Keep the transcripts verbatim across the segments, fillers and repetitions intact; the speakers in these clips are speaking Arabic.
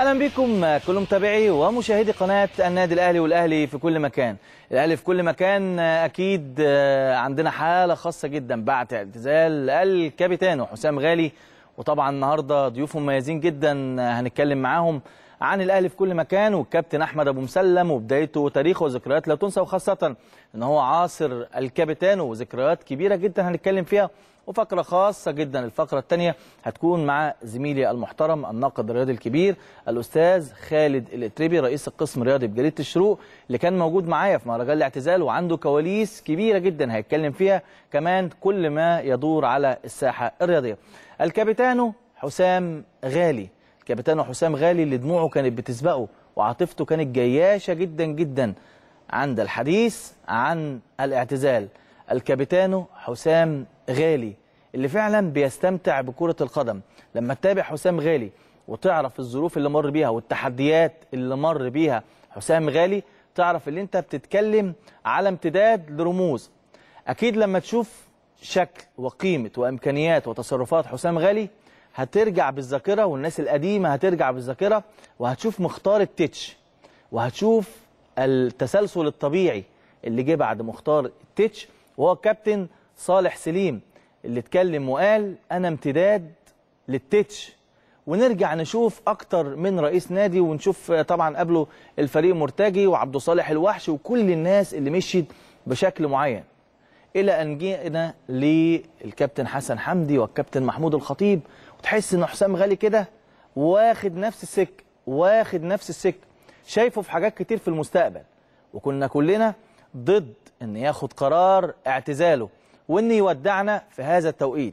اهلا بكم كل متابعي ومشاهدي قناه النادي الاهلي والاهلي في كل مكان. الاهلي في كل مكان اكيد عندنا حاله خاصه جدا بعد اعتزال الكابيتانو حسام غالي، وطبعا النهارده ضيوف مميزين جدا هنتكلم معاهم عن الاهلي في كل مكان والكابتن احمد ابو مسلم وبدايته وتاريخه وذكريات لا تنسى، وخاصه ان هو عاصر الكابيتانو وذكريات كبيره جدا هنتكلم فيها، وفقره خاصه جدا. الفقره الثانيه هتكون مع زميلي المحترم الناقد الرياضي الكبير الاستاذ خالد الاتربي رئيس القسم الرياضي بجريده الشروق، اللي كان موجود معايا في مهرجان الاعتزال وعنده كواليس كبيره جدا هيتكلم فيها، كمان كل ما يدور على الساحه الرياضيه. الكابيتانو حسام غالي، الكابيتانو حسام غالي اللي دموعه كانت بتسبقه وعاطفته كانت جياشه جدا جدا عند الحديث عن الاعتزال. الكابيتانو حسام غالي اللي فعلا بيستمتع بكرة القدم. لما تتابع حسام غالي وتعرف الظروف اللي مر بيها والتحديات اللي مر بيها حسام غالي، تعرف اللي انت بتتكلم على امتداد لرموز. اكيد لما تشوف شكل وقيمة وامكانيات وتصرفات حسام غالي هترجع بالذاكرة، والناس القديمة هترجع بالذاكرة، وهتشوف مختار التتش، وهتشوف التسلسل الطبيعي اللي جه بعد مختار التتش، وهو الكابتن صالح سليم اللي اتكلم وقال انا امتداد للتتش. ونرجع نشوف اكتر من رئيس نادي، ونشوف طبعا قبله الفريق مرتجي وعبد صالح الوحش وكل الناس اللي مشيت بشكل معين، الى ان جينا للكابتن حسن حمدي والكابتن محمود الخطيب، وتحس ان حسام غالي كده واخد نفس السك واخد نفس السك شايفه في حاجات كتير في المستقبل. وكنا كلنا ضد ان ياخد قرار اعتزاله وان يودعنا في هذا التوقيت،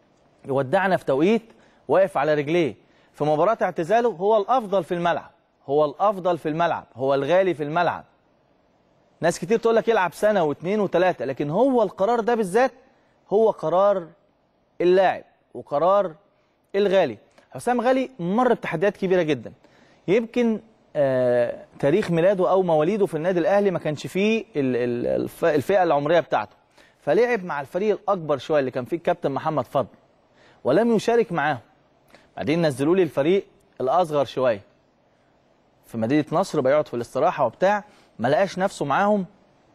يودعنا في توقيت واقف على رجليه في مباراة اعتزاله. هو الافضل في الملعب، هو الافضل في الملعب، هو الغالي في الملعب. ناس كتير تقول لك يلعب سنة واثنين وثلاثة، لكن هو القرار ده بالذات هو قرار اللاعب وقرار الغالي. حسام غالي مر بتحديات كبيرة جدا، يمكن آه تاريخ ميلاده او مواليده في النادي الاهلي ما كانش فيه الفئة العمرية بتاعته، فلعب مع الفريق الاكبر شويه اللي كان فيه الكابتن محمد فضل ولم يشارك معاهم. بعدين نزلوا لي الفريق الاصغر شويه في مدينه نصر، بيقعد في الاستراحه وبتاع، ما لقاش نفسه معاهم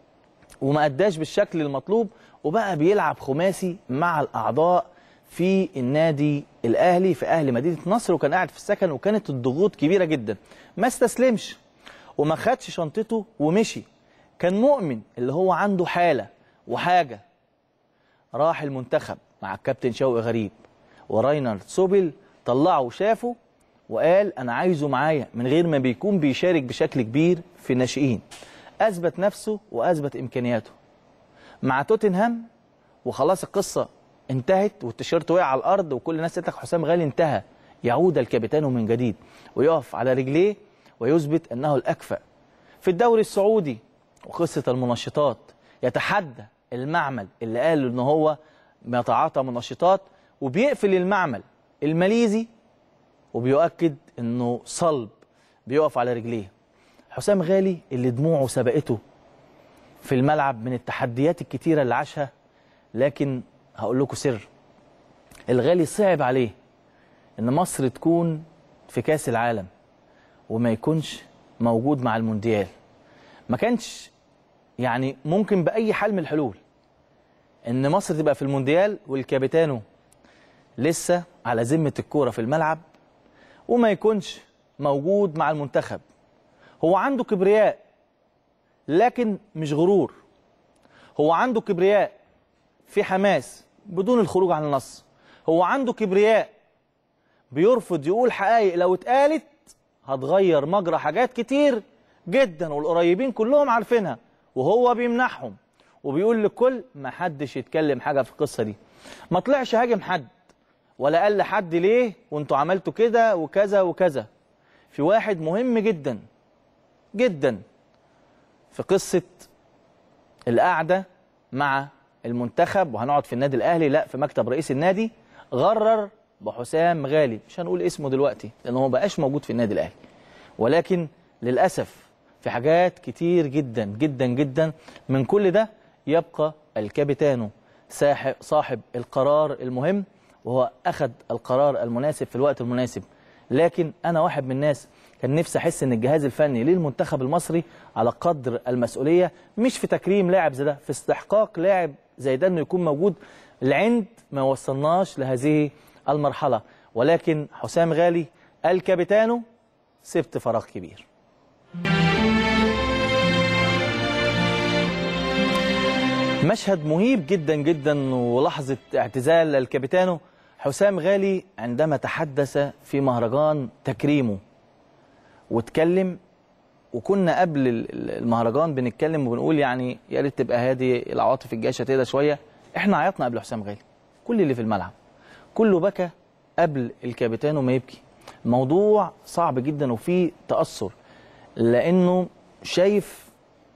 وما اداش بالشكل المطلوب، وبقى بيلعب خماسي مع الاعضاء في النادي الاهلي في اهل مدينه نصر، وكان قاعد في السكن، وكانت الضغوط كبيره جدا. ما استسلمش وما خدش شنطته ومشي، كان مؤمن اللي هو عنده حاله وحاجه. راح المنتخب مع الكابتن شوقي غريب وراينر سوبل، طلعه وشافه وقال انا عايزه معايا من غير ما بيكون بيشارك بشكل كبير في الناشئين. اثبت نفسه واثبت امكانياته مع توتنهام، وخلاص القصه انتهت والتيشيرت وقع على الارض وكل الناس قالت لك حسام غالي انتهى. يعود الكابيتانو من جديد ويقف على رجليه ويثبت انه الاكفأ في الدوري السعودي. وقصه المنشطات، يتحدى المعمل اللي قال ان هو بيتعاطى منشطات وبيقفل المعمل الماليزي، وبيؤكد انه صلب بيقف على رجليه. حسام غالي اللي دموعه سبقته في الملعب من التحديات الكتيره اللي عاشها، لكن هقول لكم سر، الغالي صعب عليه ان مصر تكون في كاس العالم وما يكونش موجود مع المونديال. ما كانش يعني ممكن بأي حال من الحلول ان مصر تبقى في المونديال والكابيتانو لسه على ذمة الكورة في الملعب وما يكونش موجود مع المنتخب. هو عنده كبرياء لكن مش غرور، هو عنده كبرياء في حماس بدون الخروج عن النص، هو عنده كبرياء بيرفض يقول حقائق لو اتقالت هتغير مجرى حاجات كتير جدا والقريبين كلهم عارفينها، وهو بيمنحهم وبيقول للكل ما حدش يتكلم حاجه في القصه دي. ما طلعش هاجم حد ولا قال لحد ليه وانتوا عملتوا كده وكذا وكذا. في واحد مهم جدا جدا في قصه القعده مع المنتخب وهنقعد في النادي الاهلي، لا في مكتب رئيس النادي، غرر بحسام غالي، مش هنقول اسمه دلوقتي لانه ما بقاش موجود في النادي الاهلي، ولكن للاسف في حاجات كتير جدا جدا جدا من كل ده يبقى الكابيتانو صاحب القرار المهم، وهو أخذ القرار المناسب في الوقت المناسب. لكن أنا واحد من الناس كان نفسي احس ان الجهاز الفني للمنتخب المصري على قدر المسؤوليه، مش في تكريم لاعب زي ده، في استحقاق لاعب زي ده انه يكون موجود. العند ما وصلناش لهذه المرحله، ولكن حسام غالي الكابيتانو سبت فراغ كبير. مشهد مهيب جدا جدا ولحظه اعتزال الكابيتانو حسام غالي عندما تحدث في مهرجان تكريمه واتكلم. وكنا قبل المهرجان بنتكلم وبنقول يعني يا ريت تبقى هادي، العواطف الجاشه تهدى شويه. احنا عيطنا قبل حسام غالي، كل اللي في الملعب كله بكى قبل الكابيتانو ما يبكي. الموضوع صعب جدا وفيه تاثر، لانه شايف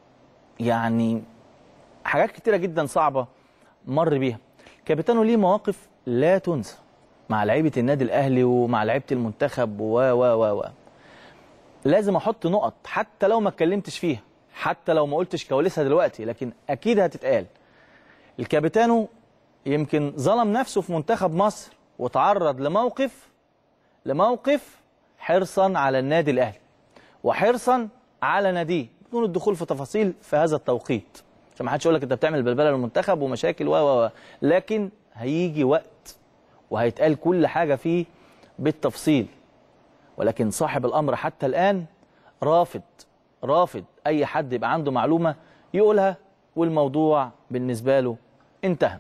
يعني حاجات كتيره جدا صعبه مر بيها. الكابيتانو ليه مواقف لا تنسى مع لعيبه النادي الاهلي ومع لعيبه المنتخب و و و و لازم احط نقط حتى لو ما اتكلمتش فيها، حتى لو ما قلتش كواليسها دلوقتي، لكن اكيد هتتقال. الكابيتانو يمكن ظلم نفسه في منتخب مصر وتعرض لموقف لموقف حرصا على النادي الاهلي وحرصا على ناديه، بدون الدخول في تفاصيل في هذا التوقيت عشان ما حدش يقول لك انت بتعمل بلبله للمنتخب ومشاكل و و لكن هيجي وقت وهيتقال كل حاجه فيه بالتفصيل. ولكن صاحب الامر حتى الان رافض رافض اي حد يبقى عنده معلومه يقولها، والموضوع بالنسبه له انتهى.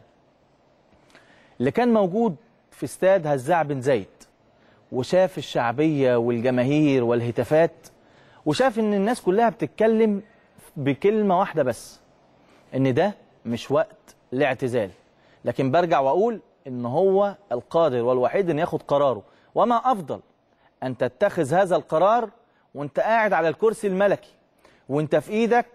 اللي كان موجود في استاد هزاع بن زايد وشاف الشعبيه والجماهير والهتافات وشاف ان الناس كلها بتتكلم بكلمه واحده بس، ان ده مش وقت لاعتزال. لكن برجع واقول ان هو القادر والوحيد ان ياخد قراره، وما افضل ان تتخذ هذا القرار وانت قاعد على الكرسي الملكي، وانت في ايدك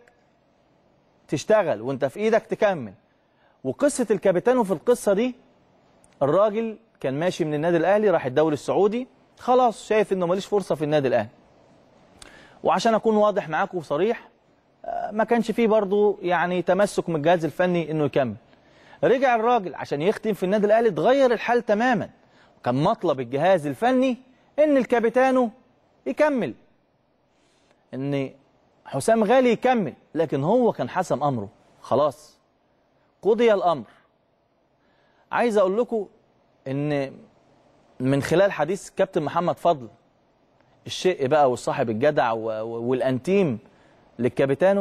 تشتغل، وانت في ايدك تكمل. وقصه الكابيتانو في القصه دي، الراجل كان ماشي من النادي الاهلي راح الدوري السعودي، خلاص شايف انه ماليش فرصه في النادي الاهلي. وعشان اكون واضح معاكم وصريح، ما كانش فيه برضو يعني تمسك من الجهاز الفني انه يكمل. رجع الراجل عشان يختم في النادي الاهلي، اتغير الحال تماما. كان مطلب الجهاز الفني ان الكابيتانو يكمل، ان حسام غالي يكمل، لكن هو كان حسم امره، خلاص قضي الامر. عايز اقول لكم ان من خلال حديث كابتن محمد فضل الشق بقى والصاحب الجدع والانتيم للكابيتانو،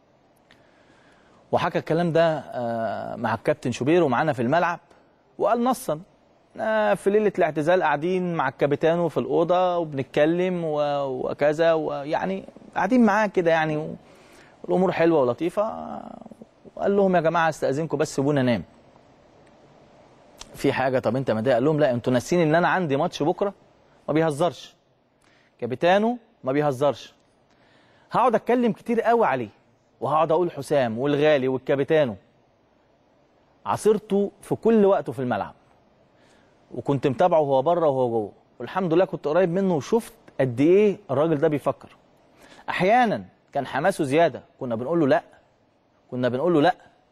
وحكى الكلام ده مع الكابتن شوبير ومعانا في الملعب، وقال نصا في ليله الاعتزال قاعدين مع الكابيتانو في الاوضه وبنتكلم وكذا، ويعني قاعدين معاه كده يعني والامور حلوه ولطيفه. وقال لهم يا جماعه استاذنكم بس سيبونا انام. في حاجه؟ طب انت متضايق؟ قال لهم لا انتوا ناسين ان انا عندي ماتش بكره. ما بيهزرش كابيتانو، ما بيهزرش. هقعد اتكلم كتير قوي عليه، وهقعد اقول حسام والغالي والكابيتانو عصرته في كل وقته في الملعب، وكنت متابعه وهو بره وهو جوه، والحمد لله كنت قريب منه وشفت قد ايه الراجل ده بيفكر. احيانا كان حماسه زياده، كنا بنقول له لا كنا بنقول له لا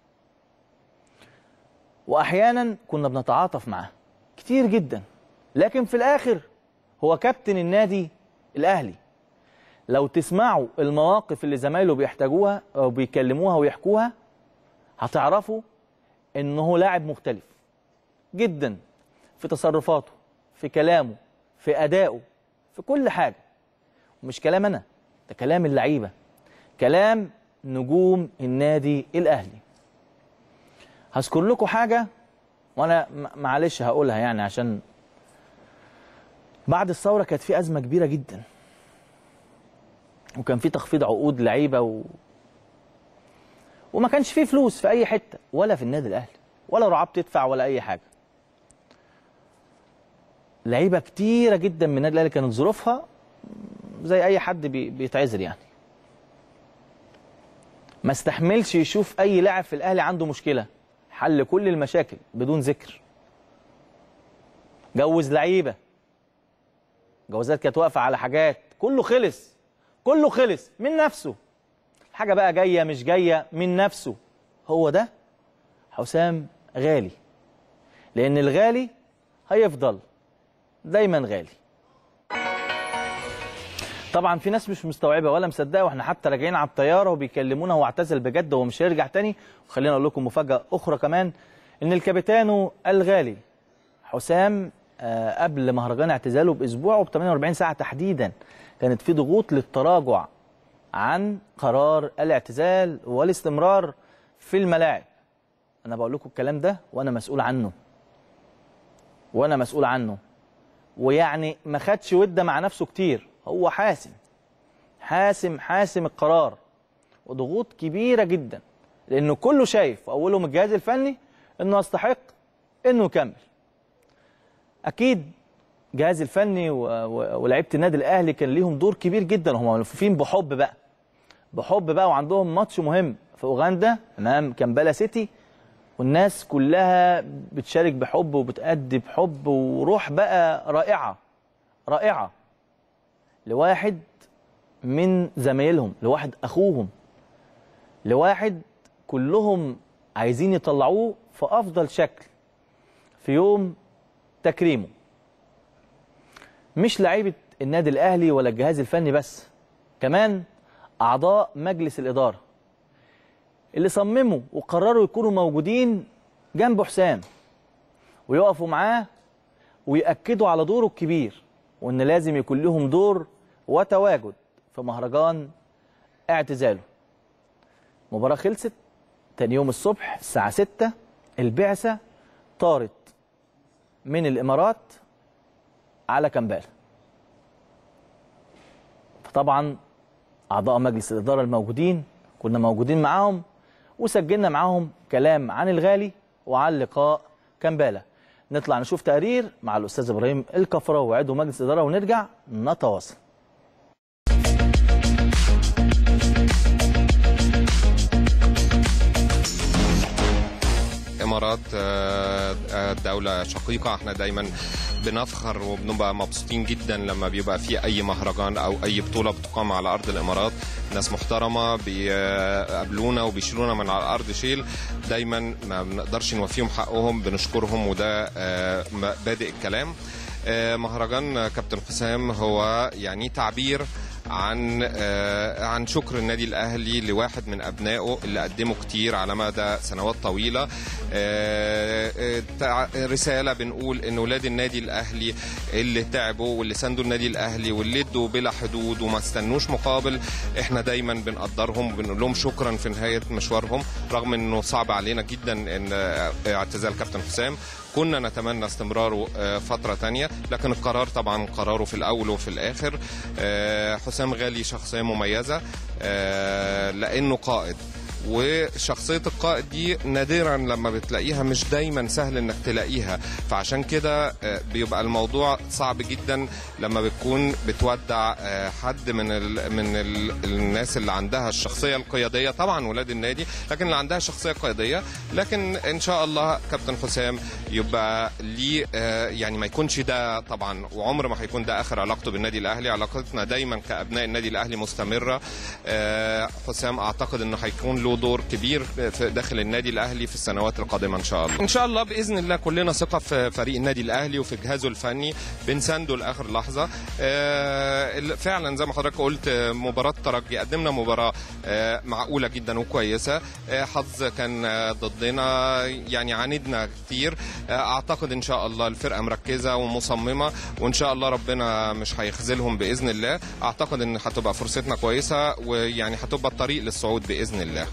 واحيانا كنا بنتعاطف معاه كتير جدا، لكن في الاخر هو كابتن النادي الاهلي. لو تسمعوا المواقف اللي زمايله بيحتاجوها او بيكلموها ويحكوها هتعرفوا انه لاعب مختلف جدا في تصرفاته، في كلامه، في ادائه، في كل حاجه. ومش كلام انا، ده كلام اللعيبه، كلام نجوم النادي الاهلي. هذكر لكم حاجه وانا معلش هقولها يعني عشان بعد الثوره كانت في ازمه كبيره جدا، وكان في تخفيض عقود لعيبه و... وما كانش فيه فلوس في اي حته، ولا في النادي الاهلي، ولا رعاه بتدفع ولا اي حاجه. لعيبه كتيره جدا من النادي الاهلي كانت ظروفها زي اي حد بي... بيتعذر يعني. ما استحملش يشوف اي لاعب في الاهلي عنده مشكله، حل كل المشاكل بدون ذكر. جوز لعيبه، جوازات كانت واقفه على حاجات، كله خلص كله خلص من نفسه. حاجه بقى جايه مش جايه من نفسه. هو ده حسام غالي، لان الغالي هيفضل دايما غالي. طبعا في ناس مش مستوعبه ولا مصدقه، واحنا حتى راجعين على الطياره وبيكلمونا هو اعتزل بجد ومش هيرجع تاني. وخلينا اقول لكم مفاجاه اخرى كمان، ان الكابيتانو الغالي حسام آه قبل مهرجان اعتزاله باسبوع وب ثمانية وأربعين ساعه تحديدا كانت في ضغوط للتراجع عن قرار الاعتزال والاستمرار في الملاعب. انا بقول لكم الكلام ده وانا مسؤول عنه وانا مسؤول عنه ويعني ما خدش وده مع نفسه كتير، هو حاسم حاسم حاسم القرار، وضغوط كبيره جدا لانه كله شايف اولهم الجهاز الفني انه يستحق انه يكمل. اكيد الجهاز الفني ولاعيبه النادي الاهلي كان ليهم دور كبير جدا، هم ملفوفين بحب بقى بحب بقى وعندهم ماتش مهم في اوغندا امام كامبالا سيتي، والناس كلها بتشارك بحب وبتأدي بحب وروح بقى رائعه رائعه لواحد من زمايلهم، لواحد اخوهم، لواحد كلهم عايزين يطلعوه في افضل شكل في يوم تكريمه. مش لعيبه النادي الاهلي ولا الجهاز الفني بس، كمان اعضاء مجلس الاداره اللي صمموا وقرروا يكونوا موجودين جنب حسام ويقفوا معاه ويأكدوا على دوره الكبير، وان لازم يكون لهم دور وتواجد في مهرجان اعتزاله. مباراة خلصت تاني يوم الصبح الساعة ستة، البعثة طارت من الامارات على كامبالا. فطبعا اعضاء مجلس الاداره الموجودين كنا موجودين معاهم وسجلنا معاهم كلام عن الغالي وعن لقاء كامبالا. نطلع نشوف تقرير مع الاستاذ ابراهيم الكفراوي عضو مجلس الاداره ونرجع نتواصل. الامارات دولة شقيقة، احنا دايما بنفخر وبنبقى مبسوطين جدا لما بيبقى في اي مهرجان او اي بطولة بتقام على ارض الامارات. ناس محترمة بيقابلونا وبيشيلونا من على الارض شيل، دايما ما بنقدرش نوفيهم حقهم، بنشكرهم وده بادئ الكلام. مهرجان كابتن حسام هو يعني تعبير عن عن شكر النادي الاهلي لواحد من ابنائه اللي قدموا كتير على مدى سنوات طويله. رساله بنقول ان اولاد النادي الاهلي اللي تعبوا واللي ساندوا النادي الاهلي واللي ادوا بلا حدود وما استنوش مقابل، احنا دايما بنقدرهم وبنقول لهم شكرا في نهايه مشوارهم، رغم انه صعب علينا جدا ان اعتزال كابتن حسام. كنا نتمنى استمراره فترة تانية، لكن القرار طبعا قراره في الأول وفي الآخر. حسام غالي شخصية مميزة لأنه قائد، وشخصية القائد دي نادرا لما بتلاقيها، مش دايما سهل انك تلاقيها، فعشان كده بيبقى الموضوع صعب جدا لما بتكون بتودع حد من ال من ال الناس اللي عندها الشخصية القيادية، طبعا ولاد النادي، لكن اللي عندها شخصية قيادية. لكن ان شاء الله كابتن حسام يبقى ليه يعني ما يكونش ده طبعا، وعمر ما هيكون ده اخر علاقته بالنادي الاهلي، علاقتنا دايما كابناء النادي الاهلي مستمرة. حسام اعتقد انه هيكون له دور كبير في داخل النادي الاهلي في السنوات القادمه ان شاء الله. ان شاء الله باذن الله كلنا ثقه في فريق النادي الاهلي وفي جهازه الفني، بنسانده لاخر لحظه. فعلا زي ما حضرتك قلت مباراه ترجي قدمنا مباراه معقوله جدا وكويسه، حظ كان ضدنا، يعني عاندنا كتير. اعتقد ان شاء الله الفرقه مركزه ومصممه، وان شاء الله ربنا مش هيخذلهم باذن الله. اعتقد ان هتبقى فرصتنا كويسه، ويعني هتبقى الطريق للصعود باذن الله.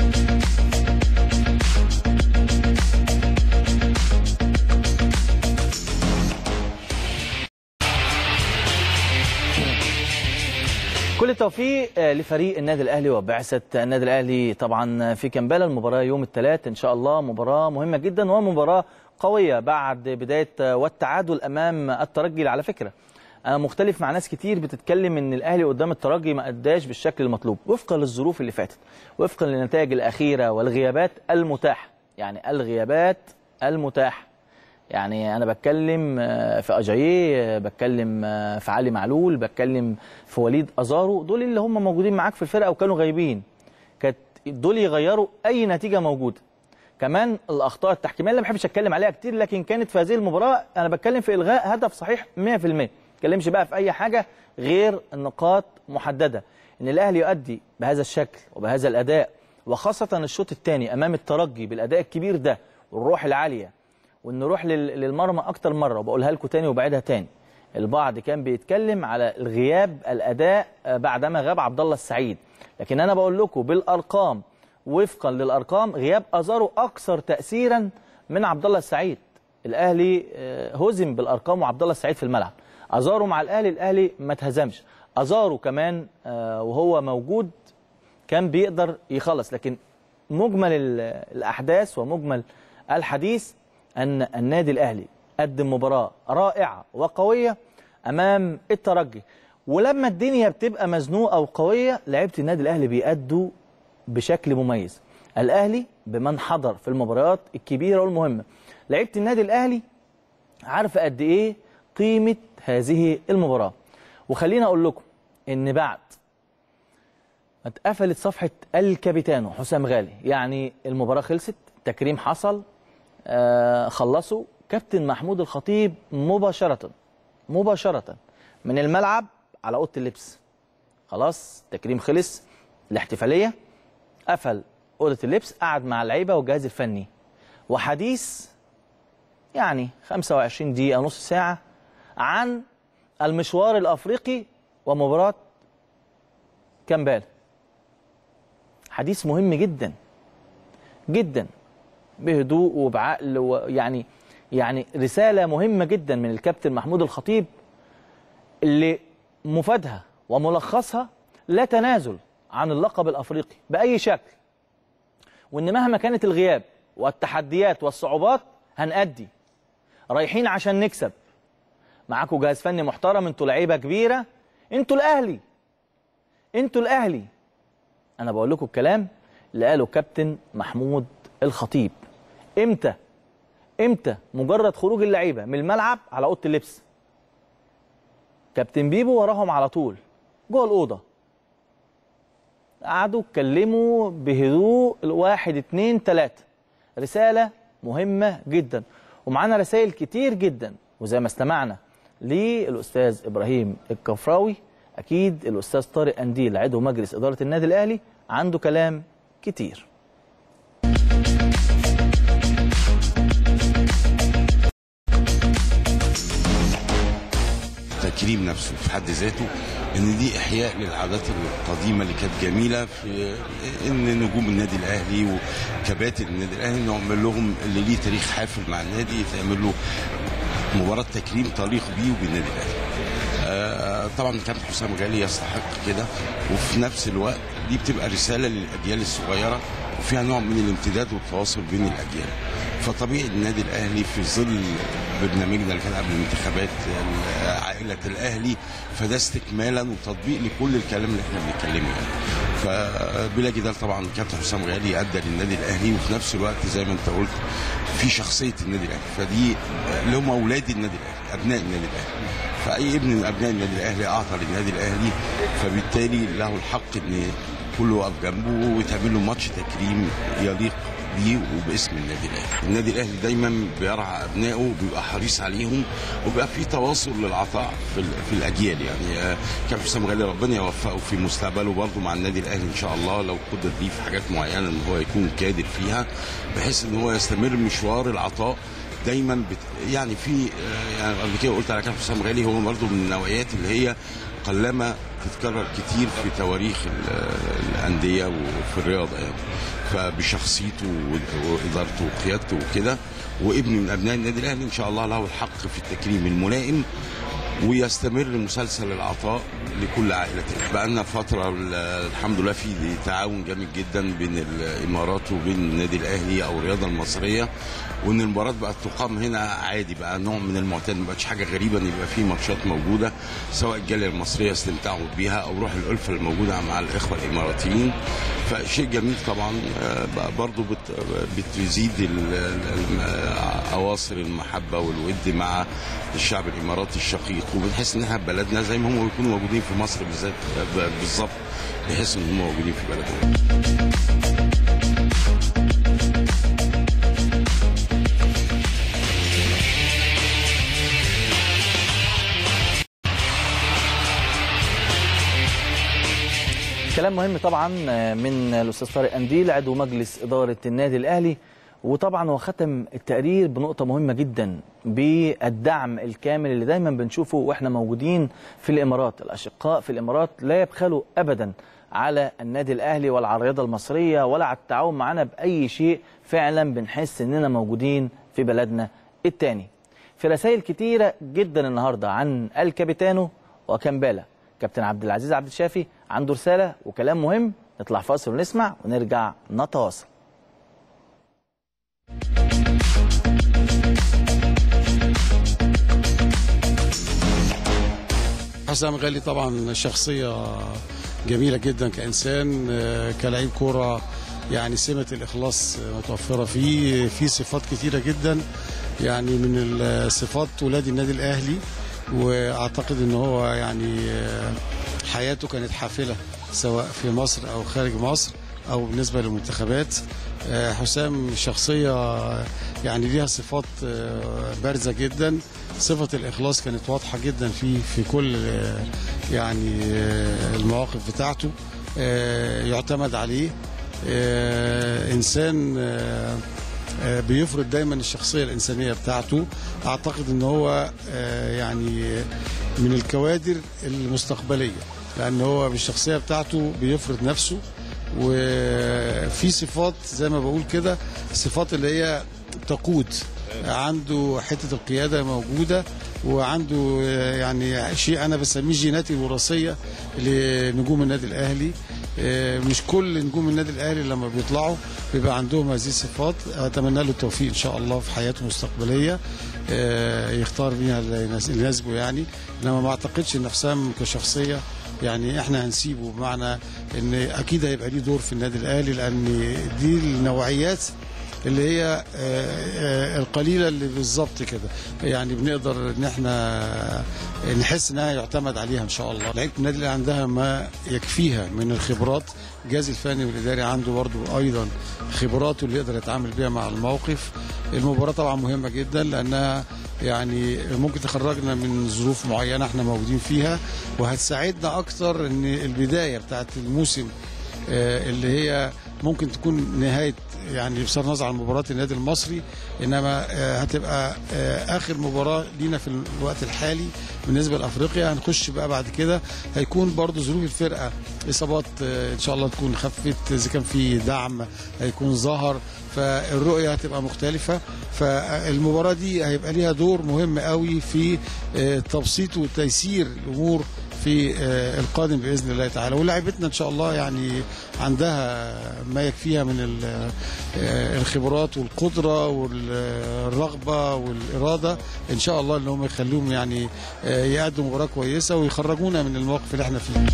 كل التوفيق لفريق النادي الاهلي وبعثه النادي الاهلي طبعا في كامبالا. المباراه يوم الثلاث ان شاء الله، مباراه مهمه جدا ومباراه قويه بعد بدايه والتعادل امام الترجي. على فكره انا مختلف مع ناس كتير بتتكلم ان الاهلي قدام الترجي ما اداش بالشكل المطلوب وفقا للظروف اللي فاتت، وفقا للنتائج الاخيره والغيابات المتاحه. يعني الغيابات المتاحه، يعني انا بتكلم في اجاييه، بتكلم في علي معلول، بتكلم في وليد ازارو، دول اللي هم موجودين معاك في الفرقه وكانوا غايبين، كانت دول يغيروا اي نتيجه موجوده. كمان الاخطاء التحكيميه اللي ما بحبش اتكلم عليها كتير، لكن كانت في هذه المباراه انا بتكلم في الغاء هدف صحيح مية في المية. نتكلمش بقى في اي حاجه غير النقاط محدده، ان الاهلي يؤدي بهذا الشكل وبهذا الاداء، وخاصه الشوط الثاني امام الترجي بالاداء الكبير ده والروح العاليه، وان نروح للمرمى اكتر مره. وبقولها لكم تاني وبعيدها تاني، البعض كان بيتكلم على الغياب الاداء بعدما غاب عبد الله السعيد، لكن انا بقول لكم بالارقام وفقا للارقام غياب ازارو اكثر تاثيرا من عبد الله السعيد. الاهلي هزم بالارقام وعبد الله السعيد في الملعب. ازارو مع الاهلي الاهلي ما اتهزمش، ازارو كمان وهو موجود كان بيقدر يخلص. لكن مجمل الاحداث ومجمل الحديث ان النادي الاهلي قدم مباراه رائعه وقويه امام الترجي، ولما الدنيا بتبقى مزنوقه وقويه لعيبه النادي الاهلي بيأدوا بشكل مميز. الاهلي بمن حضر في المباريات الكبيره والمهمه، لعيبه النادي الاهلي عارفه قد ايه قيمه هذه المباراه. وخلينا اقول لكم ان بعد ما اتقفلت صفحه الكابيتانو حسام غالي، يعني المباراه خلصت، تكريم حصل، آه خلصوا، كابتن محمود الخطيب مباشره مباشره من الملعب على اوضه اللبس. خلاص تكريم خلص، الاحتفاليه، قفل اوضه اللبس، قعد مع اللعيبه والجهاز الفني، وحديث يعني خمسة وعشرين دقيقه نص ساعه عن المشوار الافريقي ومباراه كامبالا. حديث مهم جدا جدا، بهدوء وبعقل، ويعني يعني رساله مهمه جدا من الكابتن محمود الخطيب اللي مفادها وملخصها لا تنازل عن اللقب الافريقي باي شكل، وان مهما كانت الغياب والتحديات والصعوبات هنأدي، رايحين عشان نكسب، معاكم جهاز فني محترم، انتوا لعيبه كبيره، انتوا الاهلي انتوا الاهلي. انا بقول لكم الكلام اللي قاله كابتن محمود الخطيب. امتى امتى مجرد خروج اللعيبه من الملعب على اوضه اللبس، كابتن بيبو وراهم على طول جوه الاوضه، قعدوا اتكلموا بهدوء، واحد اتنين تلاته، رساله مهمه جدا. ومعانا رسائل كتير جدا، وزي ما استمعنا للاستاذ ابراهيم الكفراوي، اكيد الاستاذ طارق انديل عضو مجلس اداره النادي الاهلي عنده كلام كتير. التكريم نفسه في حد ذاته، ان دي احياء للعادات القديمه اللي كانت جميله، في ان نجوم النادي الاهلي وكباتن النادي الاهلي نعمل لهم اللي ليه تاريخ حافل مع النادي، تعمل له مباراه تكريم تليق بيه وبالنادي الاهلي. آه طبعا كابتن حسام غالي يستحق كده، وفي نفس الوقت دي بتبقى رساله للاجيال الصغيره، وفيها نوع من الامتداد والتواصل بين الاجيال. فطبيعي النادي الاهلي في ظل برنامجنا اللي كان قبل الانتخابات عائله الاهلي، فده استكمالا وتطبيق لكل الكلام اللي احنا بنتكلمه يعني. فبلا جدال طبعا كابتن حسام غالي ادى للنادي الاهلي، وفي نفس الوقت زي ما انت قلت في شخصيه النادي الاهلي، فدي اللي هم اولاد النادي الاهلي، ابناء النادي الاهلي، فاي ابن من ابناء النادي الاهلي اعطى للنادي الاهلي، فبالتالي له الحق ان كله يقف جنبه ويتعمل له ماتش تكريم يليق بيه وباسم النادي الاهلي. النادي الاهلي دايما بيرعى ابنائه وبيبقى حريص عليهم، وبيبقى في تواصل للعطاء في, في الاجيال يعني. كابتن حسام غالي ربنا يوفقه في مستقبله برضه مع النادي الاهلي ان شاء الله، لو قدر ليه في حاجات معينه ان هو يكون كادر فيها، بحيث ان هو يستمر مشوار العطاء دايما بت... يعني في يعني قبل كده قلت على كابتن حسام غالي هو برضه من النوعيات اللي هي قلما تتكرر كتير في تواريخ الانديه وفي الرياضه يعني. فبشخصيته وادارته وقيادته وكده، وابن من ابناء النادي الاهلي ان شاء الله له الحق في التكريم الملائم، ويستمر مسلسل العطاء لكل عائلته. بقى لنا فتره الحمد لله في تعاون جامد جدا بين الامارات وبين النادي الاهلي او الرياضه المصريه، وان المباراه بقت تقام هنا عادي، بقى نوع من المعتاد، ما بقتش حاجه غريبه ان يبقى في ماتشات موجوده، سواء الجاليه المصريه استمتعوا بيها او روح الالفه الموجوده مع الاخوه الاماراتيين. فشيء جميل طبعا، برضه بتزيد اواصر المحبه والود مع الشعب الاماراتي الشقيق، وبنحس ان احنا بلدنا زي ما هم بيكونوا موجودين في مصر بالذات بالظبط، بحيث ان هم موجودين في بلدهم. كلام مهم طبعا من الاستاذ طارق قنديل عضو مجلس اداره النادي الاهلي، وطبعا هو ختم التقرير بنقطه مهمه جدا بالدعم الكامل اللي دايما بنشوفه واحنا موجودين في الامارات. الاشقاء في الامارات لا يبخلوا ابدا على النادي الاهلي ولا على الرياضه المصريه ولا على التعاون معنا باي شيء. فعلا بنحس اننا موجودين في بلدنا الثاني. في رسائل كتيره جدا النهارده عن الكابيتانو وكامبالا. كابتن عبد العزيز عبد الشافي عنده رساله وكلام مهم. نطلع فاصل ونسمع ونرجع نتواصل. حسام غالي طبعا شخصيه جميله جدا كانسان، كلاعب كوره يعني سمه الاخلاص متوفره فيه، في صفات كتيره جدا يعني من الصفات ولاد النادي الاهلي، واعتقد ان هو يعني حياته كانت حافله سواء في مصر او خارج مصر او بالنسبه للمنتخبات. حسام شخصيه يعني ليها صفات بارزه جدا. صفه الاخلاص كانت واضحه جدا فيه في كل يعني المواقف بتاعته، يعتمد عليه. انسان بيفرض دايما الشخصيه الانسانيه بتاعته. اعتقد ان هو يعني من الكوادر المستقبليه، لان هو بالشخصيه بتاعته بيفرض نفسه، وفي صفات زي ما بقول كده صفات اللي هي تقود. عنده حته القياده موجوده، وعنده يعني شيء انا بسميه جيناتي الوراثيه لنجوم النادي الاهلي. مش كل نجوم النادي الاهلي لما بيطلعوا بيبقى عندهم هذه الصفات. اتمنى له التوفيق ان شاء الله في حياته المستقبليه، يختار بيها اللي يناسبه يعني. انما ما اعتقدش ان حسام كشخصيه يعني احنا هنسيبه، بمعنى ان اكيد هيبقى ليه دور في النادي الاهلي، لان دي النوعيات اللي هي القليله اللي بالظبط كده يعني بنقدر ان احنا نحس انها يعتمد عليها ان شاء الله. لعيبه النادي اللي عندها ما يكفيها من الخبرات، الجهاز الفني والاداري عنده برضه ايضا خبراته اللي يقدر يتعامل بيها مع الموقف. المباراه طبعا مهمه جدا لانها يعني ممكن تخرجنا من ظروف معينه احنا موجودين فيها، وهتساعدنا اكتر ان البدايه بتاعت الموسم اللي هي ممكن تكون نهايه يعني بصرف النظر عن مباراه النادي المصري، انما هتبقى اخر مباراه لينا في الوقت الحالي بالنسبه لافريقيا. هنخش بقى بعد كده هيكون برضو ظروف الفرقه، اصابات ان شاء الله تكون خفت، اذا كان في دعم هيكون ظهر، فالرؤيه هتبقى مختلفه. فالمباراه دي هيبقى ليها دور مهم قوي في تبسيط وتيسير الامور في القادم باذن الله تعالى. ولاعيبتنا ان شاء الله يعني عندها ما يكفيها من الخبرات والقدره والرغبه والاراده ان شاء الله ان هم يخلوهم يعني يقدموا مباراه كويسه ويخرجونا من المواقف اللي احنا فيها.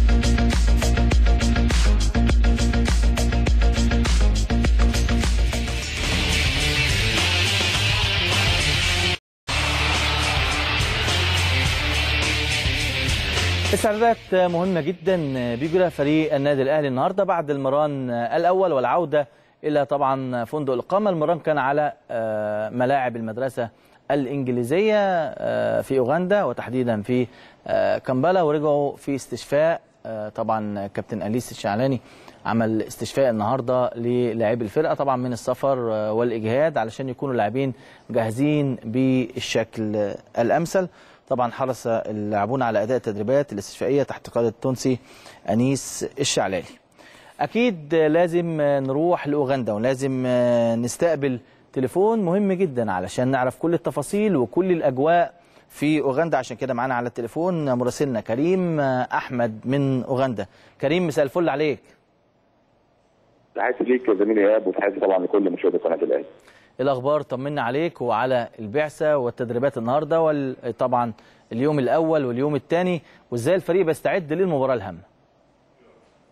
استعدادات مهمة جدا بيجرى فريق النادي الأهلي النهارده بعد المران الأول والعودة إلى طبعا فندق الإقامة. المران كان على ملاعب المدرسة الإنجليزية في أوغندا وتحديدا في كامبالا، ورجعوا في استشفاء. طبعا كابتن أليس الشعلاني عمل استشفاء النهارده للاعبي الفرقة طبعا من السفر والإجهاد علشان يكونوا لاعبين جاهزين بالشكل الأمثل. طبعا حرص اللاعبون على اداء التدريبات الاستشفائيه تحت قياده التونسي انيس الشعلالي. اكيد لازم نروح لاوغندا ولازم نستقبل تليفون مهم جدا علشان نعرف كل التفاصيل وكل الاجواء في اوغندا. عشان كده معانا على التليفون مراسلنا كريم احمد من اوغندا. كريم مساء الفل عليك. تحياتي ليك يا زميلي ايهاب، وتحياتي طبعا لكل مشاهدي قناه الاهلي. الاخبار طمنا عليك وعلى البعثه والتدريبات النهارده وطبعا اليوم الاول واليوم الثاني، وازاي الفريق بيستعد للمباراه الهامه.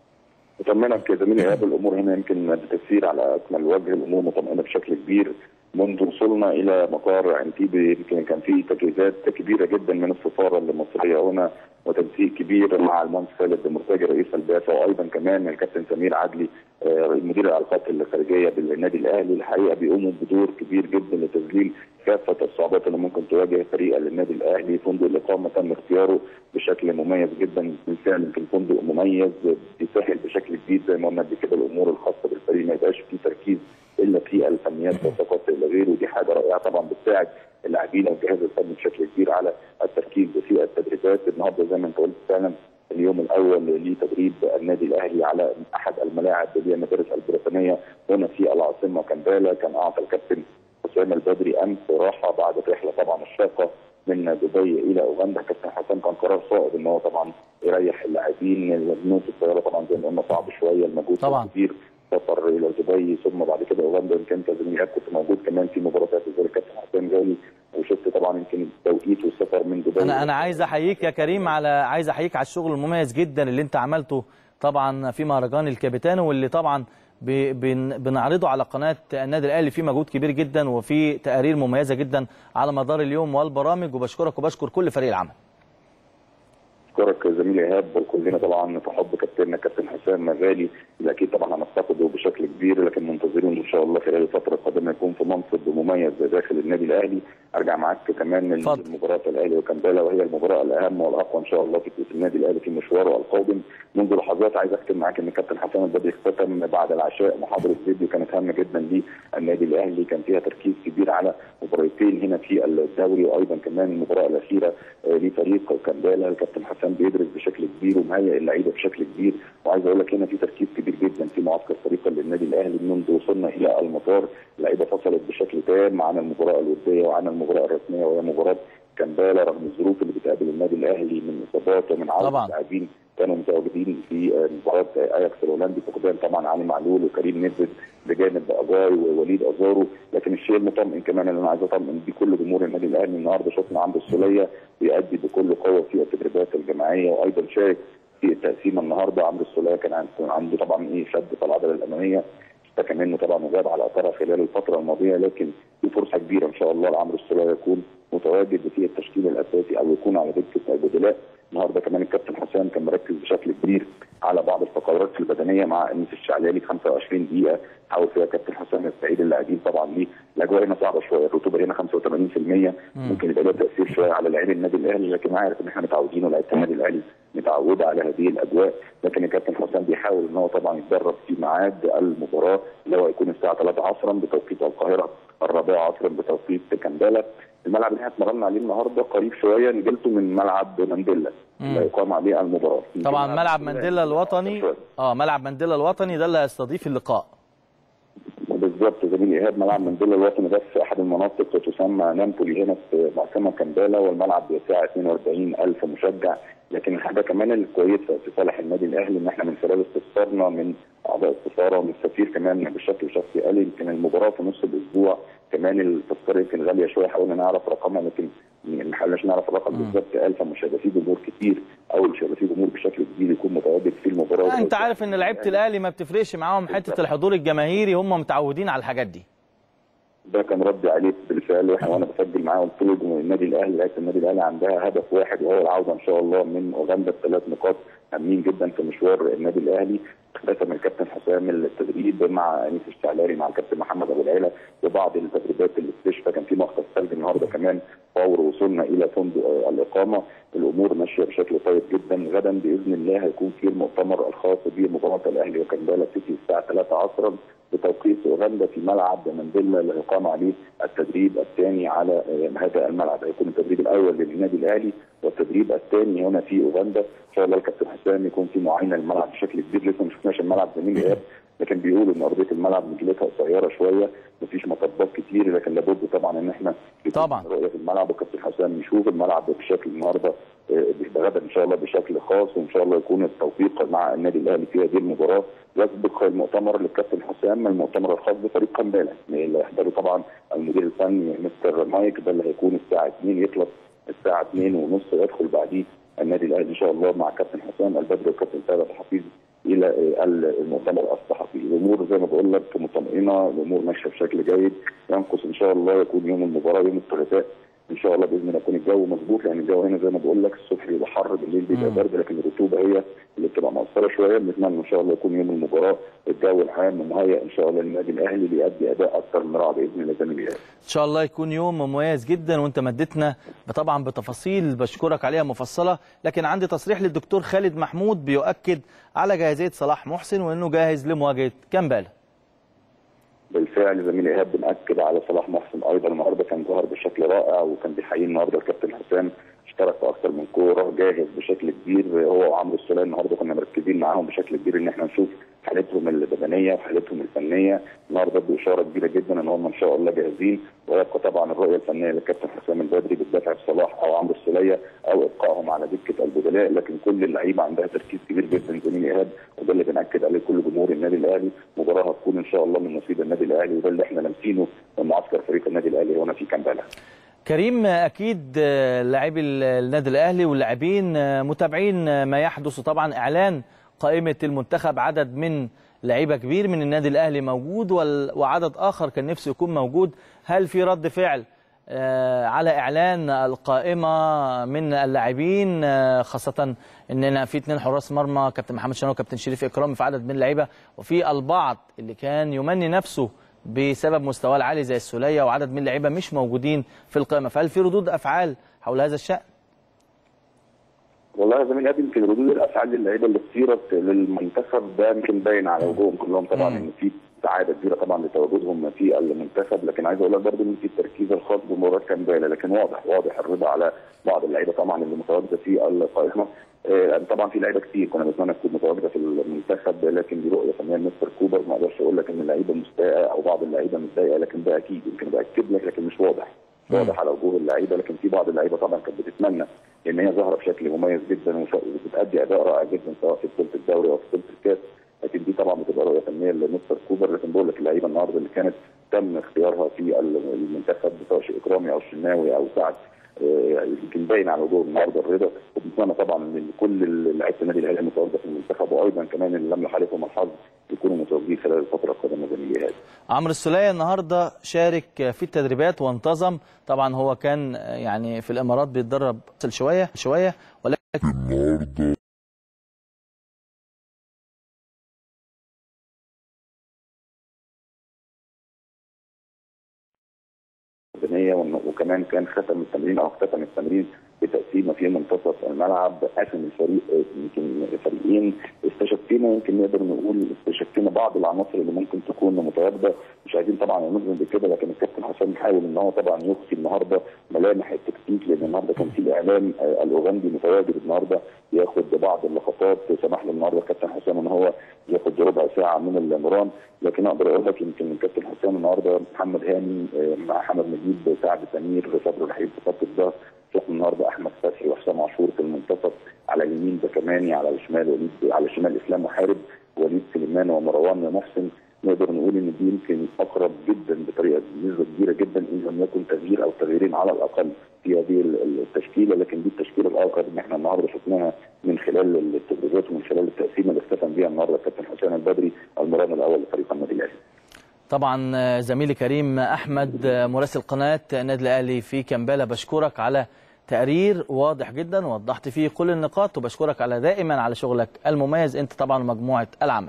اطمنك يا زميلي ايهاب، الامور هنا يمكن بتسير على اكمل وجه، الامور مطمئنه بشكل كبير. منذ وصولنا الى مطار انتيبي يمكن كان في تجهيزات كبيره جدا من السفاره المصريه هنا وتنسيق كبير مع المهندس خالد مرتجي رئيس البعثه، وايضا كمان الكابتن سمير عدلي مدير العلاقات الخارجيه بالنادي الاهلي. الحقيقه بيقوموا بدور كبير جدا لتذليل كافه الصعوبات اللي ممكن تواجه فريق النادي الاهلي. فندق الاقامه تم اختياره بشكل مميز جدا بالفعل، يمكن فندق مميز بيسهل بشكل كبير زي ما قلنا قبل كده الامور الخاصه بالفريق، ما يبقاش فيه تركيز الا في الفنيات فقط الى غيره، ودي حاجه رائعه طبعا بتساعد اللاعبين والجهاز الفني بشكل كبير على التركيز في التدريبات. النهارده زي ما انت قلت فعلا اليوم الاول لتدريب النادي الاهلي على احد الملاعب اللي هي المدارس البريطانيه هنا في العاصمه كامبالا. كان اعطى الكابتن حسام البدري امس راحه بعد الرحله طبعا الشاقه من دبي الى اوغندا. كابتن حسام كان قرار صائب ان هو طبعا يريح اللاعبين، مجنون الطياره طبعا زي ما قلنا صعب شويه، المجهود كبير، سفر الى دبي ثم بعد كده اوغندا. ان كان كزميلات كنت موجود كمان في مباراه اعتزال الكابتن حسام غالي وشفت طبعا يمكن التوقيت والسفر من دبي. انا انا عايز احييك يا كريم على عايز احييك على الشغل المميز جدا اللي انت عملته طبعا في مهرجان الكابيتانو، واللي طبعا بنعرضه على قناه النادي الاهلي في مجهود كبير جدا وفي تقارير مميزه جدا على مدار اليوم والبرامج، وبشكرك وبشكر كل فريق العمل. اشكرك زميلي ايهاب، وكلنا طبعا في حب كابتننا كابتن حسام غالي اللي اكيد طبعا هنفتقده بشكل كبير، لكن منتظرين ان شاء الله خلال الفتره القادمه يكون في منصب مميز داخل النادي الاهلي. ارجع معاك كمان لمباراه الاهلي وكامبالا، وهي المباراه الاهم والاقوى ان شاء الله في النادي الاهلي في مشواره القادم. منذ لحظات عايز اختم معاك ان كابتن حسام البدري اختتم بعد العشاء محاضره فيديو كانت هامه جدا للنادي الاهلي، كان فيها تركيز كبير على مباراتين هنا في الدوري، وايضا كمان المباراه الاخيره لفريق كامبالا. الكابتن حسام بيدرس بشكل كبير ومهيئ اللعيبه بشكل كبير، وعايز اقول لك هنا في تركيز كبير جدا في معسكر فريق للنادي الاهلي. منذ وصلنا الى المطار اللعيبه فصلت بشكل تام عن المباراه الوديه وعن المباراه الرسميه وهي مباراه كامبالا، رغم الظروف اللي بتقابل النادي الاهلي من اصابات ومن عوده لاعبين كانوا متواجدين في مباراه اياكس الهولندي، فقدان طبعا علي معلول وكريم نيدفيد بجانب اجاي ووليد ازارو. لكن الشيء المطمئن كمان اللي انا عايز اطمئن بيه كل جمهور النادي الاهلي النهارده شفنا عمرو السوليه بيأدي بكل قوه في التدريبات الجماعيه، وايضا شارك في التقسيمه النهارده. عمرو السوليه كان عنده طبعا ايه شد في العضله الاماميه اشتكى منه طبعا وغاب على اثرها خلال الفتره الماضيه، لكن في فرصه كبيره ان شاء الله لعمرو السوليه يكون متواجد في التشكيل الاساسي او يكون على دكه البدلاء. النهارده كمان الكابتن حسام كان مركز بشكل كبير على بعض الفقرات البدنيه مع انيس الشعلالي في خمسة وعشرين دقيقه حاول فيها كابتن حسام يستعيد اللاعبين. طبعا ليه الاجواء هنا صعبه شويه، الرطوبه هنا خمسة وثمانين بالمية ممكن يبقى لها تاثير شويه على لاعبي النادي الاهلي، لكن عارف ان احنا متعودين ولاعيبه النادي الاهلي متعوده على هذه الاجواء. لكن الكابتن حسام بيحاول ان هو طبعا يتدرب في ميعاد المباراه اللي هو يكون الساعه ثلاثة عصرا بتوقيت القاهره، الرابعه عصرا بتوقيت كامبالا. الملعب اللي احنا اتمرنا عليه النهارده قريب شويه نجلته من ملعب مانديلا اللي هيقام عليه المباراه. طبعا ملعب مانديلا الوطني اه ملعب مانديلا الوطني ده اللي هيستضيف اللقاء. بالظبط زميلي ايهاب، ملعب مانديلا الوطني ده في احد المناطق تسمى نامبولي هنا في معتمر كامبالا، والملعب بيسع اثنين وأربعين ألف مشجع. لكن الحاجه كمان الكويسه في صالح النادي الاهلي ان احنا من خلال استفسارنا من اعضاء السفاره ومن السفير كمان بشكل شخصي قال يمكن المباراه في نص الاسبوع، كمان التذكره يمكن غاليه شويه، حاولنا نعرف رقمها لكن ما حاولناش نعرف الرقم بالظبط. قال فمش هيبقى فيه جمهور كتير او مش هيبقى فيه جمهور بشكل كبير يكون متواجد في المباراه. انت عارف ان لعيبه الاهلي ما بتفرقش معاهم حته الحضور الجماهيري، هم متعودين على الحاجات دي. ده كان ردي عليه بالفعل، واحنا وانا بسجل معاه قلت له النادي الاهلي لعيبه النادي الاهلي عندها هدف واحد وهو العوده ان شاء الله من اوغندا بثلاث نقاط هامين جدا في مشوار النادي الاهلي. اختتم الكابتن حسام التدريب مع انيس الشعلاري مع الكابتن محمد ابو العيله وبعض التدريبات الاستشفاء، كان في مختص ثلج النهارده كمان فور وصولنا الى فندق الاقامه. الامور ماشيه بشكل طيب جدا. غدا باذن الله هيكون في المؤتمر الخاص بمباراه الاهلي وكامبالا سيتي الساعه ثلاثة عصرا بتوقيت اوغندا في ملعب مانديلا اللي هيقام عليه التدريب الثاني على هذا الملعب. هيكون التدريب الاول للنادي الاهلي والتدريب الثاني هنا في اوغندا. ان شاء الله الكابتن حسام يكون في معاينه للملعب بشكل كبير، لسه ما شفناش الملعب زميل ايهاب، لكن بيقولوا ان ارضيه الملعب مجلتها قصيره شويه مفيش مطبات كتير، لكن لابد طبعا ان احنا طبعا رؤيه في الملعب وكابتن حسام يشوف الملعب بشكل النهارده غدا ان شاء الله بشكل خاص، وان شاء الله يكون التوفيق مع النادي الاهلي في هذه المباراه. يسبق المؤتمر للكابتن حسام المؤتمر الخاص بفريق كامبالا اللي يحضره طبعا المدير الفني مستر مايك، ده اللي هيكون الساعه اثنين يخلص الساعه اثنين ونص ويدخل بعديه النادي الاهلي ان شاء الله مع كابتن حسام البدري وكابتن ثابت حفيظ الى المؤتمر الصحفي. الامور زي ما بقول لك مطمئنه، الامور ماشيه بشكل جيد، ينقص ان شاء الله يكون يوم المباراه يوم الثلاثاء ان شاء الله باذن الله يكون الجو مظبوط، لان الجو هنا زي ما بقول لك الصبح بيبقى حر، بالليل بيبقى برد، لكن الرطوبه هي اللي بتبقى مؤثره شويه. بنتمنى ان شاء الله يكون يوم المباراه الجو العام مهيئ ان شاء الله للنادي الاهلي ليؤدي اداء اكثر من رائع باذن الله زي ما بيقال. ان شاء الله يكون يوم مميز جدا، وانت مدتنا طبعا بتفاصيل بشكرك عليها مفصله، لكن عندي تصريح للدكتور خالد محمود بيؤكد على جاهزيه صلاح محسن وانه جاهز لمواجهه كامبالا. بالفعل زميلي ايهاب بنأكد على صلاح محسن ايضا، النهارده كان ظهر بشكل رائع، وكان بيحيي النهارده الكابتن حسام، اشترك في اكثر من كوره، جاهز بشكل كبير. هو وعمرو السوليه النهارده كنا مركزين معاهم بشكل كبير ان احنا نشوف حالتهم البدنيه وحالتهم الفنيه. النهارده باشاره كبيره جدا ان هم ان شاء الله جاهزين، ويبقى طبعا الرؤيه الفنيه للكابتن حسام البدري بالدفع بصلاح او عمرو السوليه او ابقائهم على دكه البدلاء، لكن كل اللعيبه عندها تركيز كبير جدا زميلي ايهاب، وده اللي بنأكد عليه كل جمهور النادي الاهلي. مباراه هتكون ان شاء الله من نصيب النادي الاهلي، وده اللي احنا لامسينه من معسكر فريق النادي الاهلي هنا في كامبالا. كريم، اكيد لاعبي النادي الاهلي واللاعبين متابعين ما يحدث، وطبعا اعلان قائمه المنتخب عدد من لعيبه كبير من النادي الاهلي موجود وعدد اخر كان نفسه يكون موجود. هل في رد فعل على اعلان القائمه من اللاعبين، خاصه اننا في اثنين حراس مرمى كابتن محمد شناوي وكابتن شريف اكرامي في عدد من اللعيبه، وفي البعض اللي كان يمني نفسه بسبب مستواه العالي زي السوليه وعدد من اللعيبه مش موجودين في القائمه، فهل في ردود افعال حول هذا الشأن؟ والله يا زميلي يمكن ردود الافعال للعيبه اللي اختيرت للمنتخب ده يمكن باين على وجوههم كلهم طبعا ان في سعاده كبيره طبعا لتواجدهم في المنتخب، لكن عايز اقول لك برضه ان في التركيز الخاص بمباراه كامبالا، لكن واضح واضح الرضا على بعض اللعيبه طبعا اللي متواجده في القائمه. طبعا في لعيبه كتير كنا بنتمنى تكون متواجده في المنتخب، لكن دي رؤيه فنيه مستر كوبر، ما اقدرش اقول لك ان اللعيبه مستاءه او بعض اللعيبه متضايقه، لكن ده اكيد يمكن باكد لك، لكن مش واضح مش واضح على وجوه اللعيبه، لكن في بعض اللعيبه طبعا كانت بتتمنى ان هي ظاهره بشكل مميز جدا وبتأدي اداء رائع جدا سواء في بطوله الدوري او في بطوله الكاس، لكن دي طبعا بتبقى رؤيه فنيه لمستر كوبر. لكن بقول لك اللعيبه النهارده اللي كانت تم اختيارها في المنتخب سواء اكرامي او الشناوي او سعد يمكن باين على وجوه النهارده الرضا، وبنتمنى طبعا ان كل لعيبه النادي الاهلي المتواجده في المنتخب وايضا كمان اللي لم يحالفهم الحظ يكونوا متواجدين خلال الفتره القادمه زميلي ايهاب. عمرو السوليه النهارده شارك في التدريبات وانتظم، طبعا هو كان يعني في الامارات بيتدرب شويه شويه ولكن النهارده وكمان كان ختم التمرين او ختم التمرين بتقسيمه في منتصف الملعب، قسم الفريق يمكن فريقين، استشفينا يمكن نقدر نقول استشفينا بعض العناصر اللي ممكن تكون متواجده، مش عايزين طبعا ننظم بكده، لكن الكابتن حسام بيحاول ان هو طبعا يخفي النهارده ملامح التكتيك، لان النهارده كان في الاعلام الاوغندي متواجد النهارده ياخد بعض اللقطات، سمح له النهارده الكابتن حسام ان هو ياخد ربع ساعه من المران، لكن اقدر اقول لك يمكن الكابتن حسام النهارده محمد هاني مع حمد نجيب سعد سمير صبري رحيل في خط الظهر، شفنا النهارده احمد فتحي وحسام عاشور في المنتصف، على اليمين زكماني، على الشمال وليد، على الشمال اسلام محارب، وليد سليمان ومروان محسن. نقدر نقول ان دي يمكن اقرب جدا بطريقه بنسبه كبيره جدا ان لم يكن تغيير او تغييرين على الاقل في هذه التشكيله، لكن دي التشكيله الاقرب ان احنا النهارده شفناها من خلال التدريبات ومن خلال التقسيمه اللي اختتم بها النهارده الكابتن حسام البدري المران الاول لفريق النادي الاهلي. طبعا زميلي كريم احمد مراسل قناه النادي الاهلي في كامبالا، بشكرك على تقرير واضح جدا ووضحت فيه كل النقاط، وبشكرك على دائما على شغلك المميز انت طبعا ومجموعه العمل.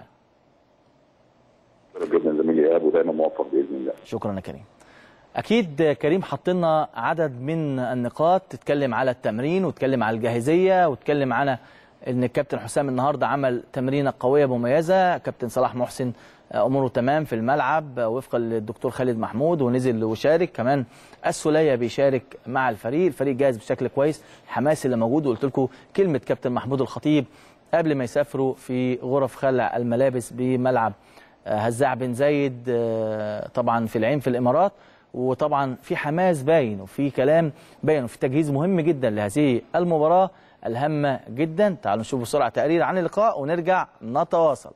شكرا جدا زميلي ايهاب ودايما موفق باذن الله. شكرا يا كريم. اكيد كريم حط لنا عدد من النقاط، تتكلم على التمرين وتتكلم على الجاهزيه وتتكلم على ان الكابتن حسام النهارده عمل تمرينه قويه مميزه، كابتن صلاح محسن اموره تمام في الملعب وفقا للدكتور خالد محمود ونزل وشارك، كمان السوليه بيشارك مع الفريق، الفريق جاهز بشكل كويس، الحماس اللي موجود، وقلت لكم كلمه كابتن محمود الخطيب قبل ما يسافروا في غرف خلع الملابس بملعب هزاع بن زايد طبعا في العين في الامارات، وطبعا في حماس باين وفي كلام باين وفي تجهيز مهم جدا لهذه المباراه الهامه جدا. تعالوا نشوف بسرعه تقرير عن اللقاء ونرجع نتواصل.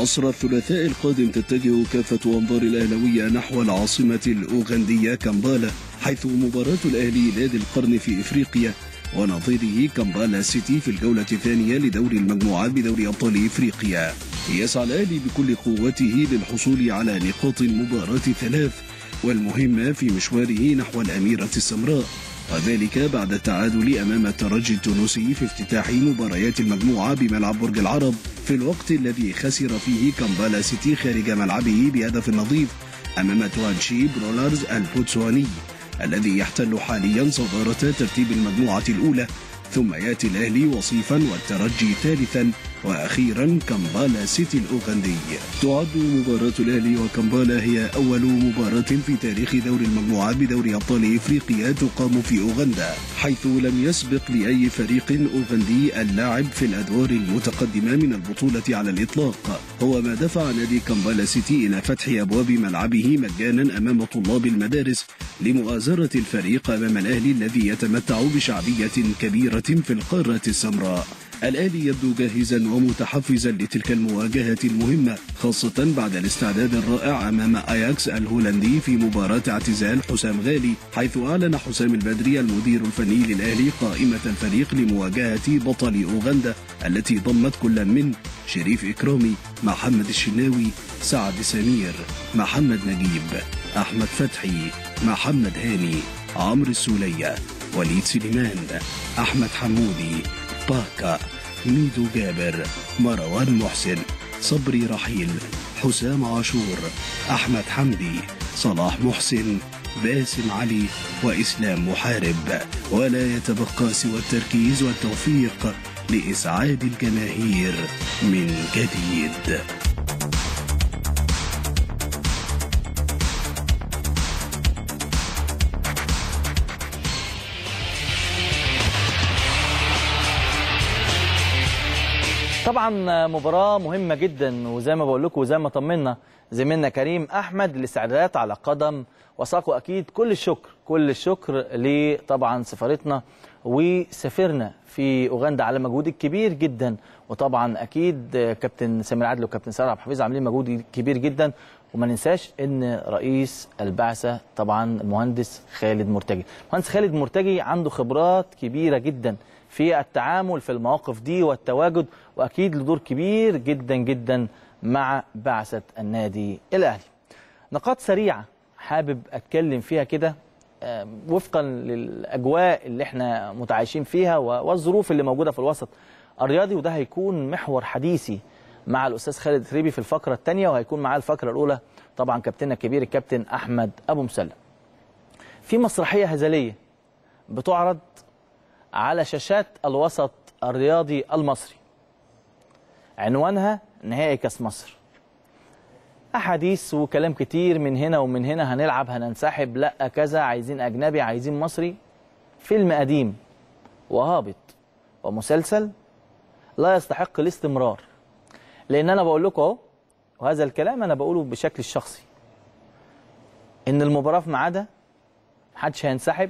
عصر الثلاثاء القادم تتجه كافة أنظار الأهلوية نحو العاصمة الأوغندية كامبالا، حيث مباراة الأهلي نادي القرن في إفريقيا ونظيره كامبالا سيتي في الجولة الثانية لدوري المجموعات بدوري أبطال إفريقيا. يسعى الأهلي بكل قوته للحصول على نقاط المباراة ثلاث والمهمة في مشواره نحو الأميرة السمراء، وذلك بعد التعادل أمام الترجي التونسي في افتتاح مباريات المجموعة بملعب برج العرب، في الوقت الذي خسر فيه كامبالا سيتي خارج ملعبه بهدف نظيف أمام توانشي برولارز البوتسواني الذي يحتل حاليا صدارة ترتيب المجموعة الأولى، ثم يأتي الأهلي وصيفا والترجي ثالثا، وأخيرا كامبالا سيتي الأوغندي. تعد مباراة الأهلي وكامبالا هي أول مباراة في تاريخ دور المجموعات بدوري أبطال إفريقيا تقام في أوغندا، حيث لم يسبق لأي فريق أوغندي اللعب في الأدوار المتقدمة من البطولة على الإطلاق، هو ما دفع نادي كامبالا سيتي إلى فتح أبواب ملعبه مجانا أمام طلاب المدارس لمؤازرة الفريق أمام الأهلي الذي يتمتع بشعبية كبيرة في القارة السمراء. الأهلي يبدو جاهزا ومتحفزا لتلك المواجهة المهمة، خاصة بعد الاستعداد الرائع أمام أياكس الهولندي في مباراة اعتزال حسام غالي، حيث أعلن حسام البدري المدير الفني للأهلي قائمة الفريق لمواجهة بطل أوغندا التي ضمت كل من شريف إكرامي، محمد الشناوي، سعد سمير، محمد نجيب، أحمد فتحي، محمد هاني، عمرو السولية، وليد سليمان، أحمد حمودي، باكا، ميدو جابر، مروان محسن، صبري رحيل، حسام عاشور، أحمد حمدي، صلاح محسن، باسم علي، وإسلام محارب. ولا يتبقى سوى التركيز والتوفيق لإسعاد الجماهير من جديد. طبعا مباراة مهمة جدا، وزي ما بقول لكم وزي ما طمنا زميلنا كريم أحمد الاستعدادات على قدم وساق، أكيد كل الشكر كل الشكر لطبعا سفارتنا وسفيرنا في أوغندا على مجهود كبير جدا، وطبعا أكيد كابتن سامر عادل وكابتن سارة عبد الحفيظ عاملين مجهود كبير جدا، وما ننساش ان رئيس البعثة طبعا المهندس خالد مرتجي. المهندس خالد مرتجي عنده خبرات كبيرة جدا في التعامل في المواقف دي والتواجد، واكيد له دور كبير جدا جدا مع بعثة النادي الاهلي. نقاط سريعة حابب اتكلم فيها كده وفقا للاجواء اللي احنا متعايشين فيها والظروف اللي موجودة في الوسط الرياضي، وده هيكون محور حديثي مع الاستاذ خالد تريبي في الفقرة الثانية، وهيكون معاه الفقرة الاولى طبعا كابتننا الكبير الكابتن احمد ابو مسلم. في مسرحية هزلية بتعرض على شاشات الوسط الرياضي المصري، عنوانها نهائي كاس مصر. احاديث وكلام كتير من هنا ومن هنا، هنلعب، هننسحب، لا كذا، عايزين اجنبي، عايزين مصري. فيلم قديم وهابط ومسلسل لا يستحق الاستمرار، لان انا بقول لكم اهو، وهذا الكلام انا بقوله بشكل الشخصي، ان المباراه في ميعادها، محدش هينسحب،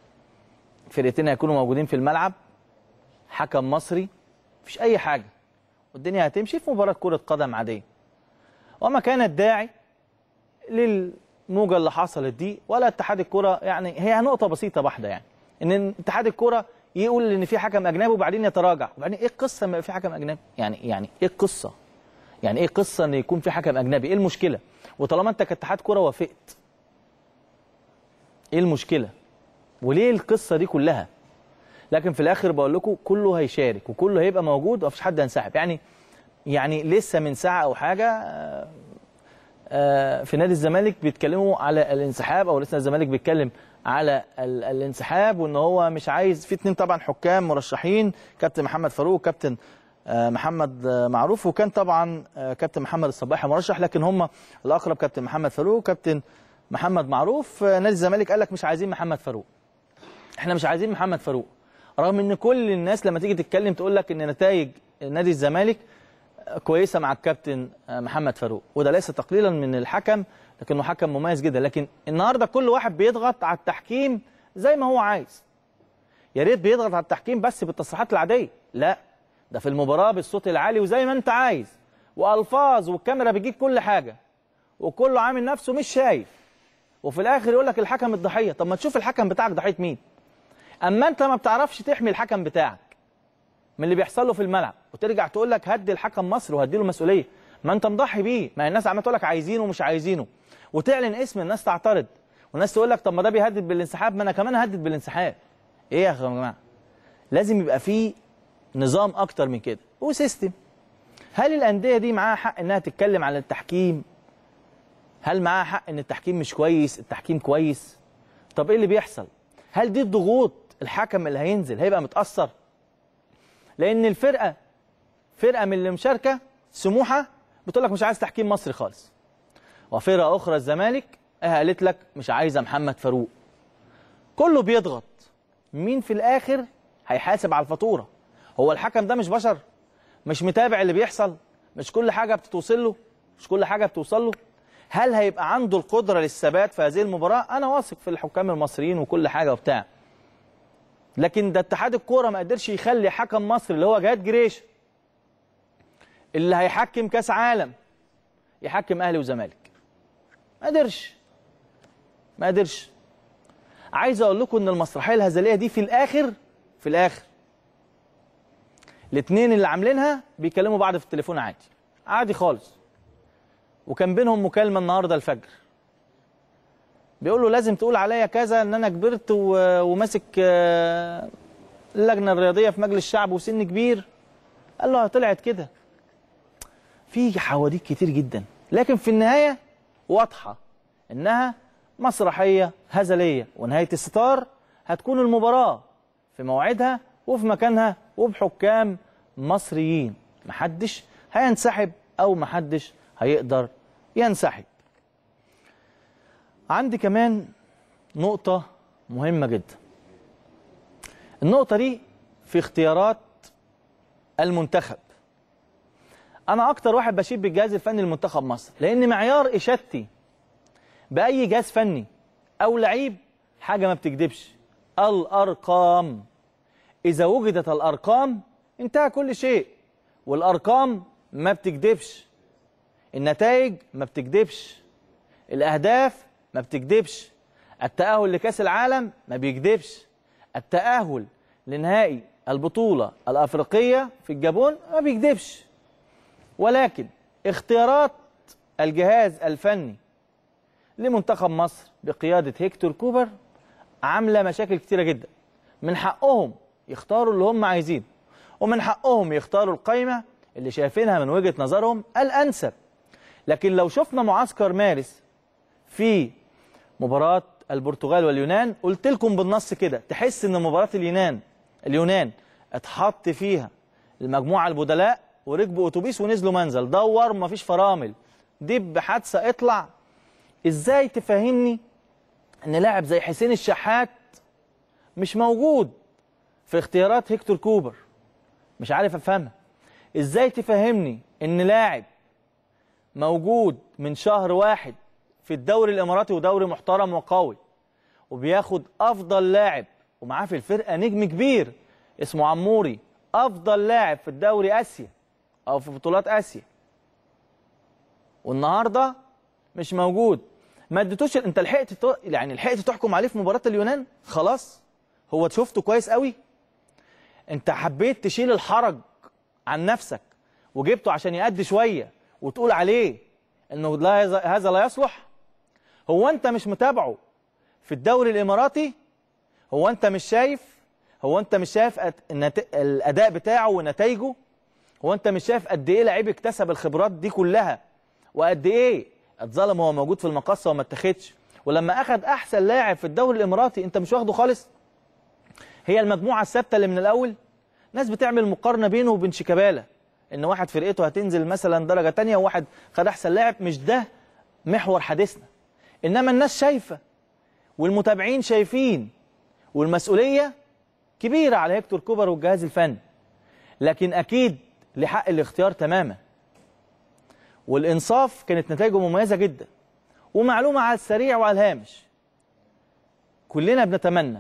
فرقتين هيكونوا موجودين في الملعب، حكم مصري، مفيش اي حاجه، والدنيا هتمشي في مباراه كره قدم عاديه. وما كان الداعي للموجه اللي حصلت دي ولا اتحاد الكره، يعني هي نقطه بسيطه واحده، يعني ان اتحاد الكره يقول ان في حكم اجنبي وبعدين يتراجع، وبعدين ايه القصه ما في حكم اجنبي؟ يعني يعني ايه القصه؟ يعني ايه قصه ان يكون في حكم اجنبي؟ ايه المشكله؟ وطالما انت كاتحاد كره وافقت، ايه المشكله؟ وليه القصه دي كلها؟ لكن في الاخر بقول لكم كله هيشارك وكله هيبقى موجود ومفيش حد هينسحب. يعني يعني لسه من ساعه او حاجه في نادي الزمالك بيتكلموا على الانسحاب، او لسه الزمالك بيتكلم على الانسحاب، وان هو مش عايز. في اتنين طبعا حكام مرشحين، كابتن محمد فاروق وكابتن محمد معروف، وكان طبعا كابتن محمد الصباحي مرشح، لكن هم الاقرب كابتن محمد فاروق وكابتن محمد معروف. نادي الزمالك قال لك مش عايزين محمد فاروق، احنا مش عايزين محمد فاروق، رغم ان كل الناس لما تيجي تتكلم تقول لك ان نتائج نادي الزمالك كويسه مع الكابتن محمد فاروق، وده ليس تقليلا من الحكم، لكنه حكم مميز جدا. لكن النهارده كل واحد بيضغط على التحكيم زي ما هو عايز. يا ريت بيضغط على التحكيم بس بالتصريحات العاديه، لا، ده في المباراه بالصوت العالي وزي ما انت عايز، والفاظ والكاميرا بتجيب كل حاجه وكله عامل نفسه مش شايف، وفي الاخر يقول لك الحكم الضحيه. طب ما تشوف الحكم بتاعك ضحيه مين؟ اما انت ما بتعرفش تحمي الحكم بتاعك من اللي بيحصل له في الملعب، وترجع تقول لك هدي الحكم مصر وهدي له مسؤوليه. ما انت مضحي بيه، ما الناس عماله تقول لك عايزينه ومش عايزينه، وتعلن اسم الناس تعترض، والناس تقول لك طب ما ده بيهدد بالانسحاب، ما انا كمان هدد بالانسحاب. ايه يا جماعه؟ لازم يبقى فيه نظام اكتر من كده وسيستم. هل الانديه دي معاها حق انها تتكلم عن التحكيم؟ هل معاها حق ان التحكيم مش كويس، التحكيم كويس؟ طب ايه اللي بيحصل؟ هل دي الضغوط الحكم اللي هينزل هيبقى متاثر؟ لان الفرقه فرقه من اللي مشاركه سموحه بتقول لك مش عايز تحكيم مصري خالص، وفرقه اخرى الزمالك قالت لك مش عايزه محمد فاروق. كله بيضغط، مين في الاخر هيحاسب على الفاتوره؟ هو الحكم ده مش بشر؟ مش متابع اللي بيحصل؟ مش كل حاجه بتوصل له؟ مش كل حاجه بتوصل له؟ هل هيبقى عنده القدره للثبات في هذه المباراه؟ انا واثق في الحكام المصريين وكل حاجه وبتاع، لكن ده اتحاد الكوره ما قدرش يخلي حكم مصر اللي هو جهاد جريشه اللي هيحكم كاس عالم يحكم اهلي وزمالك. ما قدرش ما قدرش عايز اقول لكم ان المسرحيه الهزليه دي في الاخر في الاخر الاثنين اللي عاملينها بيكلموا بعض في التليفون عادي عادي خالص، وكان بينهم مكالمه النهارده الفجر بيقول له لازم تقول عليا كذا ان انا كبرت وماسك اللجنه الرياضيه في مجلس الشعب وسن كبير. قال له طلعت كده. في حواديت كتير جدا، لكن في النهايه واضحه انها مسرحيه هزليه، ونهايه الستار هتكون المباراه في موعدها وفي مكانها وبحكام مصريين. محدش هينسحب او محدش هيقدر ينسحب. عندي كمان نقطة مهمة جدا. النقطة دي في اختيارات المنتخب. أنا أكتر واحد بشيد بالجهاز الفني لمنتخب مصر، لأن معيار إشادتي بأي جهاز فني أو لعيب حاجة ما بتكذبش، الأرقام. إذا وجدت الأرقام انتهى كل شيء، والأرقام ما بتكذبش، النتائج ما بتكذبش، الأهداف ما بتكذبش، التأهل لكأس العالم ما بيكذبش، التأهل لنهائي البطولة الأفريقية في الجابون ما بيكذبش. ولكن اختيارات الجهاز الفني لمنتخب مصر بقيادة هيكتور كوبر عاملة مشاكل كتيرة جدا. من حقهم يختاروا اللي هم عايزينه، ومن حقهم يختاروا القائمة اللي شايفينها من وجهة نظرهم الأنسب. لكن لو شفنا معسكر مارس في مباراة البرتغال واليونان، قلت لكم بالنص كده تحس ان مباراة اليونان اليونان اتحط فيها المجموعة البدلاء وركبوا اتوبيس ونزلوا منزل، دور مفيش فرامل، دب حادثة اطلع. ازاي تفهمني ان لاعب زي حسين الشحات مش موجود في اختيارات هيكتور كوبر؟ مش عارف افهمها. ازاي تفهمني ان لاعب موجود من شهر واحد في الدوري الاماراتي ودوري محترم وقوي وبياخد افضل لاعب ومعاه في الفرقه نجم كبير اسمه عموري، افضل لاعب في الدوري اسيا او في بطولات اسيا، والنهارده مش موجود؟ ما اديتوش انت لحقت يعني لحقت تحكم عليه في مباراه اليونان؟ خلاص هو شفته كويس قوي؟ انت حبيت تشيل الحرج عن نفسك وجبته عشان يأدي شويه وتقول عليه انه لا هذا لا يصلح؟ هو انت مش متابعه في الدوري الاماراتي؟ هو انت مش شايف هو انت مش شايف الاداء بتاعه ونتائجه؟ هو انت مش شايف قد ايه لعيب اكتسب الخبرات دي كلها، وقد ايه اتظلم وهو موجود في المقصه وما اتاخدش؟ ولما اخذ احسن لاعب في الدوري الاماراتي انت مش واخده خالص؟ هي المجموعه الثابته اللي من الاول. ناس بتعمل مقارنه بينه وبين شيكابالا، ان واحد فرقته هتنزل مثلا درجه ثانيه وواحد خد احسن لاعب. مش ده محور حديثنا، انما الناس شايفه والمتابعين شايفين، والمسؤوليه كبيره على هيكتور كوبر والجهاز الفني. لكن اكيد لحق الاختيار تماما، والانصاف كانت نتائجه مميزه جدا. ومعلومه على السريع وعلى الهامش، كلنا بنتمنى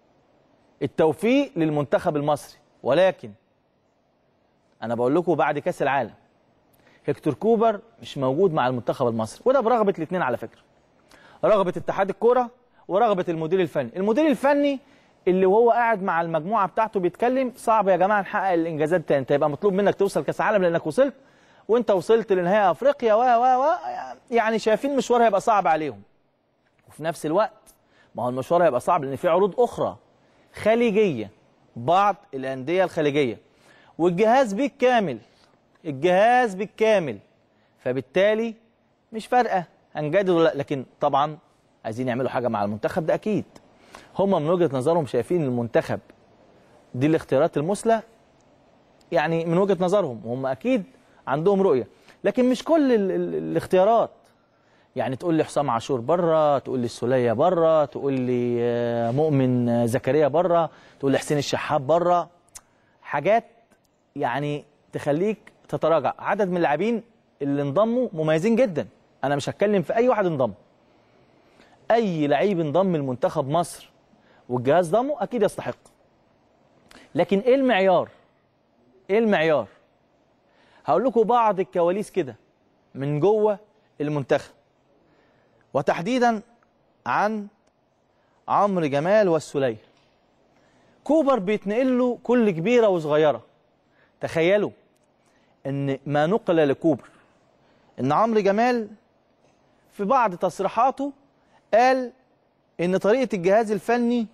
التوفيق للمنتخب المصري، ولكن انا بقول لكم بعد كاس العالم هيكتور كوبر مش موجود مع المنتخب المصري، وده برغبه الاثنين على فكره. رغبه اتحاد الكوره ورغبه المدير الفني. المدير الفني اللي وهو قاعد مع المجموعه بتاعته بيتكلم صعب يا جماعه نحقق الانجازات تاني، انت يبقى مطلوب منك توصل كاس عالم لانك وصلت، وانت وصلت لنهائي افريقيا و و و يعني شايفين مشوار هيبقى صعب عليهم. وفي نفس الوقت ما هو المشوار هيبقى صعب لان في عروض اخرى خليجيه، بعض الانديه الخليجيه، والجهاز بالكامل، الجهاز بالكامل، فبالتالي مش فارقه هنجدد ولا لا، لكن طبعا عايزين يعملوا حاجه مع المنتخب ده اكيد. هم من وجهه نظرهم شايفين المنتخب دي الاختيارات المثلى، يعني من وجهه نظرهم، وهم اكيد عندهم رؤيه، لكن مش كل ال ال الاختيارات. يعني تقول لي حسام عاشور بره، تقول لي السوليه بره، تقول لي مؤمن زكريا بره، تقول لي حسين الشحات بره، حاجات يعني تخليك تتراجع. عدد من اللاعبين اللي انضموا مميزين جدا، انا مش هتكلم في اي واحد انضم، اي لعيب انضم لمنتخب مصر والجهاز ضمه اكيد يستحق. لكن ايه المعيار؟ ايه المعيار؟ هقول لكم بعض الكواليس كده من جوه المنتخب، وتحديدا عن عمرو جمال والسوليه. كوبر بيتنقل له كل كبيره وصغيره. تخيلوا ان ما نقل لكوبر ان عمرو جمال في بعض تصريحاته قال ان طريقه الجهاز الفني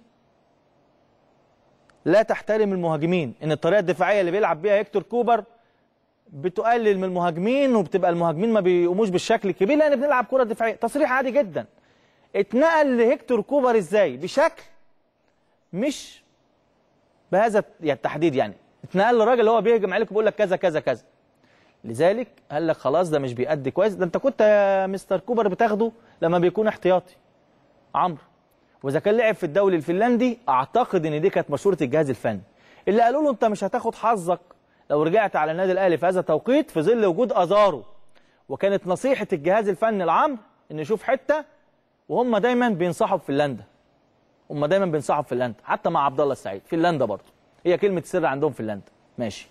لا تحترم المهاجمين، ان الطريقه الدفاعيه اللي بيلعب بيها هيكتور كوبر بتقلل من المهاجمين، وبتبقى المهاجمين ما بيقوموش بالشكل الكبير لان بنلعب كره دفاعيه. تصريح عادي جدا. اتنقل لهيكتور كوبر ازاي؟ بشكل مش بهذا التحديد، يعني اتنقل للراجل اللي هو بيهجم عليك وبيقول لك كذا كذا كذا. لذلك قال لك خلاص ده مش بيأدي كويس، ده انت كنت يا مستر كوبر بتاخده لما بيكون احتياطي عمرو، واذا كان لعب في الدوري الفنلندي اعتقد ان دي كانت مشوره الجهاز الفني اللي قالوا له انت مش هتاخد حظك لو رجعت على النادي الاهلي في هذا التوقيت في ظل وجود ازارو. وكانت نصيحه الجهاز الفني لعمرو ان يشوف حته، وهم دايما بينصحوا في فنلندا، هم دايما بينصحوا في فنلندا، حتى مع عبد الله السعيد فنلندا برضه هي كلمه السر عندهم فنلندا. ماشي.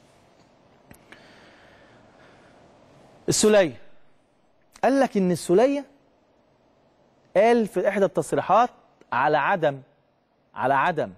السوليه قال لك ان السوليه قال في احدى التصريحات على عدم على عدم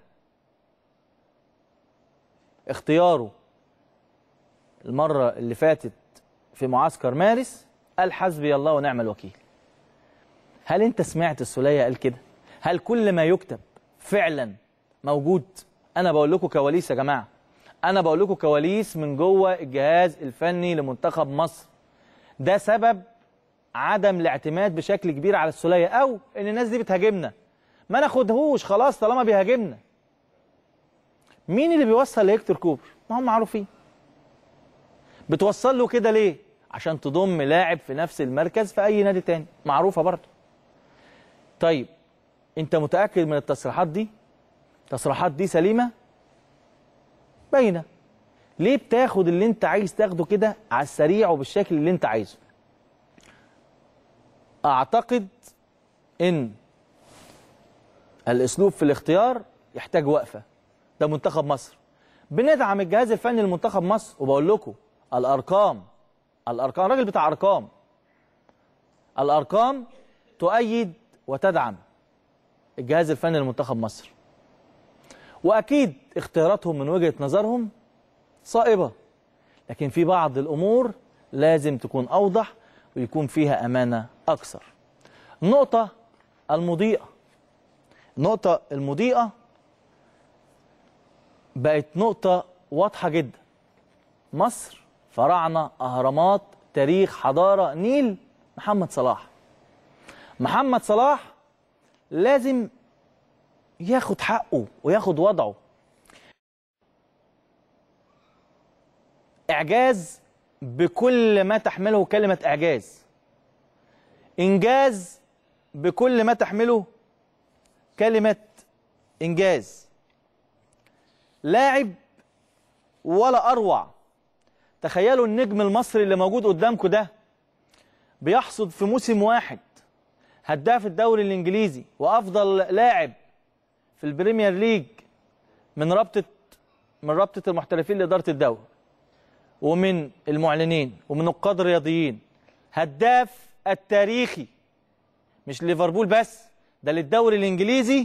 اختياره المره اللي فاتت في معسكر مارس، قال حسبي الله ونعم الوكيل. هل انت سمعت السوليه قال كده؟ هل كل ما يكتب فعلا موجود؟ انا بقول لكم كواليس يا جماعه، انا بقول لكم كواليس من جوه الجهاز الفني لمنتخب مصر. ده سبب عدم الاعتماد بشكل كبير على السوليه، او ان الناس دي بتهاجمنا ما ناخدهوش خلاص طالما بيهاجمنا. مين اللي بيوصل لهيكتور كوبر؟ ما هم معروفين. بتوصل له كده ليه؟ عشان تضم لاعب في نفس المركز في اي نادي تاني، معروفه برضه. طيب انت متاكد من التصريحات دي؟ التصريحات دي سليمه؟ باينه. ليه بتاخد اللي انت عايز تاخده كده على السريع وبالشكل اللي انت عايزه؟ اعتقد ان الاسلوب في الاختيار يحتاج وقفه. ده منتخب مصر، بندعم الجهاز الفني لمنتخب مصر، وبقول لكم الارقام الارقام راجل بتاع ارقام، الارقام تؤيد وتدعم الجهاز الفني لمنتخب مصر. واكيد اختياراتهم من وجهه نظرهم صائبه، لكن في بعض الامور لازم تكون اوضح ويكون فيها امانه اكثر. النقطه المضيئه النقطه المضيئه بقت نقطه واضحه جدا. مصر فراعنه، اهرامات، تاريخ، حضاره، نيل. محمد صلاح محمد صلاح لازم ياخد حقه وياخد وضعه. اعجاز بكل ما تحمله كلمه اعجاز، انجاز بكل ما تحمله كلمه انجاز. لاعب ولا اروع. تخيلوا النجم المصري اللي موجود قدامكم ده بيحصد في موسم واحد هداف الدوري الانجليزي وافضل لاعب في البريمير ليج من رابطه من رابطه المحترفين لاداره الدوري، ومن المعلنين ومن النقاد الرياضيين، هداف التاريخي مش ليفربول بس، ده للدوري الانجليزي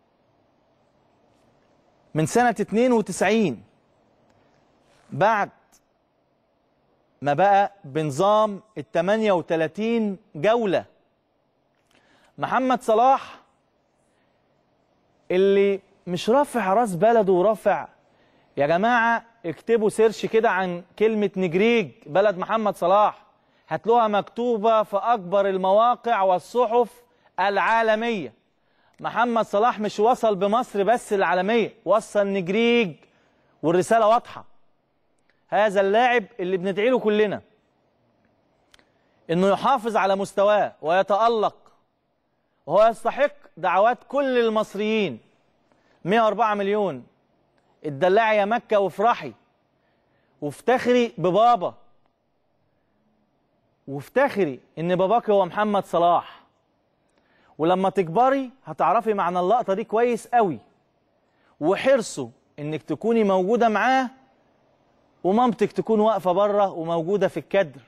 من سنة اتنين وتسعين بعد ما بقى بنظام ال تمنية وتلاتين جولة. محمد صلاح اللي مش رافع راس بلده ورافع، يا جماعة اكتبوا سيرش كده عن كلمة نجريج بلد محمد صلاح، هتلاقوها مكتوبة في أكبر المواقع والصحف العالمية. محمد صلاح مش وصل بمصر بس العالمية، وصل نجريج، والرسالة واضحة. هذا اللاعب اللي بندعي له كلنا إنه يحافظ على مستواه ويتألق، وهو يستحق دعوات كل المصريين. مئة وأربعة مليون، اتدلعي يا مكة وافرحي وافتخري ببابا، وافتخري ان باباك هو محمد صلاح. ولما تكبري هتعرفي معنى اللقطة دي كويس قوي، وحرصه انك تكوني موجودة معاه ومامتك تكون واقفة بره وموجودة في الكادر،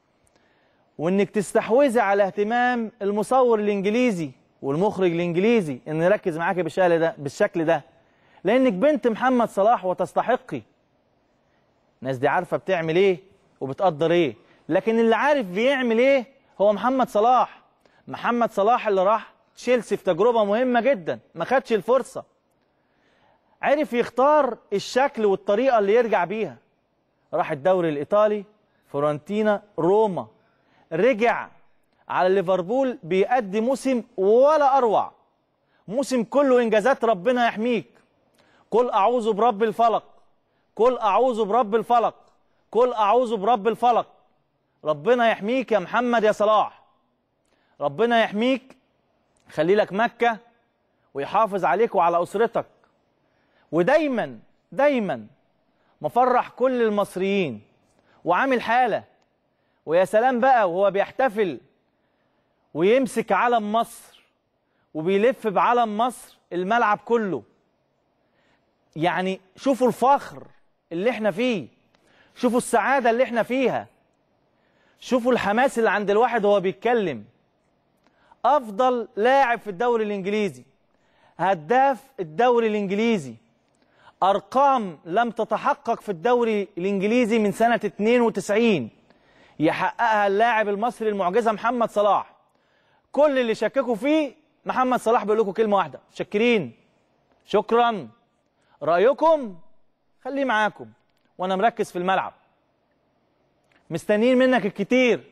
وانك تستحوذي على اهتمام المصور الانجليزي والمخرج الانجليزي ان يركز معاكي بالشكل ده بالشكل ده لانك بنت محمد صلاح وتستحقي. الناس دي عارفه بتعمل ايه وبتقدر ايه، لكن اللي عارف بيعمل ايه هو محمد صلاح. محمد صلاح اللي راح تشيلسي في تجربه مهمه جدا ما خدش الفرصه، عرف يختار الشكل والطريقه اللي يرجع بيها. راح الدوري الايطالي، فورنتينا، روما، رجع على ليفربول بيأدي موسم ولا اروع، موسم كله انجازات. ربنا يحميك. قل اعوذ برب الفلق، قل اعوذ برب الفلق، قل اعوذ برب الفلق. ربنا يحميك يا محمد يا صلاح، ربنا يحميك، خلي لك مكة ويحافظ عليك وعلى أسرتك. ودايما دايما مفرح كل المصريين وعامل حالة. ويا سلام بقى وهو بيحتفل ويمسك علم مصر وبيلف بعلم مصر الملعب كله. يعني شوفوا الفخر اللي احنا فيه، شوفوا السعادة اللي احنا فيها، شوفوا الحماس اللي عند الواحد وهو بيتكلم. أفضل لاعب في الدوري الإنجليزي، هداف الدوري الإنجليزي، أرقام لم تتحقق في الدوري الإنجليزي من سنة اتنين وتسعين يحققها اللاعب المصري المعجزة محمد صلاح. كل اللي شككوا فيه محمد صلاح بيقول لكم كلمة واحدة: شاكرين، شكرا، رأيكم خليه معاكم وأنا مركز في الملعب، مستنيين منك الكتير.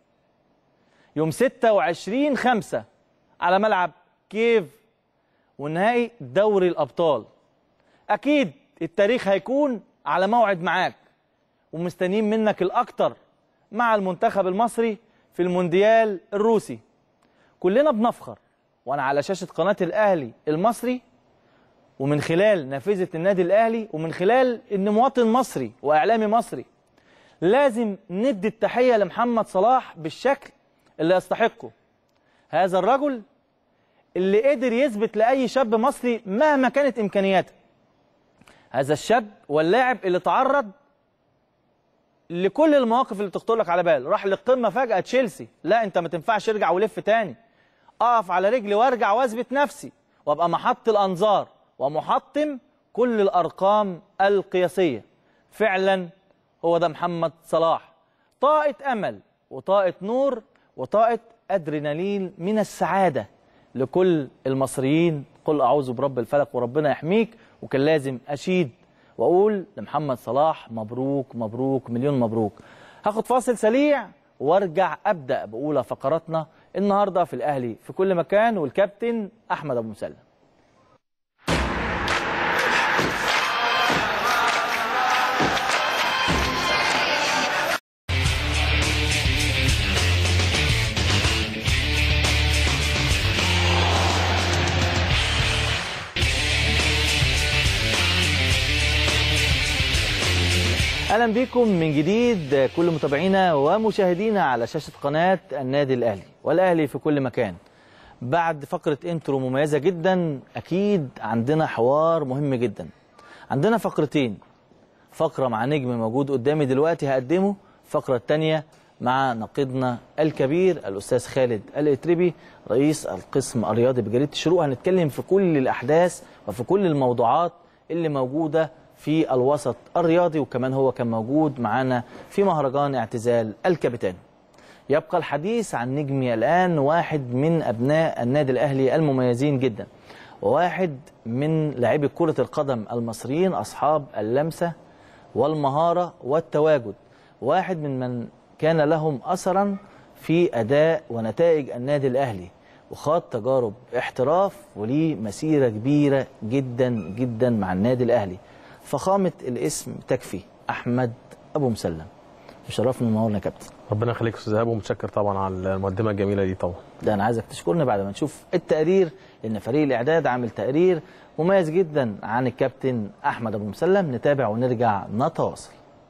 يوم ستة وعشرين خمسة على ملعب كييف ونهائي دوري الأبطال. أكيد التاريخ هيكون على موعد معاك، ومستنيين منك الأكتر مع المنتخب المصري في المونديال الروسي. كلنا بنفخر وأنا على شاشة قناة الأهلي المصري، ومن خلال نافذة النادي الأهلي، ومن خلال إن مواطن مصري وإعلامي مصري لازم ندي التحية لمحمد صلاح بالشكل اللي يستحقه. هذا الرجل اللي قدر يثبت لأي شاب مصري مهما كانت إمكانياته. هذا الشاب واللاعب اللي تعرض لكل المواقف اللي بتخطر لك على بال. راح للقمة فجأة تشيلسي، لا أنت ما تنفعش، ارجع ولف تاني، أقف على رجلي وارجع واثبت نفسي وابقى محط الأنظار ومحطم كل الأرقام القياسية. فعلا هو ده محمد صلاح، طاقة أمل وطاقة نور وطاقة أدرينالين من السعادة لكل المصريين. قل أعوذ برب الفلق وربنا يحميك. وكان لازم أشيد وأقول لمحمد صلاح مبروك مبروك مليون مبروك. هاخد فاصل سريع وارجع أبدأ بأولى فقراتنا النهاردة في الأهلي في كل مكان، والكابتن أحمد أبو مسلم. اهلا بكم من جديد كل متابعينا ومشاهدينا على شاشه قناه النادي الاهلي والاهلي في كل مكان. بعد فقره انترو مميزه جدا، اكيد عندنا حوار مهم جدا. عندنا فقرتين، فقره مع نجم موجود قدامي دلوقتي هقدمه، الفقره الثانيه مع نقيضنا الكبير الاستاذ خالد الاتربي رئيس القسم الرياضي بجريده الشروق. هنتكلم في كل الاحداث وفي كل الموضوعات اللي موجوده في الوسط الرياضي، وكمان هو كان موجود معانا في مهرجان اعتزال الكابيتان. يبقى الحديث عن نجمي الآن، واحد من أبناء النادي الأهلي المميزين جدا، وواحد من لاعبي كرة القدم المصريين أصحاب اللمسة والمهارة والتواجد، واحد من من كان لهم أثرا في أداء ونتائج النادي الأهلي، وخاض تجارب احتراف وليه مسيرة كبيرة جدا جدا مع النادي الأهلي. فخامة الاسم تكفي، أحمد أبو مسلم. مشرفنا ومنورنا يا كابتن. ربنا يخليك يا استاذ ايهاب، ومتشكر طبعا على المقدمه الجميله دي طبعا. ده انا عايزك تشكرني بعد ما نشوف التقرير، لان فريق الاعداد عامل تقرير مميز جدا عن الكابتن احمد ابو مسلم. نتابع ونرجع نتواصل.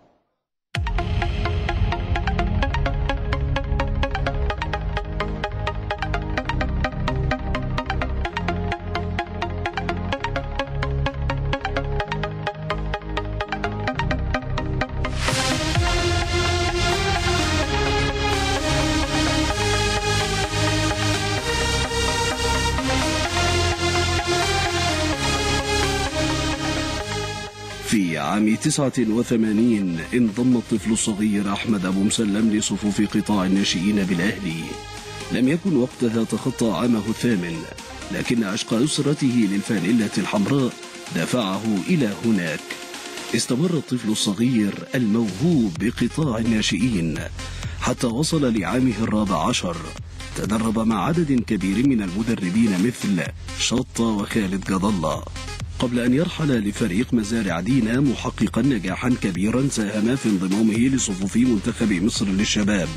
في عام تسعة وثمانين انضم الطفل الصغير أحمد أبو مسلم لصفوف قطاع الناشئين بالأهلي. لم يكن وقتها تخطى عامه الثامن، لكن عشق أسرته للفانلة الحمراء دفعه إلى هناك. استمر الطفل الصغير الموهوب بقطاع الناشئين حتى وصل لعامه الرابع عشر. تدرب مع عدد كبير من المدربين مثل شطة وخالد جد الله، قبل أن يرحل لفريق مزارع دينا محققا نجاحا كبيرا ساهم في انضمامه لصفوف منتخب مصر للشباب.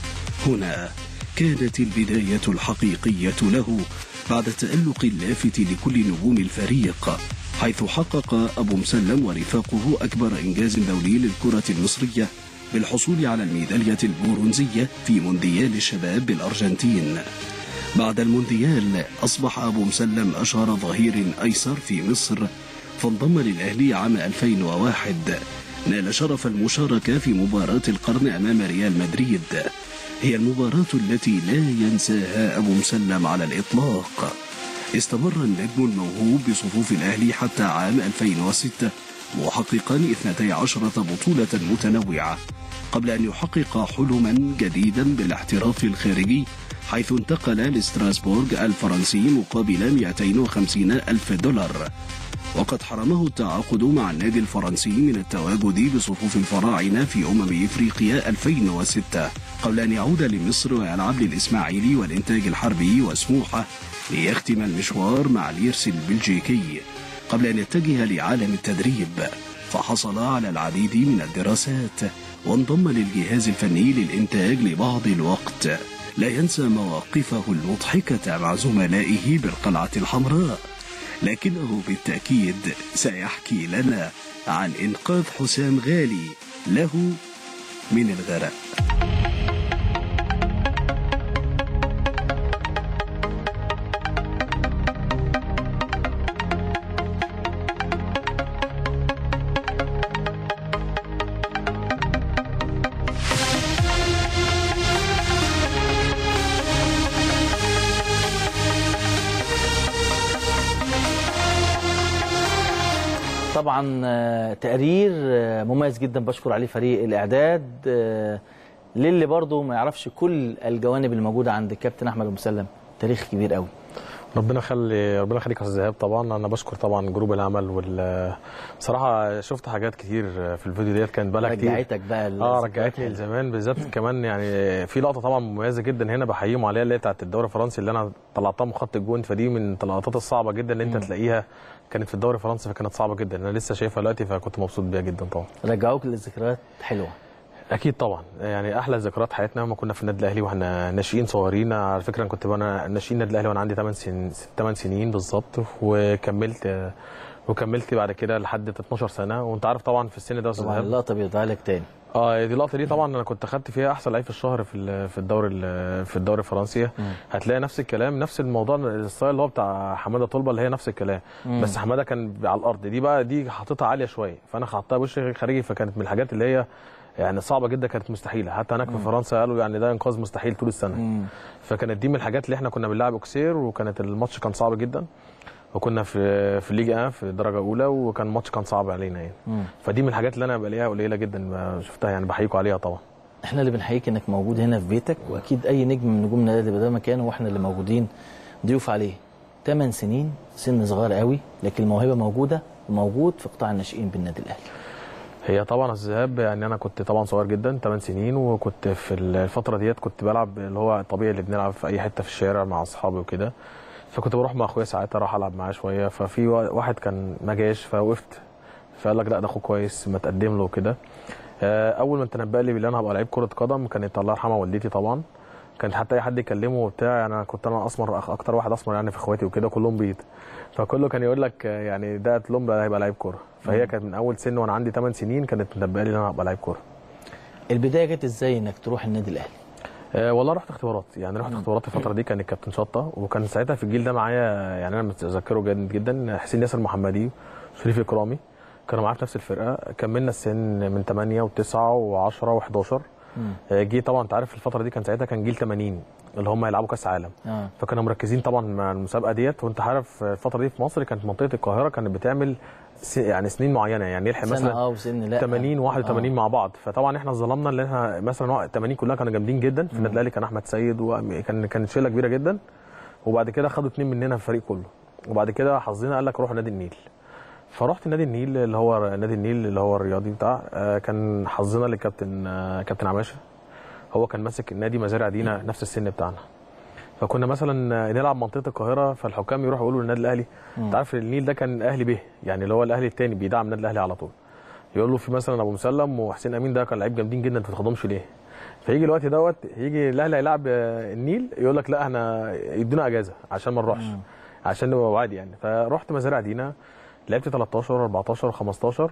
هنا كانت البداية الحقيقية له بعد التألق اللافت لكل نجوم الفريق، حيث حقق أبو مسلم ورفاقه أكبر إنجاز دولي للكرة المصرية بالحصول على الميدالية البرونزية في مونديال الشباب بالأرجنتين. بعد المونديال أصبح أبو مسلم أشهر ظهير أيسر في مصر، فانضم للأهلي عام ألفين وواحد. نال شرف المشاركة في مباراة القرن أمام ريال مدريد، هي المباراة التي لا ينساها أبو مسلم على الإطلاق. استمر النجم الموهوب بصفوف الأهلي حتى عام ألفين وستة محققا اثنتي عشرة بطولة متنوعة، قبل أن يحقق حلما جديدا بالاحتراف الخارجي، حيث انتقل لستراسبورغ الفرنسي مقابل مئتين وخمسين ألف دولار. وقد حرمه التعاقد مع النادي الفرنسي من التواجد بصفوف الفراعنة في أمم إفريقيا ألفين وستة، قبل أن يعود لمصر ويلعب للإسماعيلي والإنتاج الحربي وسموحة، ليختم المشوار مع اليرس البلجيكي، قبل أن يتجه لعالم التدريب. فحصل على العديد من الدراسات وانضم للجهاز الفني للإنتاج لبعض الوقت. لا ينسى مواقفه المضحكة مع زملائه بالقلعة الحمراء، لكنه بالتأكيد سيحكي لنا عن إنقاذ حسام غالي له من الغرق. طبعا تقرير مميز جدا بشكر عليه فريق الاعداد. للي برضه ما يعرفش كل الجوانب الموجوده عند الكابتن احمد ابو مسلم، تاريخ كبير قوي. ربنا يخلي ربنا يخليك يا استاذ ايهاب. طبعا انا بشكر طبعا جروب العمل، وال بصراحه شفت حاجات كتير في الفيديو ديت كانت بقى كتير رجعتك بقى اه رجعتني لزمان بالذات. كمان يعني في لقطه طبعا مميزه جدا هنا بحييهم عليها، اللي هي بتاعت الدوري الفرنسي اللي انا طلعتها من خط الجون، فدي من اللقطات الصعبه جدا اللي انت تلاقيها كانت في الدوري الفرنسي، فكانت صعبه جدا. انا لسه شايفها دلوقتي فكنت مبسوط بيها جدا. طبعا رجعوك لذكريات حلوه. اكيد طبعا، يعني احلى ذكريات حياتنا لما كنا في النادي الاهلي واحنا ناشئين صغيرين. على فكره انا كنت انا ناشئين النادي الاهلي وانا عندي ثمان سنين ثمان سنين بالظبط، وكملت وكملت بعد كده لحد اتناشر سنه. وانت عارف طبعا في السن ده طبعا اللقطه بيضيع لك تاني. اه دي اللقطه دي طبعا انا كنت خدت فيها احسن لعيب في الشهر في في الدوري في الدوري الفرنسي. هتلاقي نفس الكلام، نفس الموضوع، الستايل اللي هو بتاع حماده طلبه اللي هي نفس الكلام. مم. بس حماده كان على الارض، دي بقى دي حاططها عاليه شويه، فانا حطيتها بوش خارجي، فكانت من الحاجات اللي هي يعني صعبه جدا، كانت مستحيله. حتى هناك في فرنسا قالوا يعني ده انقاذ مستحيل طول السنه. مم. فكانت دي من الحاجات اللي احنا كنا بنلعب اوكسير، وكانت الماتش كان صعب جدا، وكنا في في الليج ان في الدرجه الاولى، وكان الماتش كان صعب علينا يعني. مم. فدي من الحاجات اللي انا بلاقيها قليله جدا شفتها، يعني بحييكوا عليها طبعا. احنا اللي بنحييك انك موجود هنا في بيتك، واكيد اي نجم من نجوم النادي ده مكانه، واحنا اللي موجودين ضيوف عليه. ثمان سنين سن صغير قوي، لكن الموهبه موجوده، وموجود في قطاع الناشئين بالنادي الاهلي. هي طبعا الذهاب يعني انا كنت طبعا صغير جدا ثمان سنين، وكنت في الفتره ديت كنت بلعب اللي هو الطبيعي اللي بنلعب في اي حته في الشارع مع اصحابي وكده، فكنت بروح مع اخويا ساعتها راح العب معاه شويه. ففي واحد كان ما جاش فوقفت، فقال لك لا ده اخو كويس ما تقدم له وكده. اول ما تنبأ لي باللي انا هبقى لعيب كره قدم كانت الله يرحمها والدتي طبعا، كانت حتى اي حد يكلمه وبتاع، يعني انا كنت انا اسمر اكتر واحد اسمر يعني في اخواتي وكده، كلهم بيض، فكله كان يقول لك يعني ده تلوم ده هيبقى لعيب كوره. فهي كانت من اول سن وانا عندي ثمان سنين كانت منبأ لي ان انا هبقى لعيب كوره. البدايه جت ازاي انك تروح النادي الاهلي؟ أه والله رحت اختبارات، يعني رحت اختبارات الفتره دي، كان الكابتن شطه، وكان ساعتها في الجيل ده معايا يعني انا متذكره جدا جدا حسين ياسر محمدي وشريف اكرامي، كانوا معايا في نفس الفرقه، كملنا السن من ثمانية وتسعة وعشرة وحداشر. جه طبعا انت عارف الفتره دي كان ساعتها كان جيل ثمانين اللي هم يلعبوا كاس عالم. آه. فكانوا مركزين طبعا مع المسابقه ديت، وانت عارف الفتره دي في مصر كانت منطقه القاهره كانت بتعمل يعني سنين معينه، يعني يلحق مثلا اه وسن لا ثمانين واحد وثمانين آه. مع بعض. فطبعا احنا ظلمنا اللي احنا مثلا ثمانين كلها كانوا جامدين جدا في النادي الاهلي، كان احمد سيد وكان كانت شيله كبيره جدا، وبعد كده خدوا اثنين مننا في الفريق كله، وبعد كده حظنا قال لك روحوا نادي النيل. فرحت نادي النيل اللي هو نادي النيل اللي هو الرياضي بتاع، كان حظنا للكابتن كابتن عماشه، هو كان ماسك النادي مزارع دينا نفس السن بتاعنا. فكنا مثلا نلعب منطقه القاهره، فالحكام يروحوا يقولوا للنادي الاهلي انت عارف النيل ده كان اهلي به، يعني اللي هو الاهلي الثاني بيدعم النادي الاهلي على طول، يقول له في مثلا ابو مسلم وحسين امين ده كان لعيب جامدين جدا انت ما تاخدهمش ليه؟ فيجي الوقت دوت يجي الاهلي هيلاعب النيل يقول لك لا احنا يدونا اجازه عشان ما نروحش، عشان نبقى عادي يعني. فرحت مزارع دينا لعبت تلتاشر واربعتاشر وخمستاشر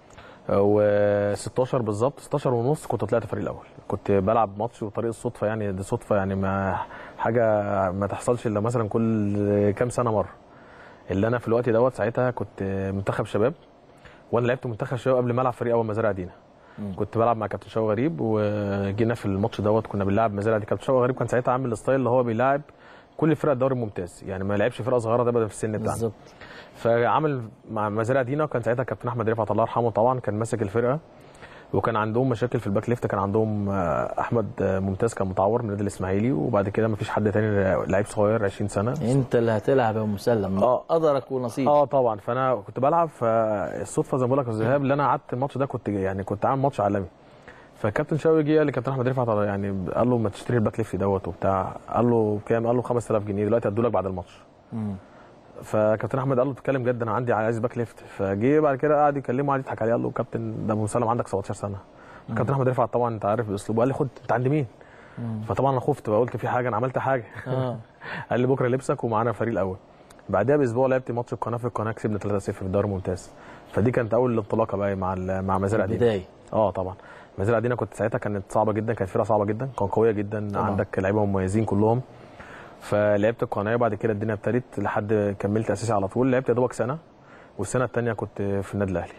وستاشر بالظبط، ستاشر ونص كنت طلعت الفريق الاول، كنت بلعب ماتش وطريق الصدفه، يعني دي صدفه يعني ما حاجه ما تحصلش الا مثلا كل كام سنه مره. اللي انا في الوقت دوت ساعتها كنت منتخب شباب، وانا لعبت منتخب شباب قبل ما العب فريق اول مزارع دينا. كنت بلعب مع كابتن شوقي غريب، وجينا في الماتش دوت كنا بنلعب مزارع دي. كابتن شوقي غريب كان ساعتها عامل الستايل اللي هو بيلاعب كل فرق الدوري الممتاز، يعني ما لعبش فرقه صغيره ابدا في السن بتاعنا بالظبط. فعمل مع مزارع دينا، وكان ساعتها كابتن احمد رفعت الله يرحمه طبعا كان ماسك الفرقه، وكان عندهم مشاكل في الباك ليفت، كان عندهم احمد ممتاز كان متعور من النادي الاسماعيلي، وبعد كده ما فيش حد تاني لعيب صغير عشرين سنه. انت اللي هتلعب يا مسلم، اه قدرك ونصيبك. اه طبعا، فانا كنت بلعب، فالصدفه زي ما بقول لك الذهاب اللي انا قعدت الماتش ده كنت يعني كنت عامل ماتش عالمي. فكابتن شوقي جه قال لي كابتن احمد رفعت يعني قال له ما تشتري الباك ليفت دوت وبتاع، قال له بكام؟ قال له خمسة آلاف جنيه دلوقتي هدوا لك بعد الماتش. امم فكابتن احمد قال له بتتكلم جد انا عندي عايز باك ليفت. فجه بعد كده قعد يكلمه قعد يضحك عليه، قال له كابتن ده ابو مسلم عندك سبعتاشر سنه. كابتن احمد رفعت طبعا انت عارف باسلوبه قال لي خد انت عند مين؟ مم. فطبعا انا خفت وقلت في حاجه انا عملت حاجه. آه. قال لي بكره لبسك ومعانا الفريق الاول. بعدها باسبوع لعبت ماتش القناه في القناه كسبنا ثلاثة صفر في الدوري الممتاز. فدي كانت اول انطلاقه بقى مع مع مزارع دينا. بدايه اه طبعا مزارع دينا كنت ساعتها كانت صعبه جدا، كانت فرقه صعبه جدا، كانت قويه جدا طبعا. عندك لعيبه مميزين كلهم. فلعبت القناه وبعد كده الدنيا ابتدت لحد كملت اساسي على طول، لعبت يا دوبك سنه، والسنه الثانيه كنت في النادي الاهلي.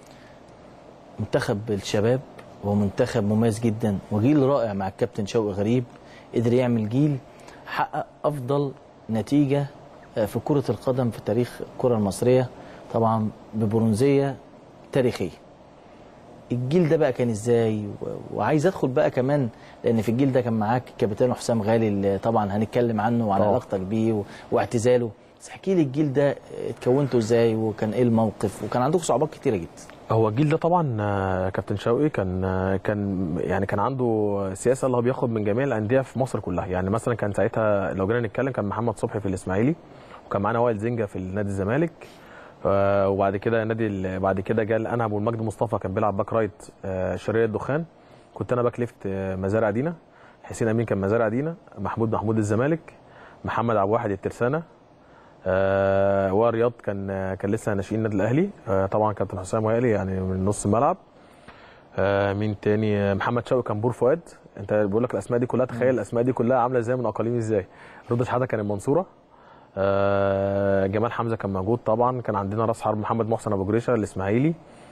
منتخب الشباب هو منتخب مميز جدا، وجيل رائع مع الكابتن شوقي غريب، قدر يعمل جيل حقق افضل نتيجه في كره القدم في تاريخ الكره المصريه، طبعا ببرونزيه تاريخيه. الجيل ده بقى كان ازاي؟ وعايز ادخل بقى كمان لان في الجيل ده كان معاك كابتن حسام غالي اللي طبعا هنتكلم عنه وعلى علاقتك بيه واعتزاله، بس احكي لي الجيل ده اتكونتوا ازاي وكان ايه الموقف، وكان عندكم صعوبات كتيره جدا. هو الجيل ده طبعا كابتن شوقي كان كان يعني كان عنده سياسه اللي هو بياخد من جميع الانديه في مصر كلها، يعني مثلا كان ساعتها لو جينا نتكلم كان محمد صبحي في الاسماعيلي، وكان معانا وائل زنجه في نادي الزمالك، وبعد كده نادي بعد كده جه انا ابو المجد مصطفى كان بيلعب باك رايت شرقيه الدخان، كنت انا باك ليفت مزارع دينا، حسين امين كان مزارع دينا، محمود محمود الزمالك، محمد عبد الواحد الترسانه، آه ورياض كان كان لسه ناشئين النادي الاهلي، آه طبعا كابتن حسام غالي يعني من نص الملعب، آه مين تاني؟ محمد شوقي كان بور فؤاد. انت بقول لك الاسماء دي كلها، تخيل الاسماء دي كلها عامله ازاي من اقاليم ازاي. رضا شحاته كان المنصوره. آه جمال حمزه كان موجود طبعا. كان عندنا راس حرب محمد محسن ابو جريشه الاسماعيلي.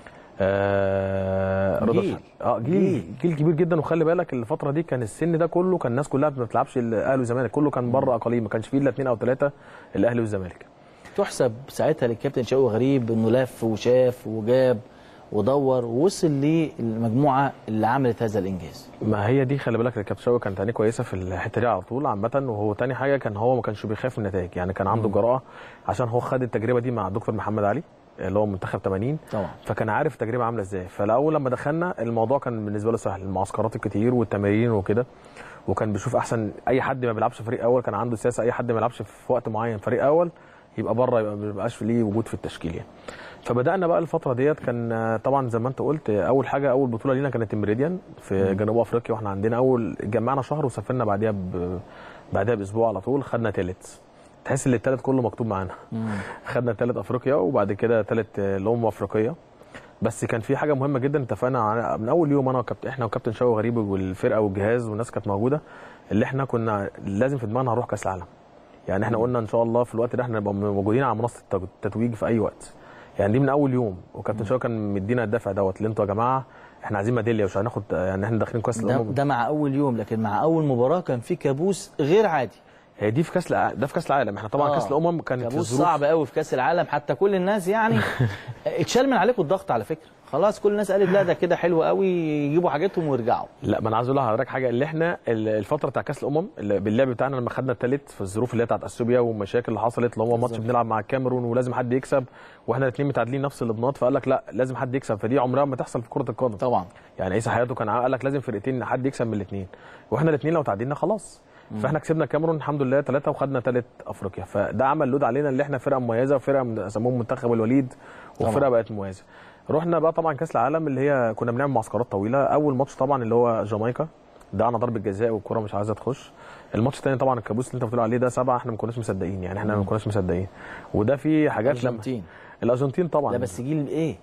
آه رضا جيل. اه جيل, جيل جيل كبير جدا. وخلي بالك الفتره دي كان السن ده كله كان الناس كلها ما بتلعبش الاهلي والزمالك، كله كان بره اقاليم، ما كانش فيه الا اثنين او ثلاثه الاهلي والزمالك. تحسب ساعتها للكابتن شوقي غريب انه لف وشاف وجاب ودور ووصل للمجموعه اللي عملت هذا الانجاز. ما هي دي خلي بالك الكابتن شوقي كانت عينيه كويسه في الحته دي على طول عامه. وهو تاني حاجه كان هو ما كانش بيخاف من النتائج، يعني كان عنده جرأه عشان هو خد التجربه دي مع الدكتور محمد علي اللي هو منتخب ثمانين طبعا، فكان عارف التجربه عامله ازاي. فالاول لما دخلنا الموضوع كان بالنسبه له سهل، المعسكرات الكتير والتمارين وكده، وكان بيشوف احسن اي حد ما بيلعبش فريق اول. كان عنده سياسه اي حد ما بيلعبش في وقت معين فريق اول يبقى بره، يبقى ما بيبقاش ليه وجود في التشكيل يعني. فبدانا بقى الفتره ديت. كان طبعا زي ما انت قلت اول حاجه اول بطوله لينا كانت الميريديان في جنوب افريقيا، واحنا عندنا اول جمعنا شهر وسافرنا بعديها ب... بعدها باسبوع على طول خدنا ثالث. تحس ان الثالث كله مكتوب معانا. خدنا ثالث افريقيا وبعد كده ثالث الامم افريقيه. بس كان في حاجه مهمه جدا اتفقنا من اول يوم انا وكابتن احنا وكابتن شوقي غريب والفرقه والجهاز والناس كانت موجوده، اللي احنا كنا لازم في دماغنا هنروح كاس العالم. يعني احنا قلنا ان شاء الله في الوقت ده احنا نبقى موجودين على منصه التتويج في اي وقت. يعني دي من اول يوم، وكابتن شوقي كان مدينا الدافع دوت اللي انتوا يا جماعه احنا عايزين ميداليه ومش هناخد، يعني احنا داخلين كاس الامم. ده مع اول يوم، لكن مع اول مباراه كان في كابوس غير عادي. هي دي في كاس ده في كاس العالم. احنا طبعا آه. كاس الامم كانت كابوس صعب قوي في كاس العالم، حتى كل الناس يعني اتشال من عليكم الضغط على فكره. خلاص كل الناس قالت لا ده كده حلو قوي يجيبوا حاجتهم ويرجعوا. لا ما انا عايز اقول لحضرتك حاجه، اللي احنا الفتره بتاع كاس الامم باللعب بتاعنا لما خدنا الثالث في الظروف اللي هي بتاعت اثيوبيا والمشاكل اللي حصلت، اللي هو ماتش بنلعب مع الكاميرون ولازم حد يكسب واحنا الاثنين متعادلين نفس الابناط، فقال لك لا لازم حد يكسب. فدي عمرها ما تحصل في كره القدم طبعا. يعني عيسى حياته كان قال لك لازم فرقتين حد يكسب من الاثنين، واحنا الاثنين لو تعادلنا خلاص. فاحنا كسبنا الكاميرون الحمد لله ثلاثه وخدنا ثالث افريقيا. فده عمل لود علينا اللي احنا فرقه مميزه وفرقه سموهم منتخب الوليد وفرقه بقت مميزه. رحنا بقى طبعا كاس العالم اللي هي كنا بنعمل معسكرات طويله. اول ماتش طبعا اللي هو جامايكا ضيعنا ضربه جزاء والكره مش عايزه تخش. الماتش الثاني طبعا الكابوس اللي انت بتقول عليه ده سبعه، احنا ما كناش مصدقين يعني احنا ما كناش مصدقين. وده في حاجات الارجنتين لما الارجنتين طبعا لا بس جيل ايه؟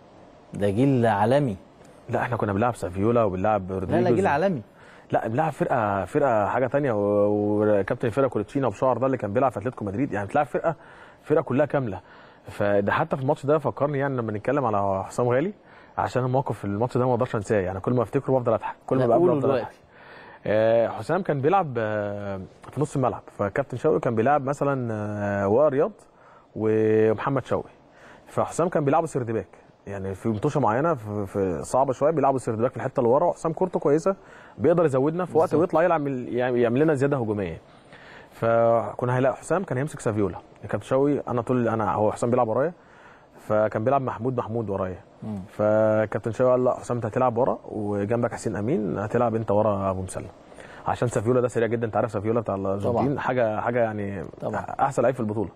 ده جيل عالمي. لا احنا كنا بنلعب سافيولا وبنلعب رودريجو. لا لا جيل عالمي. لا بنلعب فرقه فرقه حاجه ثانيه، وكابتن الفرقه كولتشينا بشعر ده اللي كان بيلعب في اتلتيكو مدريد، يعني بتلعب فرقه فرقه كلها كامله. فده حتى في الماتش ده فكرني يعني لما نتكلم على حسام غالي عشان الموقف في الماتش ده ما اقدرش انساه، يعني كل ما افتكره بفضل اضحك كل ما بقابله بفضل اضحك. آه حسام كان بيلعب آه في نص الملعب، فكابتن شوقي كان بيلعب مثلا آه وائل رياض ومحمد شوقي، فحسام كان بيلعبوا سيرد باك، يعني في مطوشه معينه في, في صعبه شويه بيلعبوا سيرد باك في الحته اللي ورا، وحسام كورته كويسه بيقدر يزودنا في وقت ويطلع يلعب يعني يعمل لنا زياده هجوميه. فكنا هيلاقي حسام كان هيمسك سافيولا، كابتن شوقي انا طول انا هو حسام بيلعب ورايا، فكان بيلعب محمود محمود ورايا، فكابتن شوقي قال لا حسام انت هتلعب ورا وجنبك حسين امين هتلعب انت ورا ابو مسلم، عشان سافيولا ده سريع جدا، انت عارف سافيولا بتاع الارجنتين حاجه حاجه يعني طبعا احسن لعيب في البطوله.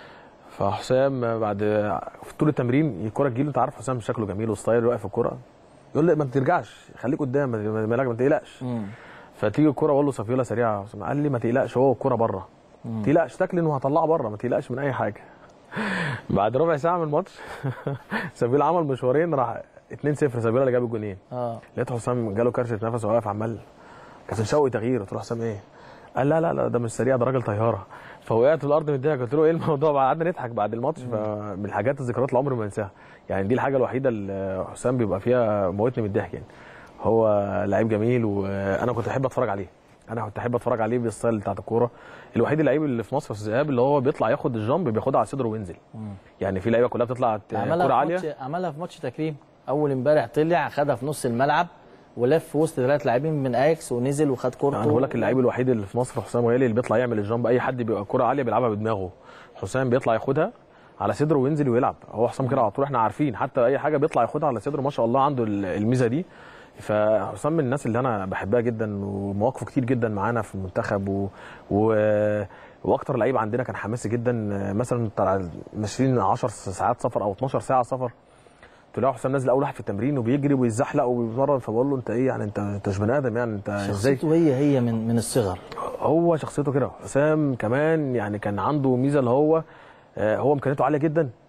فحسام بعد في طول التمرين الكوره تجيله، انت عارف حسام شكله جميل وستايل واقف في الكوره، يقول لي ما ترجعش خليك قدام ما, ما تقلقش. فتيجي الكوره اقول له سافيولا سريعه، قال لي ما تقلقش هو الكوره بره، ما تقلقش تاكلن وهطلعها بره، ما تقلقش من اي حاجه. بعد ربع ساعه من الماتش سافيولا عمل مشوارين راح اتنين صفر، سافيولا اللي جاب الجونين. اه لقيت حسام جاله كرشه نفس وواقف عمال كابتن شوقي تغيير، قلت له حسام ايه؟ قال لا لا لا ده مش سريع ده راجل طياره. فوقعت في الارض متضايق، قلت له ايه الموضوع؟ قعدنا نضحك بعد الماتش. فمن الحاجات الذكريات اللي عمري ما انساها، يعني دي الحاجه الوحيده اللي حسام بيبقى فيها موتني من الضحك. يعني هو لعيب جميل وانا كنت احب اتفرج عليه، انا كنت احب اتفرج عليه بالستايل بتاعت الكوره. الوحيد اللعيب اللي في مصر في الذهاب اللي هو بيطلع ياخد الجامب بياخدها على صدره وينزل. مم. يعني في لعيبه كلها بتطلع كوره عاليه. عملها في ماتش تكريم اول امبارح، طلع خدها في نص الملعب ولف وسط ثلاث لاعبين من اياكس ونزل وخد كورته. انا بقول لك اللعيب الوحيد اللي في مصر حسام غالي اللي بيطلع يعمل الجامب، اي حد بيبقى كوره عاليه بيلعبها بدماغه، حسام بيطلع ياخدها على صدره وينزل ويلعب. هو حسام كده على طول احنا عارفين، حتى اي حاجه بيطلع ياخدها على صدره ما شاء الله عنده الميزه دي. فحسام من الناس اللي انا بحبها جدا ومواقفه كتير جدا معانا في المنتخب و... و... واكتر لعيب عندنا كان حماسي جدا، مثلا ماشيين عشر ساعات سفر او اتناشر ساعه سفر، تلاقي حسام نازل اول واحد في التمرين وبيجري ويزحلق وبيتمرن، فبقول له انت ايه يعني انت انت مش بني ادم يعني انت ازاي؟ شخصيته هي هي من من الصغر، هو شخصيته كده. حسام كمان يعني كان عنده ميزه اللي هو هو امكانياته عاليه جدا،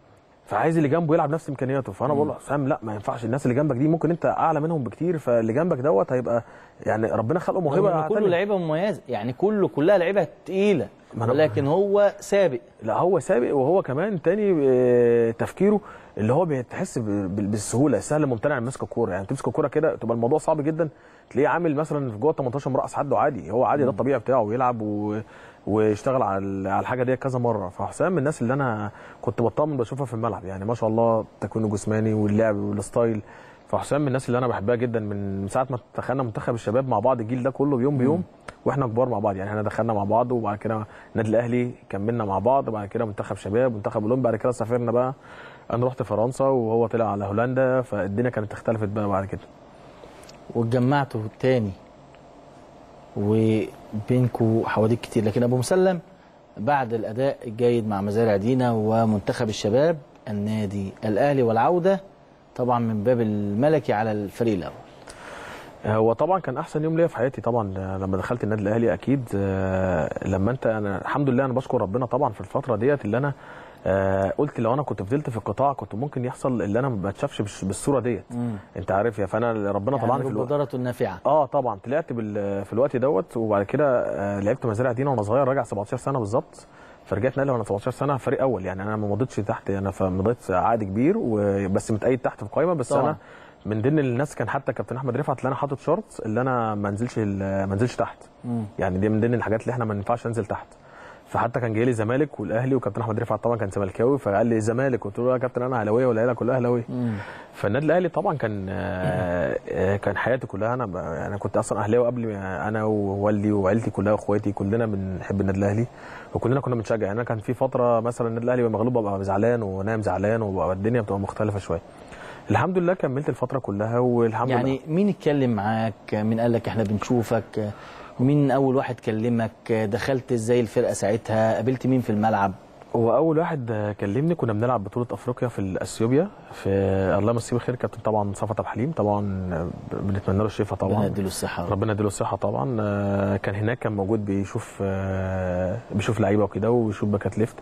فعايز اللي جنبه يلعب نفس امكانياته. فانا بقول له حسام لا ما ينفعش، الناس اللي جنبك دي ممكن انت اعلى منهم بكتير، فاللي جنبك دوت هيبقى يعني ربنا خلقه موهبه كله لعيبه مميزه يعني، كله كلها لعيبه تقيله، ولكن هو سابق. لا هو سابق، وهو كمان تاني تفكيره اللي هو بتحس بالسهوله، السهل ممتنع عن مسك الكوره. يعني تمسك الكوره كده تبقى الموضوع صعب جدا، تلاقيه عامل مثلا في جوه تمنتاشر مرقص حد عادي، هو عادي ده الطبيعي بتاعه، ويلعب و... ويشتغل على على الحاجه دي كذا مره. فحسام من الناس اللي انا كنت بطمن بشوفها في الملعب، يعني ما شاء الله تكوينه جسماني واللعب والستايل. فحسام من الناس اللي انا بحبها جدا من ساعه ما دخلنا منتخب الشباب مع بعض، الجيل ده كله بيوم بيوم واحنا كبار مع بعض. يعني احنا دخلنا مع بعض، وبعد كده النادي الاهلي كملنا مع بعض، وبعد كده منتخب شباب، منتخب اولمبي، بعد كده سافرنا بقى، انا رحت فرنسا وهو طلع على هولندا، فالدنيا كانت اختلفت بقى بعد كده. واتجمعتوا تاني وبينكوا حواديت كتير، لكن ابو مسلم بعد الاداء الجيد مع مزارع دينا ومنتخب الشباب، النادي الاهلي والعوده طبعا من باب الملكي على الفريق الاول. هو طبعا كان احسن يوم ليا في حياتي طبعا لما دخلت النادي الاهلي. اكيد لما انت انا الحمد لله انا بشكر ربنا طبعا في الفتره ديت اللي انا آه قلت لو انا كنت فضلت في القطاع كنت ممكن يحصل اللي انا ما بتشافش بالصوره ديت. انت عارف يا، فانا ربنا يعني طبعا في الوقت النافعه. اه طبعا طلعت في الوقت دوت، وبعد كده آه لعبت مزارع دينا وانا صغير، راجع سبعتاشر سنه بالظبط، فرجعت نادي وانا سبعتاشر سنه فريق اول. يعني انا ما مضيتش تحت، انا مضيت عقد كبير وبس متأيد تحت في القايمه، بس طبعا. انا من ضمن الناس كان حتى كابتن احمد رفعت اللي انا حاطط شرط اللي انا ما انزلش ما انزلش تحت. مم. يعني دي من ضمن الحاجات اللي احنا ما ينفعش انزل تحت. فحتى كان جاي لي الزمالك والاهلي، وكابتن احمد رفعت طبعا كان زملكاوي، فقال لي الزمالك، قلت له يا كابتن انا اهلاويه والعيله كلها اهلاويه. فالنادي الاهلي طبعا كان آه كان حياتي كلها. انا انا كنت اصلا اهلاوي قبل، انا ووالدي وعيلتي كلها واخواتي كلنا بنحب النادي الاهلي، وكلنا كنا بنشجع. يعني انا كان في فتره مثلا النادي الاهلي مغلوب ببقى زعلان ونايم زعلان، وبقى الدنيا بتبقى مختلفه شويه. الحمد لله كملت الفتره كلها والحمد يعني لله. يعني مين اتكلم معاك؟ مين قال لك احنا بنشوفك؟ مين اول واحد كلمك؟ دخلت ازاي الفرقه ساعتها؟ قابلت مين في الملعب؟ هو اول واحد كلمني كنا بنلعب بطوله افريقيا في اثيوبيا، في الله يمسيه بالخير كابتن طبعا صفت ابو حليم، طبعا بنتمنى له الشفاء طبعا، ربنا يديله الصحه، ربنا يديله الصحه طبعا. كان هناك كان موجود بيشوف بيشوف لعيبه وكده وبيشوف باكات ليفت.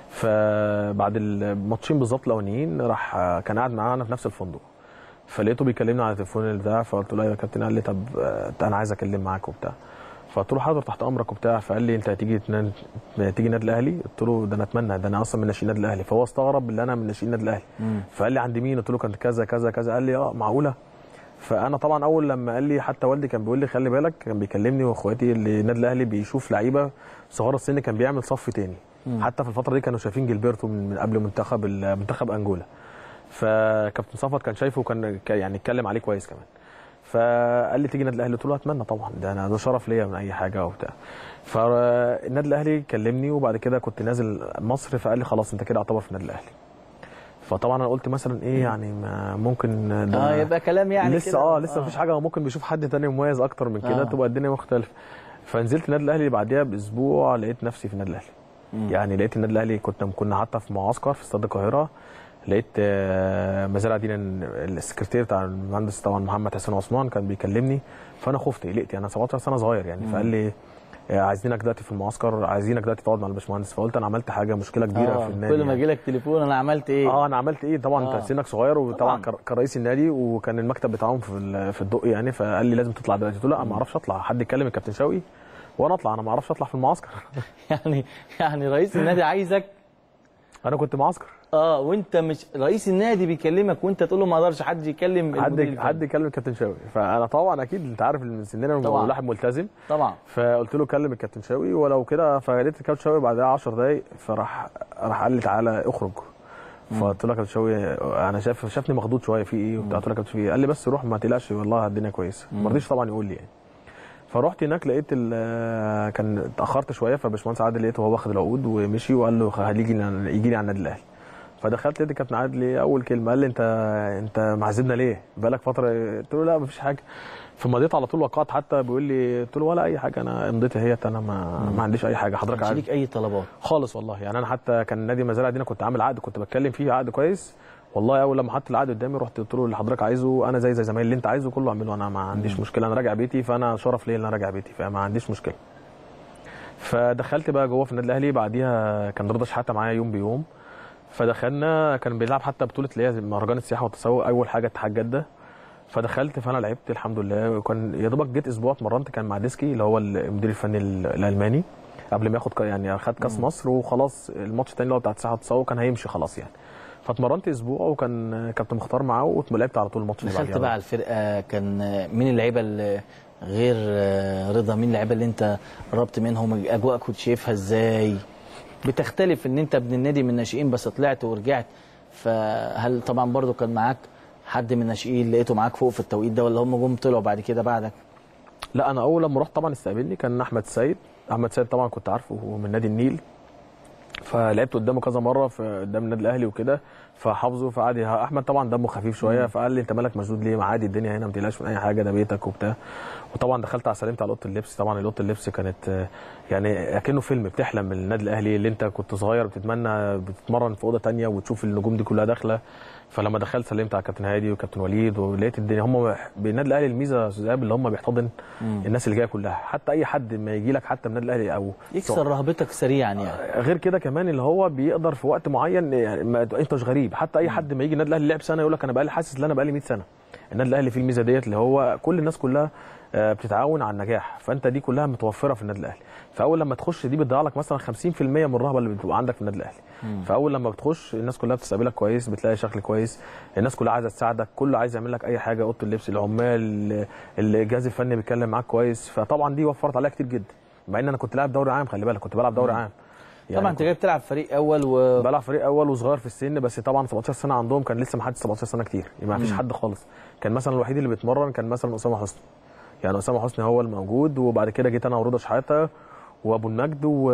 فبعد الماتشين بالظبط الاولانيين راح كان قاعد معانا في نفس الفندق، فلقيته بيكلمني على التليفون البتاع، فقلت له ايوه يا كابتن. قال لي طب انا عايز اتكلم معاك وبتاع، فقلت له حاضر تحت امرك وبتاع. فقال لي انت هتيجي تيجي النادي الاهلي؟ قلت له ده انا اتمنى، ده انا اصلا من ناشئين النادي الاهلي. فهو استغرب ان انا من ناشئين النادي الاهلي. فقال لي عند مين؟ قلت له كان كذا كذا كذا. قال لي اه معقوله؟ فانا طبعا اول لما قال لي، حتى والدي كان بيقول لي خلي بالك، كان بيكلمني واخواتي اللي النادي الاهلي بيشوف لعيبه صغار السن، كان بيعمل صف تاني. مم. حتى في الفتره دي كانوا شايفين جilberto من قبل منتخب منتخب انجولا، فكابتن صفت كان شايفه وكان يعني اتكلم عليه كويس كمان. فقال لي تيجي النادي الاهلي؟ قلت له اتمنى طبعا، ده انا ده شرف ليا من اي حاجه وبتاع. فالنادي الاهلي كلمني، وبعد كده كنت نازل مصر، فقال لي خلاص انت كده اعتبر في النادي الاهلي. فطبعا انا قلت مثلا ايه يعني ما ممكن ده اه يبقى كلام يعني لسه اه لسه مفيش حاجه، ممكن بيشوف حد تاني مميز اكتر من كده، آه. تبقى الدنيا مختلفه. فنزلت النادي الاهلي بعديها باسبوع، لقيت نفسي في النادي الاهلي. مم. يعني لقيت النادي الاهلي كنا كنا حتى في معسكر في استاد القاهره، لقيت مزارع دينا السكرتير بتاع المهندس طبعا محمد حسين عثمان كان بيكلمني، فانا خفت قلقت. انا سبعتاشر سنه صغير يعني. مم. فقال لي عايزينك دلوقتي في المعسكر، عايزينك دلوقتي تقعد مع الباشمهندس. فقلت انا عملت حاجه مشكله كبيره آه. في النادي. كل ما يجي لك تليفون انا عملت ايه؟ اه انا عملت ايه طبعا. انت آه. سنك صغير، وطبعا كرئيس النادي، وكان المكتب بتاعهم في في الدقي يعني. فقال لي لازم تطلع دلوقتي. قلت له لا ما اعرفش اطلع، حد يكلم الكابتن شوقي وانا اطلع، انا ما اعرفش اطلع في المعسكر. يعني يعني رئيس النادي عايزك؟ انا كنت معسكر اه وانت مش رئيس النادي بيكلمك وانت تقول له ما اقدرش حد يكلم حد حد يكلم الكابتن شوقي. فانا طبعا اكيد انت عارف من سننا ولاعب ملتزم طبعا. فقلت له كلم الكابتن شوقي ولو كده. فلقيت الكابتن شوقي بعدها عشر دقايق، فراح راح قال لي تعالى اخرج. فقلت له يا كابتن شوقي انا شايف شافني مخضوض شويه في ايه وبتاع. قلت له يا كابتن شوقي، قال لي بس روح ما تقلقش والله الدنيا كويسه. ما رضيش طبعا يقول لي يعني. فرحت هناك لقيت كان اتاخرت شويه، فباشمهندس عادل لقيته هو واخد العقود ومشي، وقال له هيجي يجي لي على النادي الاهلي. فدخلت لقيت كابتن عادل اول كلمه قال لي انت انت معذبنا ليه؟ بقالك فتره. قلت له لا مفيش حاجه. فمضيت على طول وقعت. حتى بيقول لي قلت له ولا اي حاجه، انا امضيت اهيت، انا ما, ما عنديش اي حاجه. حضرتك عارف مش ليك اي طلبات خالص والله. يعني انا حتى كان نادي مزارع دينا كنت عامل عقد كنت بتكلم فيه عقد كويس والله. اول لما حط العقد قدامي رحت قلت له اللي حضرتك عايزه انا زي زي زمايلي اللي انت عايزه كله اعمله، انا ما عنديش مشكله. انا راجع بيتي، فانا شرف ليا ان انا راجع بيتي، فما عنديش مشكله. فدخلت بقى جوه في النادي الاهلي. بعديها كان رضا شحاته معايا يوم بيوم. فدخلنا كان بيلعب حتى بطوله اللي هي مهرجان السياحه والتسوق، اول حاجه اتحاد جده. فدخلت فانا لعبت الحمد لله، وكان يا دوبك جيت اسبوع اتمرنت، كان مع ديسكي اللي هو المدير الفني الالماني قبل ما ياخد يعني خد كاس مصر، وخلاص الماتش الثاني اللي هو بتاع السياحه والتسوق كان هيمشي خلاص يعني. فاتمرنت اسبوع وكان كابتن مختار معاه ولعبت على طول الماتش اللي بعديه. دخلت بقى على الفرقه، كان مين اللعيبه اللي غير رضا، مين اللعيبه اللي انت قربت منهم؟ الاجواء كنت شايفها ازاي؟ بتختلف ان انت ابن النادي من الناشئين بس طلعت ورجعت، فهل طبعا برضو كان معاك حد من الناشئين لقيته معاك فوق في التوقيت ده، ولا هم جم طلعوا بعد كده بعدك؟ لا انا اول لما رحت طبعا استقبلني كان احمد السيد. احمد السيد طبعا كنت عارفه من نادي النيل، فلعبت قدامه كذا مره في قدام النادي الاهلي وكده فحافظه. فقعد احمد طبعا دمه خفيف شويه، فقال لي انت مالك مشدود ليه؟ عادي الدنيا هنا ما تقلقش من اي حاجه، ده بيتك وبتاع. وطبعا دخلت على سلمت على اوضه اللبس. طبعا اوضه اللبس كانت يعني اكنه فيلم، بتحلم بالنادي الاهلي اللي انت كنت صغير بتتمنى بتتمرن في اوضه ثانيه وتشوف النجوم دي كلها داخله. فلما دخلت سلمت على كابتن هادي وكابتن وليد، ولقيت الدنيا هم بالنادي الاهلي الميزه يا استاذ اللي هم بيحتضن الناس اللي جايه كلها، حتى اي حد ما يجي لك حتى من النادي الاهلي او يكسر رهبتك سريعا يعني. غير كده كمان اللي هو بيقدر في وقت معين يعني ما انت مش غريب، حتى اي حد ما يجي النادي الاهلي لعب سنه يقول لك انا بقالي حاسس ان انا بقالي مية سنه. النادي الاهلي فيه الميزه ديت اللي هو كل الناس كلها بتتعاون على النجاح، فانت دي كلها متوفره في النادي الاهلي. فاول لما تخش دي بتضيع لك مثلا خمسين في المية من الرهبه اللي بتبقى عندك في النادي الاهلي. فاول لما بتخش الناس كلها بتستقبلك كويس، بتلاقي شكل كويس، الناس كلها عايزه تساعدك، كله عايز يعمل لك اي حاجه، اوضه اللبس، العمال، الجهاز الفني بيتكلم معاك كويس. فطبعا دي وفرت عليا كتير جدا، مع ان انا كنت لاعب دوري عام، خلي بالك كنت بلعب دوري عام يعني. طبعا انت جاي بتلعب فريق اول و بلعب فريق اول وصغير في السن، بس طبعا سبعتاشر سنه عندهم كان لسه ما حدش سبعتاشر سنه كتير يعني، ما فيش حد خالص. كان مثلا الوحيد اللي بيتمرن كان مثلا اسامه حسني، يعني اسامه حسني هو الموجود، وبعد كده جيت انا ورضا شحاته وابو النجد و...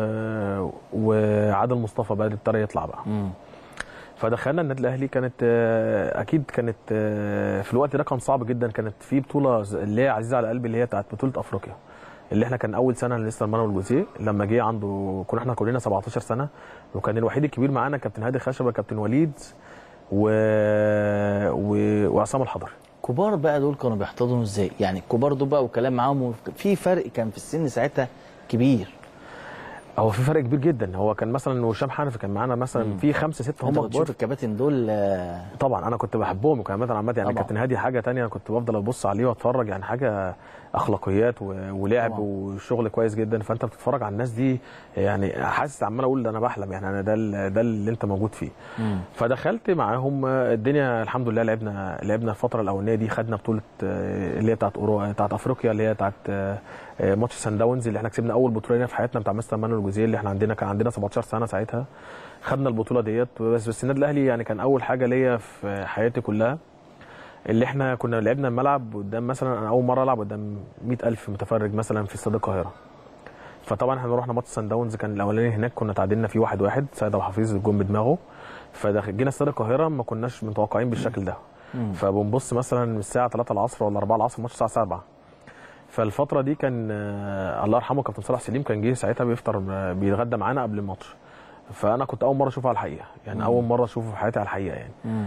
وعادل مصطفى بقى اللي ابتدى يطلع بقى. مم. فدخلنا النادي الاهلي، كانت اكيد كانت في الوقت ده كان صعب جدا. كانت في بطوله اللي هي عزيزه على قلبي اللي هي بتاعت بطوله افريقيا، اللي احنا كان اول سنه لسه مانويل جوزيه لما جه عنده، كنا احنا كلنا سبعتاشر سنه، وكان الوحيد الكبير معانا كابتن هادي خشبه، كابتن وليد و... و... وعصام الحضري. كبار بقى دول كانوا بيحتضنوا ازاي؟ يعني الكبار دول بقى وكلام معاهم، في فرق كان في السن ساعتها كبير. هو في فرق كبير جدا. هو كان مثلا وشام حنفي كان معانا مثلا مم. في خمسه سته هم كبار. بتشوف الكباتن دول طبعا انا كنت بحبهم وكمان عامه يعني. كابتن هادي حاجه ثانيه، كنت بفضل ابص عليه واتفرج، يعني حاجه اخلاقيات ولعب طبعا. وشغل كويس جدا. فانت بتتفرج على الناس دي يعني حاسس عمال اقول انا بحلم يعني، انا ده ده اللي انت موجود فيه. مم. فدخلت معاهم الدنيا الحمد لله. لعبنا لعبنا الفتره الاولانيه دي، خدنا بطوله اللي هي بتاعت أورو... بتاعت افريقيا اللي هي بتاعت ماتش سان داونز، اللي احنا كسبنا اول بطوله لنا في حياتنا بتاع مستر مانويل جوزيه، اللي احنا عندنا كان عندنا سبعتاشر سنه ساعتها. خدنا البطوله ديت. بس بس النادي الاهلي يعني كان اول حاجه ليا في حياتي كلها، اللي احنا كنا لعبنا الملعب قدام مثلا، انا اول مره العب قدام مية ألف متفرج مثلا في استاد القاهره. فطبعا احنا رحنا ماتش سان داونز كان الاولاني هناك، كنا تعادلنا فيه واحد واحد، سيد ابو حفيظ الجون بدماغه. فجينا استاد القاهره ما كناش متوقعين بالشكل ده. فبنبص مثلا من الساعه تلاتة العصر ولا أربعة العصر، الماتش الساعه سبعة. فالفتره دي كان آه الله يرحمه كابتن صلاح سليم كان جه ساعتها بيفطر بيتغدى معانا قبل الماتش. فانا كنت اول مره اشوفه على الحقيقه يعني، مم. اول مره اشوفه في حياتي على الحقيقه يعني. مم.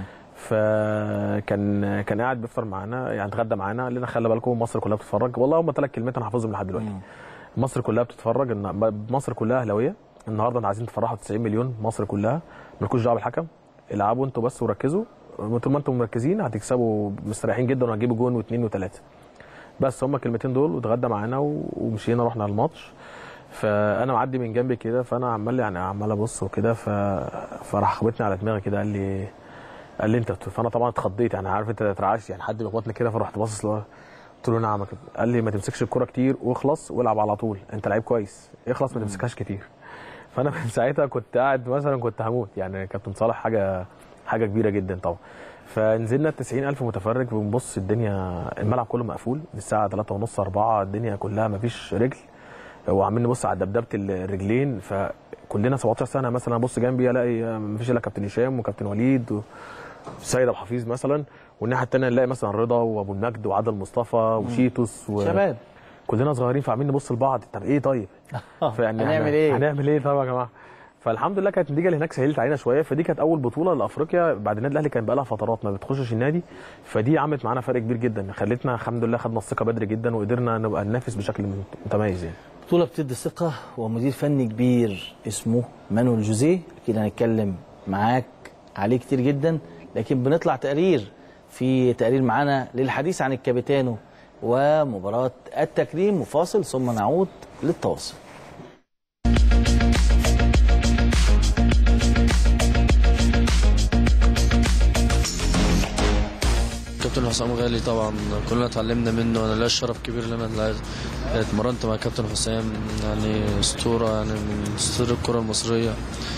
فكان كان قاعد بيفطر معانا يعني، اتغدى معانا، قال لنا خلي بالكم مصر كلها بتتفرج. والله هم ثلاث كلمات انا حافظهم لحد دلوقتي. مصر كلها بتتفرج، ان مصر كلها اهلاويه النهارده، انتوا عايزين تفرحوا تسعين مليون، مصر كلها مالكوش دعوه بالحكم، العبوا انتوا بس وركزوا، طول ما انتم مركزين هتكسبوا مستريحين جدا وهتجيبوا جون واثنين وثلاثه. بس هم الكلمتين دول، واتغدى معانا ومشينا رحنا الماتش. فانا معدي من جنبي كده، فانا عمال يعني عمال ابص وكده، ف... فراح خبطني على دماغي كده، قال لي قال لي انت، فانا طبعا اتخضيت يعني، عارف انت اترعشت يعني، حد بيخبطني كده، فرحت باصص له، قلت له نعم كده. قال لي ما تمسكش الكوره كتير واخلص والعب على طول، انت لعيب كويس، اخلص ما تمسكهاش كتير. فانا من ساعتها كنت قاعد مثلا كنت هموت يعني. كابتن صالح حاجه حاجه كبيره جدا طبعا. فنزلنا تسعين ألف متفرج، بنبص الدنيا الملعب كله مقفول، الساعه تلاتة ونص أربعة الدنيا كلها ما فيش رجل، وعمالين نبص على دبدبه الرجلين. فكلنا سبعتاشر سنه مثلا، ابص جنبي الاقي ما فيش الا كابتن هشام وكابتن وليد وسيد ابو حفيظ مثلا، والناحيه الثانيه نلاقي مثلا رضا وابو النجد وعادل مصطفى وشيتوس و... شباب كلنا صغيرين، فعمالين نبص لبعض، طب ايه طيب فيعني هنعمل ايه هنعمل ايه طبعا يا جماعه. فالحمد لله كانت النتيجه اللي هناك سهلت علينا شويه. فدي كانت اول بطوله لافريقيا بعد النادي الاهلي، كان بقى لها فترات ما بتخشش النادي، فدي عملت معانا فرق كبير جدا، خلتنا الحمد لله خدنا الثقه بدري جدا، وقدرنا نبقى ننافس بشكل متميز يعني. بطوله بتدي ثقه، ومدير فني كبير اسمه مانويل جوزيه، اكيد هنتكلم معاك عليه كتير جدا، لكن بنطلع تقرير في تقرير معانا للحديث عن الكابيتانو ومباراة التكريم، وفاصل ثم نعود للتواصل. كابتن حسام غالي طبعا كلنا اتعلمنا منه، انا ليا الشرف كبير ان انا اتمرنت مع كابتن حسام، يعني اسطوره، يعني من اسطوره الكره المصريه.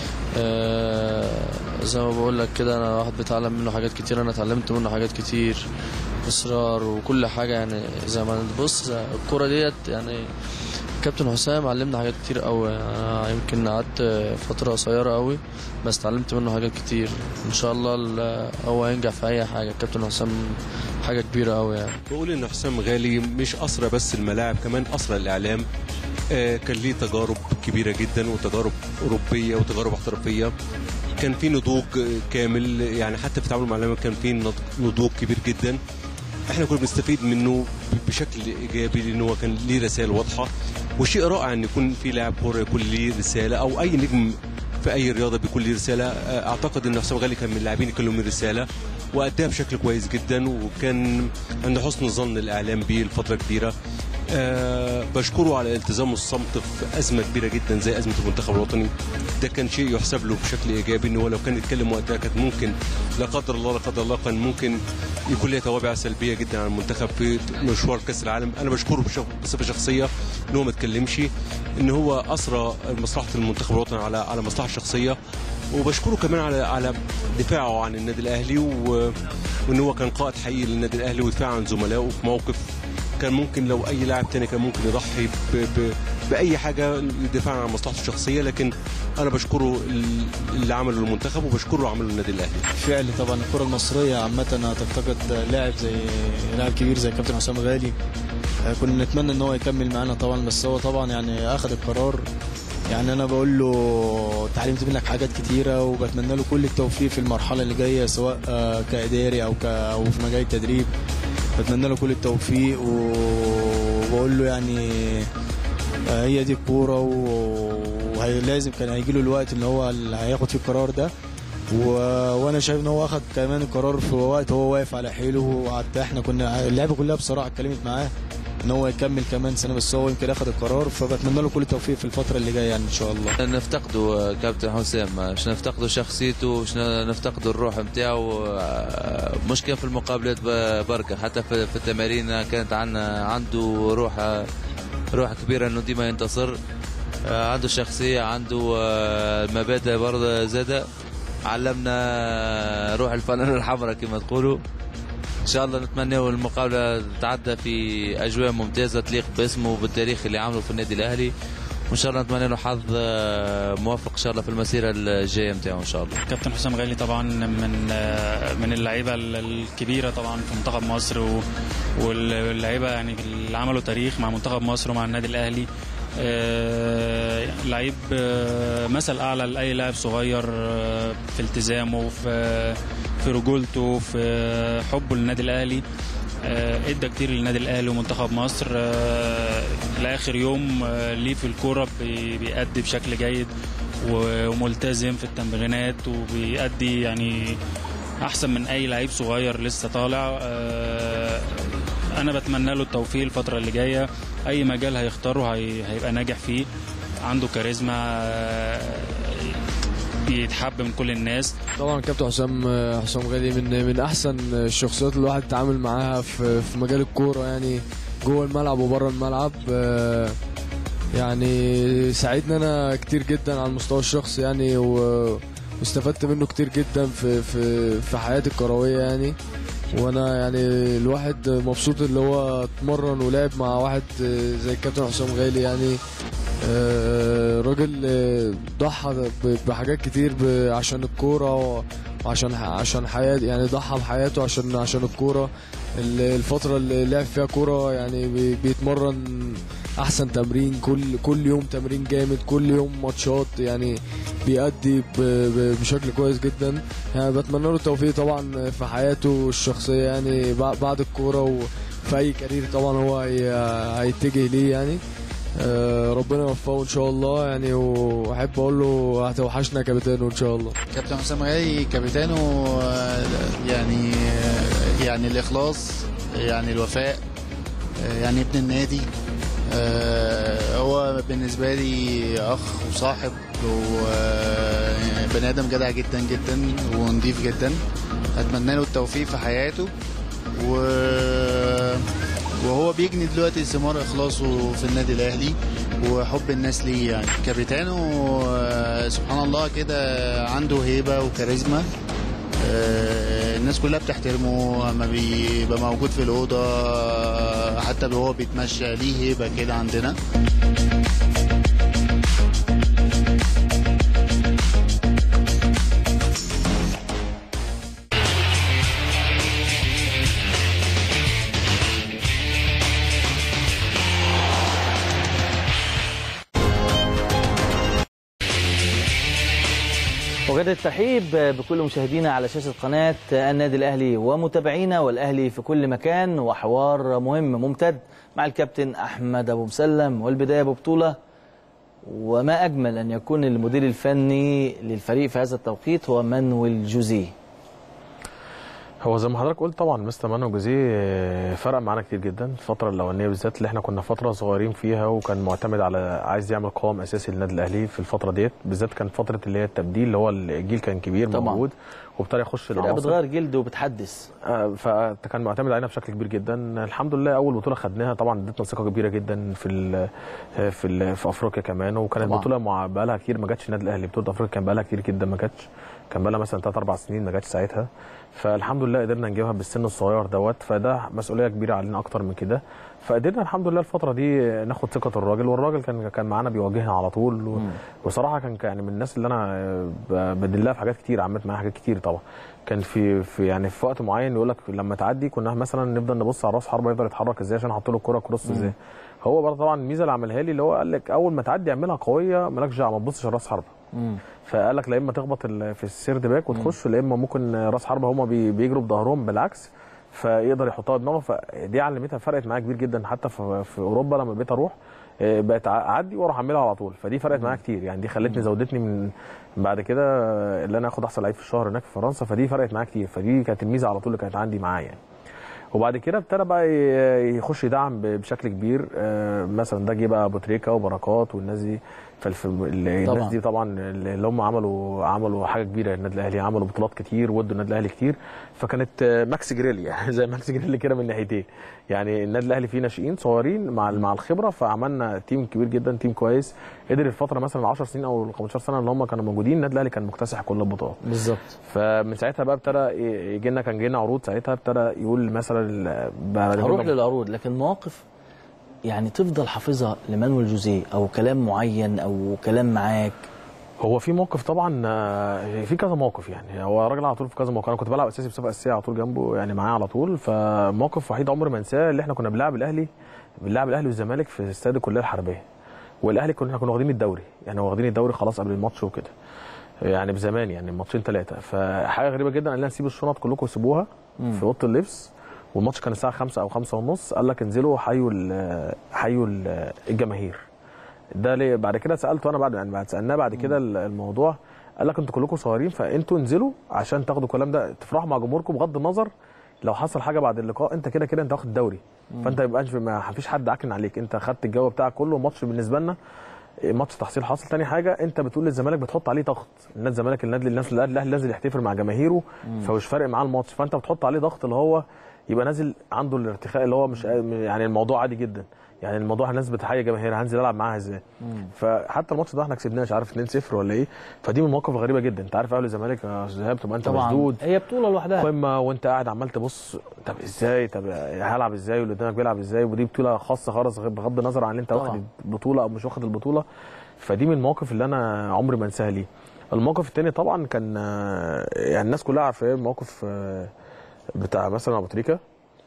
آه زي ما بقول لك كده، انا واحد بيتعلم منه حاجات كتير، انا اتعلمت منه حاجات كتير، اصرار وكل حاجه. يعني زي ما نبص الكره ديت، يعني كابتن حسام علمنا حاجات كتير قوي. انا يمكن قعدت فتره قصيره قوي بس اتعلمت منه حاجات كتير. ان شاء الله هو هينجح في اي حاجه. كابتن حسام حاجه كبيره قوي. يعني بقول ان حسام غالي مش اسرى بس الملاعب، كمان اسرى الاعلام. آه كان ليه تجارب كبيره جدا وتجارب اوروبيه وتجارب احترافيه، كان في نضوج كامل، يعني حتى في التعامل مع الاعلام كان في نضوج كبير جدا. احنا كنا بنستفيد منه بشكل ايجابي لانه هو كان ليه رسائل واضحه، وشيء رائع ان يكون في لاعب كوره يكون ليه رساله، او اي نجم في اي رياضه بيكون ليه رساله. اعتقد ان حسام غالي كان من اللاعبين اللي لهم رساله واداها بشكل كويس جدا، وكان عند حسن ظن الاعلام بيه لفتره كبيره. أه بشكره على التزامه الصمت في ازمه كبيره جدا زي ازمه المنتخب الوطني. ده كان شيء يحسب له بشكل ايجابي، انه لو كان يتكلم وقتها كانت ممكن لا قدر الله لا قدر الله كان ممكن يكون لها توابع سلبيه جدا على المنتخب في مشوار كاس العالم. انا بشكره بصفه شخصيه ان هو ما اتكلمش، ان هو اسرى مصلحه المنتخب الوطني على على مصلحه شخصيه، وبشكره كمان على على دفاعه عن النادي الاهلي، وان هو كان قائد حقيقي للنادي الاهلي ودفاع عن زملائه في موقف كان ممكن لو اي لاعب تاني كان ممكن يضحي ب ب باي حاجه للدفاع عن مصلحته الشخصيه. لكن انا بشكره اللي عمله المنتخب وبشكره عمله النادي الاهلي. فعلا طبعا الكره المصريه عامه هتفتقد لاعب زي لاعب كبير زي كابتن حسام غالي. كنا نتمنى ان هو يكمل معانا طبعا، بس هو طبعا يعني اخذ القرار. يعني انا بقول له اتعلمت منك حاجات كتيره، وبتمنى له كل التوفيق في المرحله اللي جايه، سواء كاداري او او في مجال التدريب. بتمنى له كل التوفيق، وبقول له يعني هي دي الكوره، ولازم كان هيجي له الوقت ان هو اللي هياخد فيه القرار ده. و... وانا شايف ان هو اخد كمان القرار في وقت هو واقف على حيله، وحتى احنا كنا اللعبه كلها بصراحه اتكلمت معاه ان هو يكمل كمان سنه، بس هو يمكن اخد القرار. فبتمنى له كل التوفيق في الفتره اللي جايه يعني ان شاء الله. نفتقده كابتن حسام، مش نفتقده شخصيته، مش نفتقده الروح نتاعو. مشكله في المقابلات بركه، حتى في التمارين كانت عندنا عنده روح روح كبيره انه ديما ينتصر. عنده شخصيه، عنده المبادئ برضه زاده. علمنا روح الفنانه الحمراء كما تقولوا. ان شاء الله نتمنى المقابله تتعدى في اجواء ممتازه تليق باسمه وبالتاريخ اللي عمله في النادي الاهلي، وان شاء الله نتمنى له حظ موفق ان شاء الله في المسيره الجايه نتاعو ان شاء الله. كابتن حسام غالي طبعا من من اللعيبه الكبيره طبعا في منتخب مصر، واللعيبه يعني اللي عملوا تاريخ مع منتخب مصر ومع النادي الاهلي. آه لعيب آه مثل اعلى لاي لاعب صغير آه في التزامه، في في رجولته، في حبه للنادي الاهلي. آه ادى كتير للنادي الاهلي ومنتخب مصر. آه لاخر يوم آه ليه في الكوره بيأدي بشكل جيد وملتزم في التمرينات، وبيأدي يعني احسن من اي لعيب صغير لسه طالع. آه انا بتمنى له التوفيق الفتره اللي جايه، اي مجال هيختاره هيبقى ناجح فيه. عنده كاريزما بيتحب من كل الناس. طبعا كابتن حسام حسام غالي من من احسن الشخصيات اللي الواحد اتعامل معاها في في مجال الكوره، يعني جوه الملعب وبره الملعب. يعني ساعدنا انا كتير جدا على المستوى الشخصي يعني، واستفدت منه كتير جدا في في في حياتي الكرويه يعني. وانا يعني الواحد مبسوط اللي هو اتمرن ولعب مع واحد زي الكابتن حسام غالي. يعني راجل ضحى بحاجات كتير عشان الكوره وعشان عشان حياته، يعني ضحى بحياته عشان عشان الكوره. الفتره اللي لعب فيها كوره يعني بيتمرن احسن تمرين، كل كل يوم تمرين جامد، كل يوم ماتشات، يعني بيأدي بشكل كويس جدا. يعني بتمنى له التوفيق طبعا في حياته الشخصيه، يعني بعد الكوره وفي اي كارير طبعا هو هيتجه ليه يعني. آه، ربنا يوفقه ان شاء الله يعني، واحب اقول له هتوحشنا كابتنه ان شاء الله. كابتن حسام غالي كابتنه يعني يعني الاخلاص، يعني الوفاء، يعني ابن النادي. هو بالنسبه لي اخ وصاحب وبني ادم جدع جدا جدا ونضيف جدا. اتمنى له التوفيق في حياته، و وهو بيجني دلوقتي ثمار اخلاصه في النادي الاهلي وحب الناس ليه. يعني كابتنه سبحان الله كده عنده هيبه وكاريزما، الناس كلها بتحترمه لما بيبقى موجود في الاوضه، حتى وهو بيتمشى ليه هيبه كده عندنا. وجد الترحيب بكل مشاهدينا على شاشة قناة النادي الأهلي ومتابعينا والأهلي في كل مكان، وحوار مهم ممتد مع الكابتن أحمد أبو مسلم، والبداية ببطولة، وما أجمل أن يكون المدير الفني للفريق في هذا التوقيت هو مانويل جوزيه. هو زي ما حضرتك قلت طبعا مستر مانويل جوزيه فرق معانا كتير جدا الفتره الاولانيه بالذات، اللي احنا كنا فتره صغيرين فيها، وكان معتمد على عايز يعمل قوام اساسي للنادي الاهلي في الفتره ديت بالذات. كان فتره اللي هي التبديل، اللي هو الجيل كان كبير طبعا موجود وابتدى يخش العناصر بتغير جلد وبتحدث، آه فكان معتمد علينا بشكل كبير جدا. الحمد لله اول بطوله خدناها طبعا ادتنا ثقه كبيره جدا في ال في ال في افريقيا كمان، وكانت بطوله مع بقى لها كتير ما جاتش النادي الاهلي. بطوله افريقيا كان بقى لها كتير جدا ما جاتش، كان بقى لها مثلا ثلاث اربع سنين ما جاتش ساعتها. فالحمد لله قدرنا نجيبها بالسن الصغير دوت، فده مسؤوليه كبيره علينا اكتر من كده. فقدرنا الحمد لله الفتره دي ناخد ثقه الراجل، والراجل كان كان معانا بيواجهنا على طول، و... وصراحه كان يعني من الناس اللي انا بدلها في حاجات كتير، عملت معاها حاجات كتير طبعا. كان في في يعني في وقت معين يقول لك لما تعدي كنا مثلا نفضل نبص على راس حربه يقدر يتحرك ازاي عشان احط له الكوره كروس ازاي. هو برضه طبعا الميزه اللي عملها لي اللي هو قال لك اول ما تعدي اعملها قويه، مالكش دعوه ما تبصش على راس حربه. فقال لك لا اما تخبط في السيرد باك وتخش، لا اما ممكن راس حربه هم بيجروا بظهرهم بالعكس فيقدر يحطها بدماغه. فدي علمتها فرقت معايا كبير جدا، حتى في, في اوروبا لما بقيت اروح بقت اعدي واروح اعملها على طول. فدي فرقت معايا كتير يعني، دي خلتني زودتني من بعد كده اللي انا اخد احسن لعيب في الشهر هناك في فرنسا. فدي فرقت معايا كتير، فدي كانت الميزه على طول اللي كانت عندي معايا يعني. وبعد كده ابتدى بقى يخش يدعم بشكل كبير، مثلا ده جه بقى ابو تريكه وبركات والناس دي. فالناس دي طبعا اللي هم عملوا عملوا حاجه كبيره للنادي الاهلي، عملوا بطولات كتير وادوا النادي الاهلي كتير. فكانت ماكس جريل يعني زي ماكس جريل كده من ناحيتين يعني. النادي الاهلي فيه ناشئين صغيرين مع مع الخبره، فعملنا تيم كبير جدا، تيم كويس. قدر الفتره مثلا عشر سنين او خمستاشر سنه اللي هم كانوا موجودين النادي الاهلي كان مكتسح كل البطولات بالظبط. فمن ساعتها بقى ابتدى يجي لنا، كان جينا عروض ساعتها، ابتدى يقول مثلا هروح للعروض، لكن مواقف يعني تفضل حافظها لمانويل جوزيه او كلام معين او كلام معاك؟ هو في موقف طبعا، في كذا موقف يعني. هو راجل على طول في كذا موقف. انا كنت بلعب اساسي بصفه اساسيه على طول جنبه يعني معاه على طول. فموقف وحيد عمري ما انساه، اللي احنا كنا بنلعب الاهلي بنلعب الاهلي والزمالك في استاد الكليه الحربيه، والاهلي كنا كنا واخدين الدوري يعني، واخدين الدوري خلاص قبل الماتش وكده يعني بزمان يعني ماتشين ثلاثه. فحاجه غريبه جدا قال لنا نسيب الشنط كلكم سيبوها في اوضه اللبس، والماتش كان الساعه خمسة او خمسة ونص. قال لك انزلوا حيوا ال حيوا ال الجماهير. ده ليه؟ بعد كده سالته انا بعد يعني بعد سالناه بعد كده الموضوع، قال لك انتوا كلكم صغيرين فانتوا انزلوا عشان تاخدوا الكلام ده تفرحوا مع جمهوركم، بغض النظر لو حصل حاجه بعد اللقاء انت كده كده انت واخد الدوري، فانت يبقاش ما فيش حد عاكن عليك، انت خدت الجو بتاعك كله. ماتش بالنسبه لنا ماتش تحصيل حاصل. تاني حاجه انت بتقول للزمالك بتحط عليه ضغط، النادي الزمالك النادي الناس الاهلي لازم يحتفل مع جماهيره، فمش فارق معاه الماتش، فانت بتحط عليه ضغط اللي هو يبقى نازل عنده الارتخاء اللي هو مش يعني الموضوع عادي جدا يعني. الموضوع الناس بتحيي جماهيرها، هنزل العب معاها ازاي؟ فحتى الماتش ده احنا كسبناه مش عارف اتنين صفر ولا ايه. فدي من المواقف الغريبه جدا. انت عارف اهلي الزمالك بتبقى انت مشدود، هي بطوله لوحدها قمه، وانت قاعد عمال تبص طب ازاي، طب هلعب ازاي واللي قدامك بيلعب ازاي، ودي بطوله خاصه خالص بغض النظر عن انت واخد البطوله او مش واخد البطوله. فدي من المواقف اللي انا عمري ما انساها ليه. الموقف الثاني طبعا كان يعني الناس كلها عارفه الموقف بتاع مثلا ابو تريكه.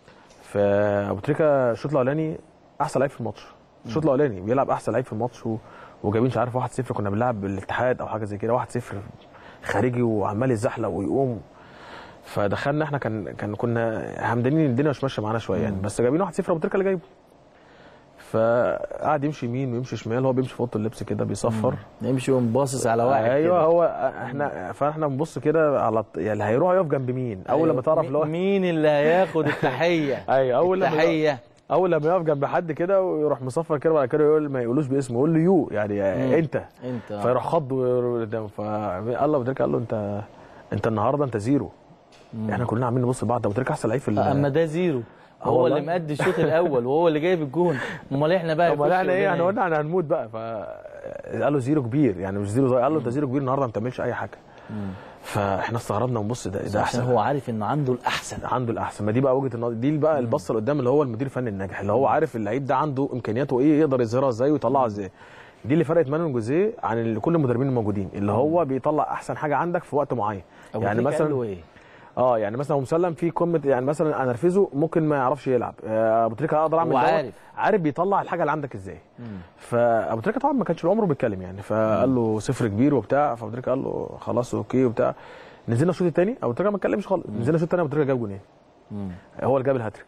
فابو تريكه الشوط الاولاني احسن لعيب في الماتش، الشوط الاولاني بيلعب احسن لعيب في الماتش، وجايبين مش عارف واحد صفر، كنا بنلعب بالاتحاد او حاجه زي كده، واحد صفر خارجي وعمال يزحلق ويقوم. فدخلنا احنا كان كان كنا همدانين الدنيا مش ماشيه معانا شويه يعني، بس جايبين واحد صفر ابو تريكه اللي جايبه. فقعد يمشي يمين ويمشي شمال، هو بيمشي في اوضه اللبس كده بيصفر، يمشي ومباصص على واحد. ايوه كده. هو احنا فاحنا بنبص كده على يعني اللي هيروح يقف جنب مين اول أيوة. لما تعرف اللي هو مين اللي هياخد التحيه. ايوه اول لما التحيه اول لما يقف جنب حد كده ويروح مصفر كده، بعد كده يقول ما يقولوش باسمه، يقول له يو يعني مم. انت انت فيروح خض قدامه. فالله ابو تريكه قال له انت انت النهارده انت زيرو. مم. احنا كلنا عاملين نبص لبعض، ابو تريكه احسن لعيب في اما ده زيرو هو اللي مأدي الشوط الاول وهو اللي جايب الجون، امال احنا بقى امال احنا ايه؟ احنا قلنا احنا هنموت بقى. فقال له زيرو كبير يعني مش زيرو صغير، قال له انت زيرو كبير النهارده ما بتعملش اي حاجه. مم. فاحنا استغربنا ونبص ده ده احسن، هو عارف انه عنده الاحسن عنده الاحسن. ما دي بقى وجهه النظر، دي بقى البصه اللي قدام اللي هو المدير الفني الناجح، اللي هو عارف اللعيب ده عنده امكانياته ايه، يقدر يظهرها ازاي ويطلعها ازاي. دي اللي فرقت مانويل جوزيه عن كل المدربين الموجودين، اللي هو بيطلع احسن حاجه عندك في وقت معين. يعني مثلا ايه اه يعني مثلا ابو مسلم في قمه، يعني مثلا انرفزه ممكن ما يعرفش يلعب، ابو تريكه اقدر اعمل عارف عارف بيطلع الحاجه اللي عندك ازاي. مم. فابو تريكه طبعا ما كانش عمره بيتكلم يعني، فقال له صفر كبير وبتاع، فابو تريكه قال له خلاص اوكي وبتاع. نزلنا الشوط الثاني ابو تريكه ما اتكلمش خالص، نزلنا الشوط الثاني ابو تريكه جاب جونين، هو اللي جاب الهاتريك.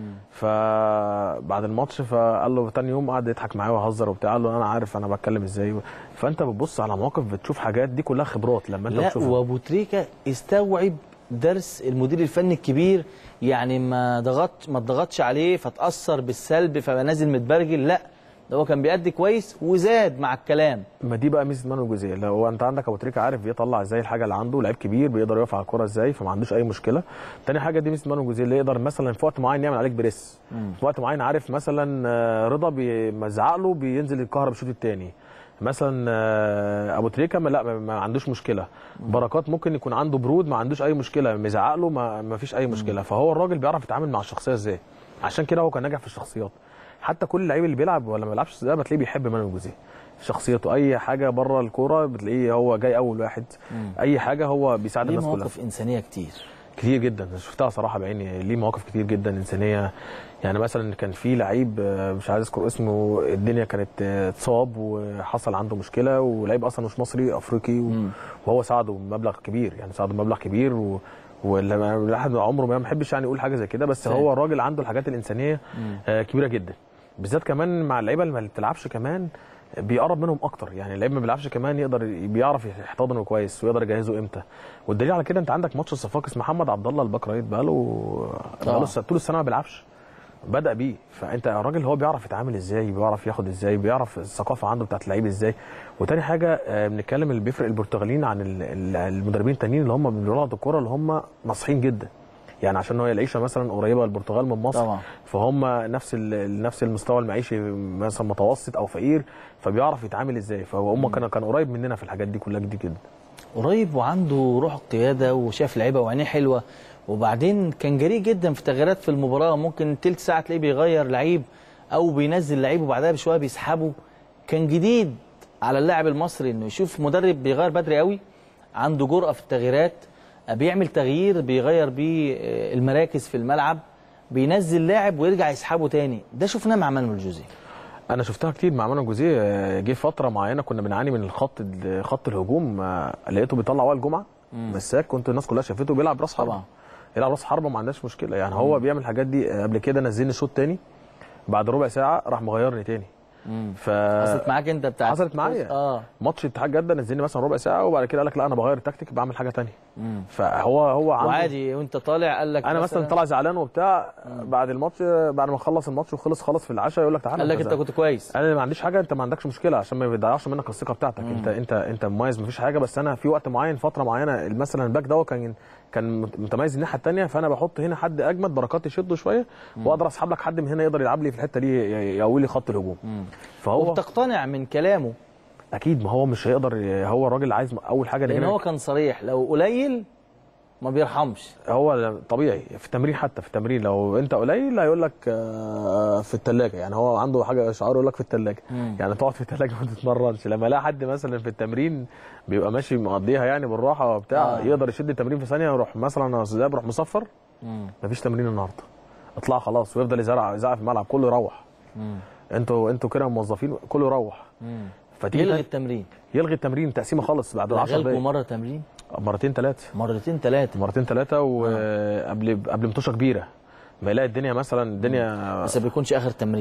فبعد الماتش فقال له ثاني يوم قعد يضحك معاه ويهزر وبتاع، قال له انا عارف انا بتكلم ازاي. فانت بتبص على مواقف بتشوف حاجات دي كلها خبرات لما انت بتشوفها. لا وابو تريكه استوعب درس المدير الفني الكبير، يعني ما ضغطش ما ضغطش عليه فتاثر بالسلب فبقى نازل متبرجل، لا ده هو كان بيأدي كويس وزاد مع الكلام. ما دي بقى ميزه مانويل جوزيه، لو انت عندك ابو تريكه عارف بيطلع ازاي الحاجه اللي عنده، لعيب كبير بيقدر يقف على الكوره ازاي، فما عندوش اي مشكله. تاني حاجه دي ميزه مانويل جوزيه اللي يقدر مثلا في وقت معين يعمل عليك بريس، مم. في وقت معين عارف مثلا رضا بيمزعق له بينزل الكهرب الشوط الثاني، مثلا ابو تريكه ما لا ما عندوش مشكله. مم. بركات ممكن يكون عنده برود ما عندوش اي مشكله، مزعق له ما, ما فيش اي مشكله. مم. فهو الراجل بيعرف يتعامل مع الشخصيه ازاي، عشان كده هو كان ناجح في الشخصيات. حتى كل اللعيب اللي بيلعب ولا ما بيلعبش ده بتلاقيه بيحب مانويل جوزيه، شخصيته اي حاجه بره الكوره بتلاقيه هو جاي اول واحد. مم. اي حاجه هو بيساعد الناس كلها. ليه مواقف انسانيه كتير كتير جدا شفتها صراحه بعيني، ليه مواقف كتير جدا انسانيه. يعني مثلا كان في لعيب مش عايز اذكر اسمه، الدنيا كانت اتصاب وحصل عنده مشكله، ولعيب اصلا مش مصري افريقي، وهو ساعده بمبلغ كبير، يعني ساعده بمبلغ كبير و والواحد عمره ما يحبش يعني يقول حاجه زي كده، بس هو الراجل عنده الحاجات الانسانيه مم. كبيره جدا، بالذات كمان مع اللعيبه اللي ما بتلعبش كمان بيقرب منهم اكتر. يعني اللعيب ما بيلعبش كمان يقدر بيعرف يحتضنه كويس ويقدر يجهزه امتى. والدليل على كده انت عندك ماتش الصفاقس محمد عبد الله الباك رايت بقاله بقاله طول السنه ما بيلعبش، بدا بيه. فانت الراجل هو بيعرف يتعامل ازاي، بيعرف ياخد ازاي، بيعرف الثقافه عنده بتاعت اللعيب ازاي. وتاني حاجه بنتكلم اللي بيفرق البرتغاليين عن المدربين التانيين اللي هم بيلعبوا الكوره اللي هم ناصحين جدا، يعني عشان هو العيشه مثلا قريبه البرتغال من مصر طبعا. فهم نفس نفس المستوى المعيشي مثلا متوسط او فقير، فبيعرف يتعامل ازاي. فهم كان كان قريب مننا في الحاجات دي كلها جديد جدا، قريب وعنده روح القياده وشاف لعيبه وعينيه حلوه. وبعدين كان جريء جدا في تغييرات في المباراه، ممكن تلت ساعه تلاقيه بيغير لعيب او بينزل لعيب وبعدها بشويه بيسحبه. كان جديد على اللاعب المصري انه يشوف مدرب بيغير بدري قوي، عنده جرأه في التغييرات، بيعمل تغيير بيغير بيه المراكز في الملعب، بينزل لاعب ويرجع يسحبه تاني. ده شفناه مع مانويل جوزيه. انا شفتها كتير مع مانويل جوزيه. جه فتره معينه كنا بنعاني من الخط خط الهجوم، لقيته بيطلع وائل جمعه مساك، كنت الناس كلها شافته بيلعب راس حربه، يلعب راس حربه ما عندناش مشكله. يعني هو بيعمل الحاجات دي. قبل كده نزلني شوط تاني بعد ربع ساعه راح مغيرني تاني. ف حصلت معاك انت بتاع حصلت معايا اه ماتش اتحاد جده نزلني مثلا ربع ساعه وبعد كده قال لك لا انا بغير التكتيك بعمل حاجه ثانيه. فهو هو عنده وعادي وانت طالع قال لك انا مثلا طالع زعلان وبتاع مم. بعد الماتش بعد ما خلص الماتش وخلص خلص في العشاء يقول لك تعالى قال لك انت كنت كويس، انا ما عنديش حاجه، انت ما عندكش مشكله عشان ما يضيعش منك الثقه بتاعتك. مم. انت انت انت مميز ما فيش حاجه، بس انا في وقت معين فتره معينه مثلا الباك ده كان كان متميز الناحيه الثانيه، فانا بحط هنا حد اجمد بركات يشده شويه واقدر اسحب لك حد من هنا يقدر يلعب لي في الحته دي يقوي لي خط الهجوم. فهو وبتقتنع من كلامه اكيد، ما هو مش هيقدر. هو الراجل عايز اول حاجه لان هو كان صريح، لو قليل ما بيرحمش. هو طبيعي في التمرين، حتى في التمرين لو انت قليل هيقول لك في الثلاجه. يعني هو عنده حاجه شعار يقول لك في الثلاجه، يعني تقعد في الثلاجه ما تتمرنش. لما لا حد مثلا في التمرين بيبقى ماشي مقضيها يعني بالراحه وبتاع آه. يقدر يشد التمرين في ثانيه ويروح مثلا يا استاذ يروح مصفر مفيش تمرين النهارده اطلع خلاص، ويفضل يزرع يزعق في الملعب كله يروح. مم. انتوا انتوا كده موظفين كله يروح. فتيجي يلغي التمرين يلغي التمرين تقسيمه خالص بعد عشر دقايق. مره تمرين مرتين ثلاثه مرتين ثلاثه مرتين ثلاثه وقبل قبل متوشه كبيره ما يلاقي الدنيا مثلا الدنيا بس ما بيكونش اخر تمرين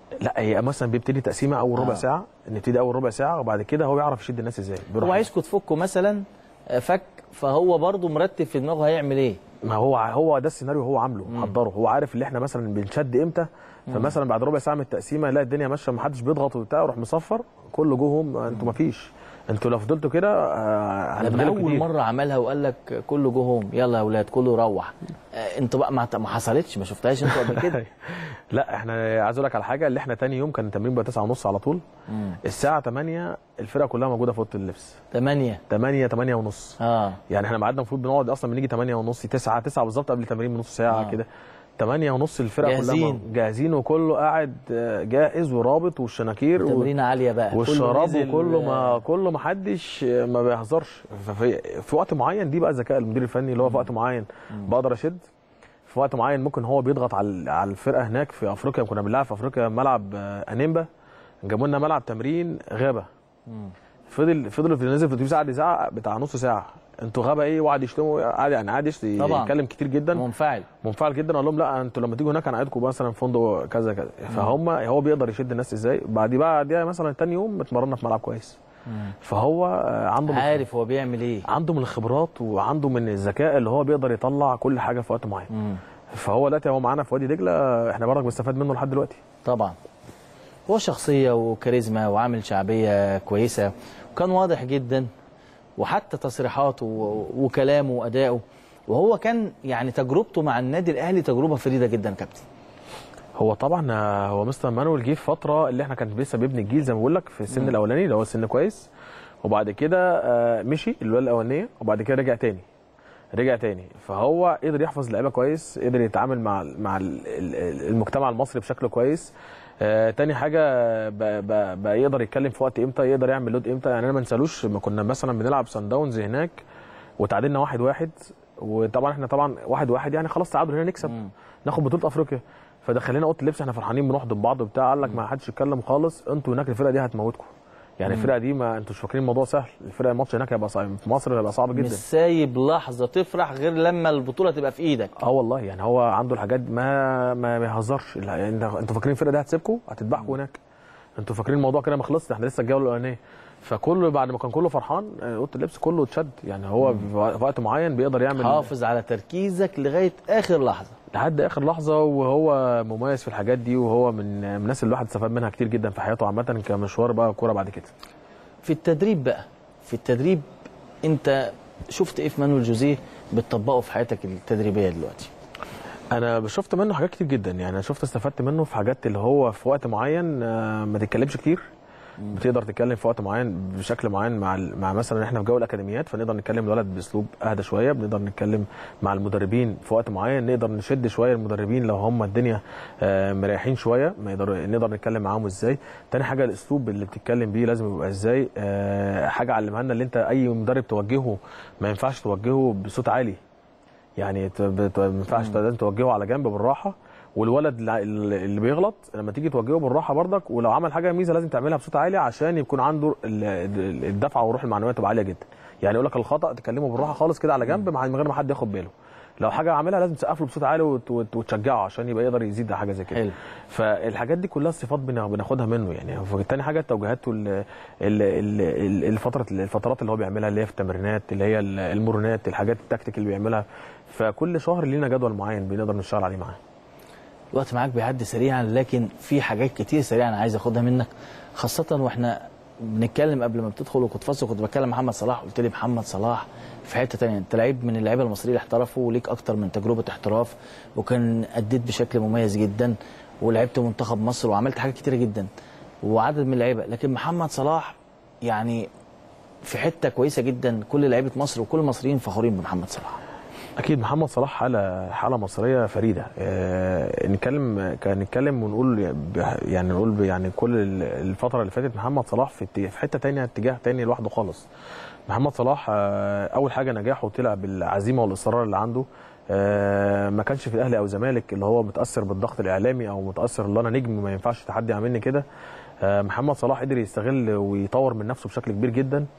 لا هي مثلا بيبتدي تقسيمه اول ربع آه. ساعه، نبتدي اول ربع ساعه وبعد كده هو بيعرف يشد الناس ازاي. هو عايزكم تفكوا مثلا فك، فهو برضو مرتب في دماغه هيعمل ايه. ما هو هو ده السيناريو هو عامله محضره، هو عارف اللي احنا مثلا بنشد امتى. فمثلا بعد ربع ساعه من التقسيمه يلاقي الدنيا ماشيه ما حدش بيضغط وبتاع، يروح مصفر كله جوهم انتوا ما فيش، انتوا لو فضلتوا كده لما اول مره عملها وقال لك كله جوهم يلا يا اولاد كله روح، انتوا بقى ما حصلتش ما شفتهاش انتوا قبل كده. لا احنا عايز اقول لك على حاجه، اللي احنا تاني يوم كان التمرين بقى تسعة ونص على طول. مم. الساعه تمانية الفرقه كلها موجوده في اوضه اللبس. تمانية تمانية تمانية ونص. اه يعني احنا ميعادنا المفروض بنقعد اصلا بنيجي تمانية ونص تسعة تسعة بالظبط قبل التمرين بنص ساعه آه. كده. تمانية ونص الفرقه جاهزين. كلها جاهزين وكله قاعد جاهز ورابط والشناكير تمرين و... عاليه بقى والشراب وكله ما كله ما حدش ما بيهزرش. ففي في وقت معين دي بقى ذكاء المدير الفني اللي هو في وقت معين مم. بقدر اشد في وقت معين. ممكن هو بيضغط على على الفرقه هناك في افريقيا، كنا بنلعب في افريقيا ملعب انيمبا، جابوا لنا ملعب تمرين غابه. مم. فضل فضل في نزل في الاتوبيس قعد يزعق بتاع نص ساعه، انتوا غابه ايه، وقعد يشتموا، قعد يعني قعد يتكلم كتير جدا، منفعل منفعل جدا. قال لهم لا انتوا لما تيجوا هناك هنقعدكم مثلا فندق كذا كذا. فهم هو بيقدر يشد الناس ازاي. بعد بقى دي مثلا ثاني يوم اتمرنا في ملعب كويس. مم. فهو عنده عارف هو بيعمل ايه، عنده من الخبرات وعنده من الذكاء اللي هو بيقدر يطلع كل حاجه في وقت معين. مم. فهو دلوقتي هو معانا في وادي دجله، احنا برضك بنستفاد منه لحد دلوقتي. طبعا هو شخصيه وكاريزما وعامل شعبيه كويسه، وكان واضح جدا وحتى تصريحاته وكلامه وادائه، وهو كان يعني تجربته مع النادي الاهلي تجربه فريده جدا كابتن. هو طبعا هو مستر مانويل جه في فتره اللي احنا كان لسه بيبني الجيل زي ما بقول لك في السن الاولاني اللي هو السن كويس، وبعد كده مشي اللي هو الاولانيه، وبعد كده رجع تاني رجع تاني فهو قدر يحفظ اللعيبه كويس، قدر يتعامل مع مع المجتمع المصري بشكل كويس. آه تاني حاجه بقى, بقى يقدر يتكلم في وقت امتى، يقدر يعمل لود امتى. يعني انا ما انسالوش ما كنا مثلا بنلعب سان داونز هناك وتعادلنا واحد واحد، وطبعا احنا طبعا واحد واحد يعني خلاص تعادل هنا نكسب مم. ناخد بطوله افريقيا. فدخلنا اوضه اللبس احنا فرحانين بنحضن بعض وبتاع، قال لك ما حدش يتكلم خالص، انتوا هناك الفرقه دي هتموتكم. يعني الفرقه دي ما انتوا مش فاكرين الموضوع سهل، الفرقه الماتش هناك هيبقى صعب، في مصر هيبقى صعب جدا. مش سايب لحظه تفرح غير لما البطوله تبقى في ايدك. اه والله يعني هو عنده الحاجات ما ما بيهزرش. يعني انتوا فاكرين الفرقه دي هتسيبكم هتذبحكم هناك، انتوا فاكرين الموضوع كده ما خلصش، احنا لسه الجوله الاولانيه. فكله بعد ما كان كله فرحان اوضه اللبس كله اتشد. يعني هو مم. في وقت معين بيقدر يعمل، حافظ على تركيزك لغايه اخر لحظه لحد اخر لحظه، وهو مميز في الحاجات دي، وهو من الناس اللي الواحد استفاد منها كتير جدا في حياته عامه كمشوار بقى كوره بعد كده. في التدريب بقى، في التدريب انت شفت ايه في مانويل جوزيه بتطبقه في حياتك التدريبيه دلوقتي؟ انا شفت منه حاجات كتير جدا. يعني انا شفت استفدت منه في حاجات اللي هو في وقت معين ما تتكلمش كتير، بتقدر تتكلم في وقت معين بشكل معين مع مع مثلا احنا في جو الاكاديميات، فنقدر نتكلم الولد باسلوب اهدى شويه، بنقدر نتكلم مع المدربين في وقت معين، نقدر نشد شويه المدربين لو هم الدنيا مريحين شويه، ما يقدر نقدر نتكلم معاهم ازاي. تاني حاجه الاسلوب اللي بتتكلم بيه لازم يبقى ازاي. حاجه علمها لنا اللي انت اي مدرب توجهه ما ينفعش توجهه بصوت عالي، يعني ما ينفعش توجهه على جنب بالراحه. والولد اللي بيغلط لما تيجي توجهه بالراحه برضك، ولو عمل حاجه ميزه لازم تعملها بصوت عالي عشان يكون عنده الدفعه والروح المعنويه تبقى عاليه جدا. يعني يقول لك الخطا تكلمه بالراحه خالص كده على جنب من غير ما حد ياخد باله، لو حاجه عاملها لازم تسقف له بصوت عالي وتشجعه عشان يبقى يقدر يزيد حاجه زي كده. فالحاجات دي كلها صفات بناخدها منه. يعني تاني حاجه توجيهاته الفتره الفترات اللي هو بيعملها اللي هي في التمرينات، اللي هي المرونات، الحاجات التكتيك اللي بيعملها. فكل شهر لينا جدول معين بنقدر نشتغل عليه معاه. الوقت معاك بيعدي سريعا، لكن في حاجات كتير سريعا عايز اخدها منك، خاصه واحنا بنتكلم قبل ما بتدخل وكنت فاصل كنت بتكلم محمد صلاح، قلت لي محمد صلاح في حته ثانيه، انت لعيب من اللعيبه المصريين اللي احترفوا وليك اكتر من تجربه احتراف، وكان اديت بشكل مميز جدا ولعبت منتخب مصر وعملت حاجات كتيره جدا وعدد من اللعيبه، لكن محمد صلاح يعني في حته كويسه جدا، كل لعيبه مصر وكل المصريين فخورين بمحمد صلاح. اكيد محمد صلاح حاله حاله مصريه فريده. أه نتكلم كان نتكلم ونقول يعني نقول يعني كل الفتره اللي فاتت محمد صلاح في في حته ثانيه، اتجاه ثاني لوحده خالص. محمد صلاح أه اول حاجه نجاحه طلع بالعزيمه والاصرار اللي عنده. أه ما كانش في الاهلي او زمالك اللي هو متاثر بالضغط الاعلامي او متاثر اللي انا نجم ما ينفعش تحدي يعملني كده. أه محمد صلاح قدر يستغل ويطور من نفسه بشكل كبير جدا.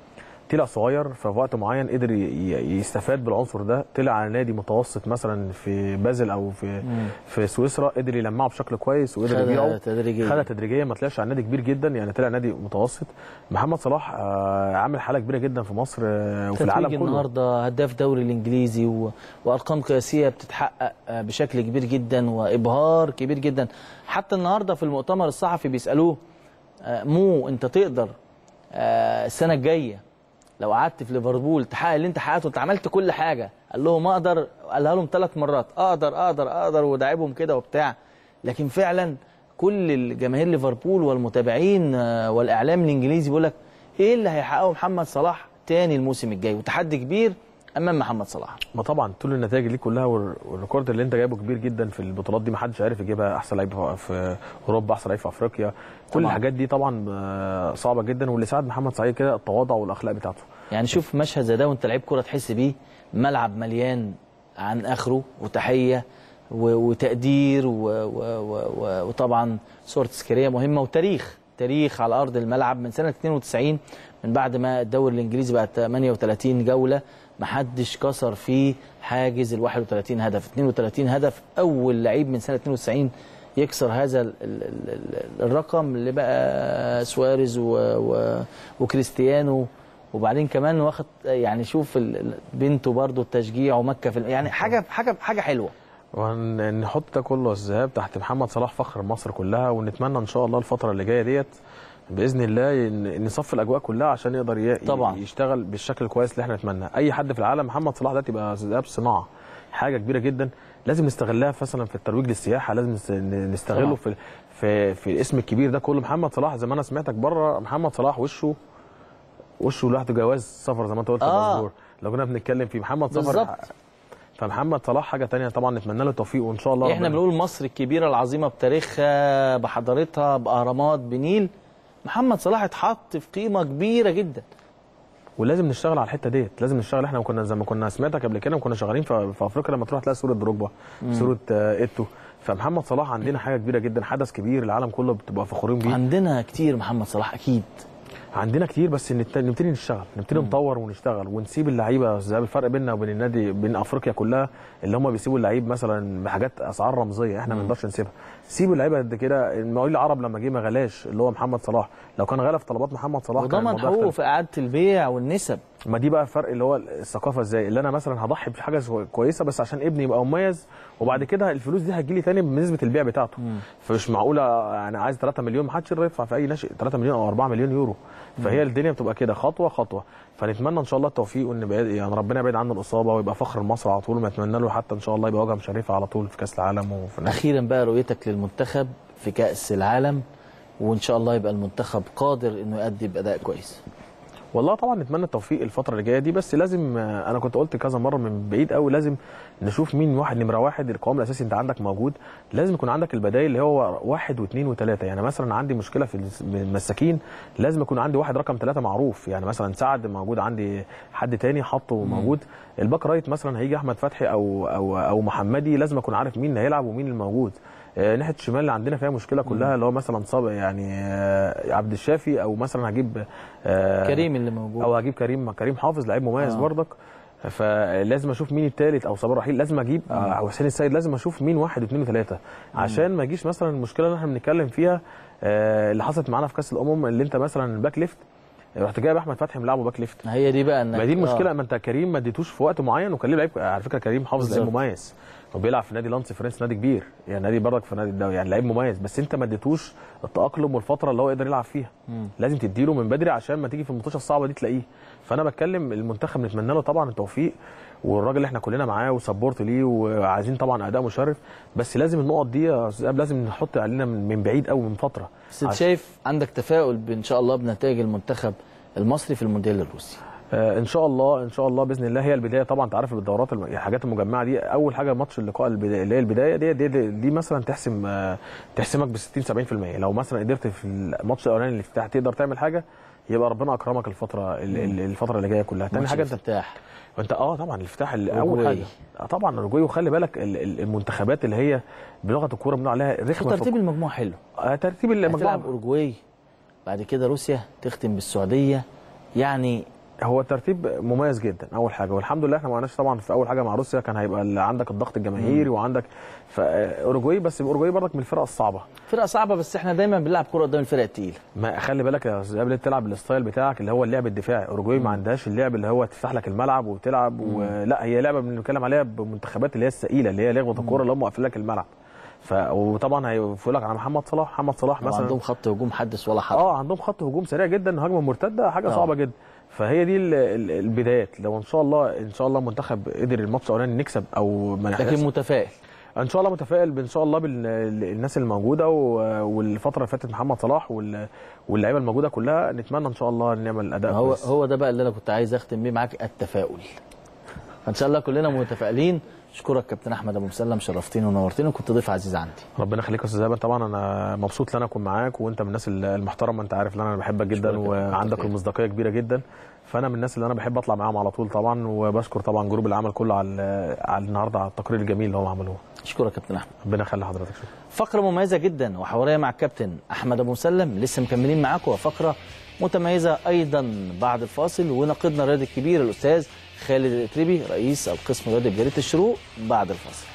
طلع صغير ففي وقت معين قدر يستفاد بالعنصر ده، طلع على نادي متوسط مثلا في بازل او في مم. في سويسرا، قدر يلمعه بشكل كويس وقدر يبيعه تدريجيا خدها تدريجيا، ما طلعش على نادي كبير جدا يعني، طلع نادي متوسط. محمد صلاح عامل حاله كبيره جدا في مصر وفي العالم كله. النهارده هداف الدوري الانجليزي و... وارقام قياسيه بتتحقق بشكل كبير جدا وابهار كبير جدا. حتى النهارده في المؤتمر الصحفي بيسالوه مو انت تقدر السنه الجايه لو قعدت في ليفربول تحقق اللي انت حققته، انت عملت كل حاجه؟ قال لهم اقدر، قالها لهم ثلاث مرات، اقدر اقدر اقدر وداعبهم كده وبتاع. لكن فعلا كل الجماهير ليفربول والمتابعين والاعلام الانجليزي بيقول لك ايه اللي هيحققه محمد صلاح تاني الموسم الجاي، وتحدي كبير امام محمد صلاح. ما طبعا طول النتائج دي كلها والريكورد اللي انت جايبه كبير جدا في البطولات دي، ما حدش عارف يجيبها. احسن لعيب في اوروبا، احسن لعيب في افريقيا، كل طبعا. الحاجات دي طبعا صعبه جدا، واللي ساعد محمد صلاح كده التواضع والاخلاق بتاعته. يعني شوف مشهد زي ده وانت لعيب كوره تحس بيه، ملعب مليان عن اخره وتحيه وتقدير وطبعا صوره تذكاريه مهمه وتاريخ تاريخ على ارض الملعب من سنه اثنين وتسعين، من بعد ما الدوري الانجليزي بقى ثمانية وثلاثين جوله ما حدش كسر فيه حاجز ال واحد وثلاثين هدف، اثنين وثلاثين هدف، اول لعيب من سنه اثنين وتسعين يكسر هذا ال ال ال الرقم اللي بقى سواريز و و وكريستيانو، وبعدين كمان واخد يعني شوف بنته برضو التشجيع ومكه في يعني حاجه حاجه حاجه حلوه. ونحط ده كله الذهاب تحت محمد صلاح فخر مصر كلها، ونتمنى ان شاء الله الفتره اللي جايه ديت باذن الله نصفي الاجواء كلها عشان يقدر طبعا يشتغل بالشكل الكويس اللي احنا نتمناه. اي حد في العالم محمد صلاح ده تبقى ذهاب صناعه، حاجه كبيره جدا لازم نستغلها مثلا في الترويج للسياحه، لازم نستغله طبعا. في في في الاسم الكبير ده كله. محمد صلاح زي ما انا سمعتك بره، محمد صلاح وشه وشه لوحده جواز سفر زي ما انت قلت آه. لو كنا بنتكلم في محمد سفر، فمحمد صلاح حاجه ثانيه طبعا، نتمنى له التوفيق وان شاء الله. احنا بنقول مصر الكبيره العظيمه بتاريخها بحضارتها باهرامات بنيل، محمد صلاح اتحط في قيمه كبيره جدا، ولازم نشتغل على الحته ديت، لازم نشتغل. احنا كنا زي ما كنا سمعتك قبل كده كنا شغالين في, في افريقيا، لما تروح تلاقي صوره دروجبا، صوره ايتو، فمحمد صلاح عندنا حاجه كبيره جدا، حدث كبير العالم كله بتبقى فخورين بيه. عندنا كتير محمد صلاح اكيد، عندنا كتير، بس نبتدي نشتغل، نبتدي نطور ونشتغل ونسيب اللعيبه. زي الفرق بيننا وبين النادي بين افريقيا كلها اللي هم بيسيبوا اللعيب مثلا بحاجات اسعار رمزيه، احنا ما نقدرش نسيبها. سيبوا اللعيبه قد كده. المقاولين العرب لما جه ما غلاش اللي هو محمد صلاح، لو كان غلا في طلبات محمد صلاح وضمن حقوقه في اعاده البيع والنسب. ما دي بقى الفرق اللي هو الثقافه، ازاي اللي انا مثلا هضحي بحاجه كويسه بس عشان ابني يبقى مميز، وبعد كده الفلوس دي هتجي لي ثاني بنسبه البيع بتاعته. مم. فمش معقوله انا عايز ثلاثة مليون، ما حدش يقدر يدفع في اي ناشئ ثلاثة مليون او أربعة مليون يورو. فهي الدنيا بتبقى كده خطوه خطوه. فنتمنى ان شاء الله التوفيق، وان يعني ربنا يبعد عنه الاصابه ويبقى فخر مصر على طول، ونتمنى له حتى ان شاء الله يبقى واجهه مشرفه على طول في كاس العالم. وفي اخيرا بقى رؤيتك للمنتخب في كاس العالم، وان شاء الله يبقى المنتخب قادر انه يؤدي باداء كويس. والله طبعا نتمنى التوفيق الفتره اللي جايه دي، بس لازم انا كنت قلت كذا مره من بعيد قوي، لازم نشوف مين واحد نمره واحد. القوام الاساسي انت عندك موجود، لازم يكون عندك البدائل اللي هو واحد واثنين وثلاثه. يعني مثلا عندي مشكله في المساكين، لازم يكون عندي واحد رقم ثلاثه معروف، يعني مثلا سعد موجود، عندي حد تاني حاطه موجود. الباك رايت مثلا هيجي احمد فتحي او او او محمدي، لازم اكون عارف مين اللي هيلعب ومين الموجود. آه ناحيه الشمال اللي عندنا فيها مشكله كلها، اللي هو مثلا صاب يعني آه عبد الشافي، او مثلا هجيب آه كريم اللي موجود، او هجيب كريم كريم حافظ لعيب مميز آه. برضك. فلازم اشوف مين الثالث، او صابر رحيل لازم اجيب، او حسين السيد، لازم اشوف مين واحد واثنين وثلاثه، عشان ما يجيش مثلا المشكله اللي احنا بنتكلم فيها آه اللي حصلت معانا في كاس الامم، اللي انت مثلا الباك ليفت رحت جايب احمد فتحي ملعبه باك ليفت. هي دي بقى ما دي المشكله. آه. ما انت كريم ما اديتوش في وقت معين، وكان ليه لعيب على فكره، كريم حافظ لعيب مميز وبيلعب في نادي لانس فرنسا، نادي كبير يعني، نادي برضك في نادي الدوري، يعني لعيب مميز، بس انت ما اديتوش التاقلم والفتره اللي هو يقدر يلعب فيها. مم. لازم تديله من بدري عشان ما تيجي في الماتشات الصعبه دي تلاقيه. فانا بتكلم المنتخب نتمنى له طبعا التوفيق، والراجل اللي احنا كلنا معاه وسبورت ليه، وعايزين طبعا اداء مشرف، بس لازم النقط دي لازم نحط علينا من بعيد قوي من فتره. بس انت شايف عندك تفاؤل ان شاء الله بنتائج المنتخب المصري في المونديال الروسي؟ آه ان شاء الله ان شاء الله باذن الله. هي البدايه طبعا، انت عارف بالدورات الحاجات المجمعه دي، اول حاجه ماتش اللقاء البدايه اللي هي البدايه دي دي, دي, دي مثلا تحسم آه تحسمك ب ستين سبعين في المية. لو مثلا قدرت في الماتش الاولاني الافتتاح تقدر تعمل حاجه، يبقى ربنا اكرمك الفتره الفتره اللي جايه كلها. تاني حاجه الافتتاح، انت اه طبعا الافتتاح اول حاجه آه طبعا الاوروجواي. وخلي بالك المنتخبات اللي هي بلغه الكوره بنقول عليها رخمه. ترتيب المجموعه حلو، آه ترتيب المجموعه، هتلعب اوروجواي، بعد كده روسيا، تختم بالسعوديه، يعني هو الترتيب مميز جدا اول حاجه، والحمد لله احنا ما عملناش طبعا في اول حاجه مع روسيا، كان هيبقى اللي عندك الضغط الجماهيري وعندك اوروجواي، بس اوروجواي برضك من الفرق الصعبه. فرقه صعبه، بس احنا دايما بنلعب كوره قدام الفرق الثقيله. ما خلي بالك يا استاذ قبل تلعب الستايل بتاعك اللي هو اللعب الدفاعي، اوروجواي ما عندهاش اللعب اللي هو تفتح لك الملعب وتلعب ولا هي لعبه بنتكلم عليها بمنتخبات اللي هي الثقيله اللي هي لغوه الكوره اللي هم قافلين لك الملعب. ف وطبعا هيقول لك على محمد صلاح، محمد صلاح مثلا عندهم خط هجوم حدث ولا حرج. اه عندهم خط هجوم سريع جدا، هجمه مرتده حاجه أوه. صعبه جدا. فهي دي البدايات. لو ان شاء الله ان شاء الله المنتخب قدر الماتش الاولاني نكسب او ما لكن متفائل ان شاء الله، متفائل ان شاء الله بالناس الموجوده والفتره اللي فاتت محمد صلاح واللعيبه الموجوده كلها، نتمنى ان شاء الله نعمل اداء هو كويس. هو ده بقى اللي انا كنت عايز اختم بيه معاك، التفاؤل. فان شاء الله كلنا متفائلين. اشكرك كابتن احمد ابو مسلم، شرفتني ونورتني وكنت ضيف عزيز عندي. ربنا يخليك يا استاذ ايمن، طبعا انا مبسوط ان انا اكون معاك، وانت من الناس المحترمه، انت عارف ان انا بحبك جدا وعندك المصداقيه كبيره جدا، فانا من الناس اللي انا بحب اطلع معاهم على طول طبعا. وبشكر طبعا جروب العمل كله على على النهارده على التقرير الجميل اللي هم عملوه. اشكرك كابتن احمد، ربنا يخلي حضرتك. شكرا. فقره مميزه جدا وحواريه مع الكابتن احمد ابو مسلم، لسه مكملين معاكم، وفقره متميزه ايضا بعد الفاصل، ونقيدنا الرياضي الكبير الاستاذ خالد الاتربي رئيس القسم الرياضي بجريده الشروق بعد الفاصل.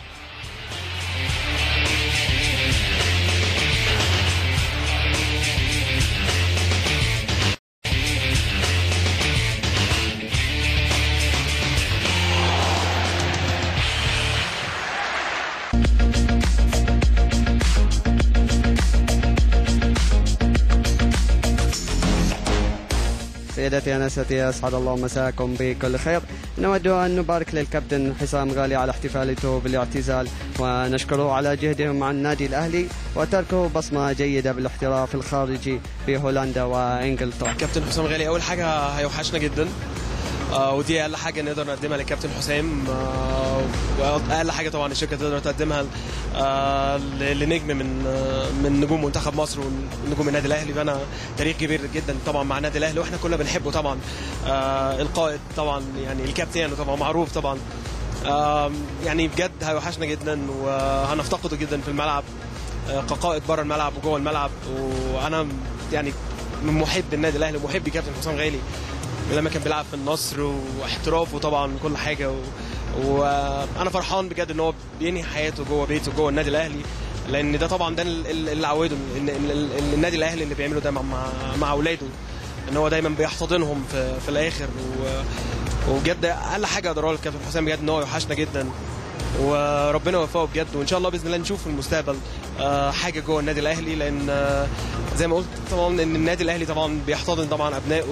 سيداتي أنستي، أسعد الله مساكم بكل خير. نود أن نبارك للكابتن حسام غالي على احتفالته بالاعتزال، ونشكره على جهده مع النادي الأهلي وتركه بصمة جيدة بالاحتراف الخارجي في هولندا وإنجلترا. كابتن حسام غالي أول حاجة هيوحشنا جدا، آه ودي أقل حاجة نقدر نقدمها لكابتن حسام، آه وأقل حاجة طبعا الشركة تقدر تقدمها آه لنجم من آه من نجوم منتخب مصر ونجوم النادي الأهلي. فأنا تاريخ كبير جدا طبعا مع النادي الأهلي، وإحنا كلنا بنحبه طبعا. آه القائد طبعا، يعني الكابتن طبعا معروف طبعا. آه يعني بجد هيوحشنا جدا وهنفتقده جدا في الملعب، آه كقائد بره الملعب وجوه الملعب. وأنا يعني من محب النادي الأهلي ومحب كابتن حسام غالي لما كان بيلعب في النصر، واحترافه طبعا كل حاجه، وانا فرحان بجد ان هو بينهي حياته جوه بيته جوه النادي الاهلي، لان ده طبعا ده اللي عوده النادي الاهلي اللي بيعمله ده مع مع اولاده، ان هو دايما بيحتضنهم في, في الاخر. وبجد اقل حاجه اقدرها للكابتن حسام بجد ان هو يوحشنا جدا، وربنا يوفقه بجد، وان شاء الله باذن الله نشوف في المستقبل حاجه جوه النادي الاهلي، لان زي ما قلت طبعا ان النادي الاهلي طبعا بيحتضن طبعا ابنائه،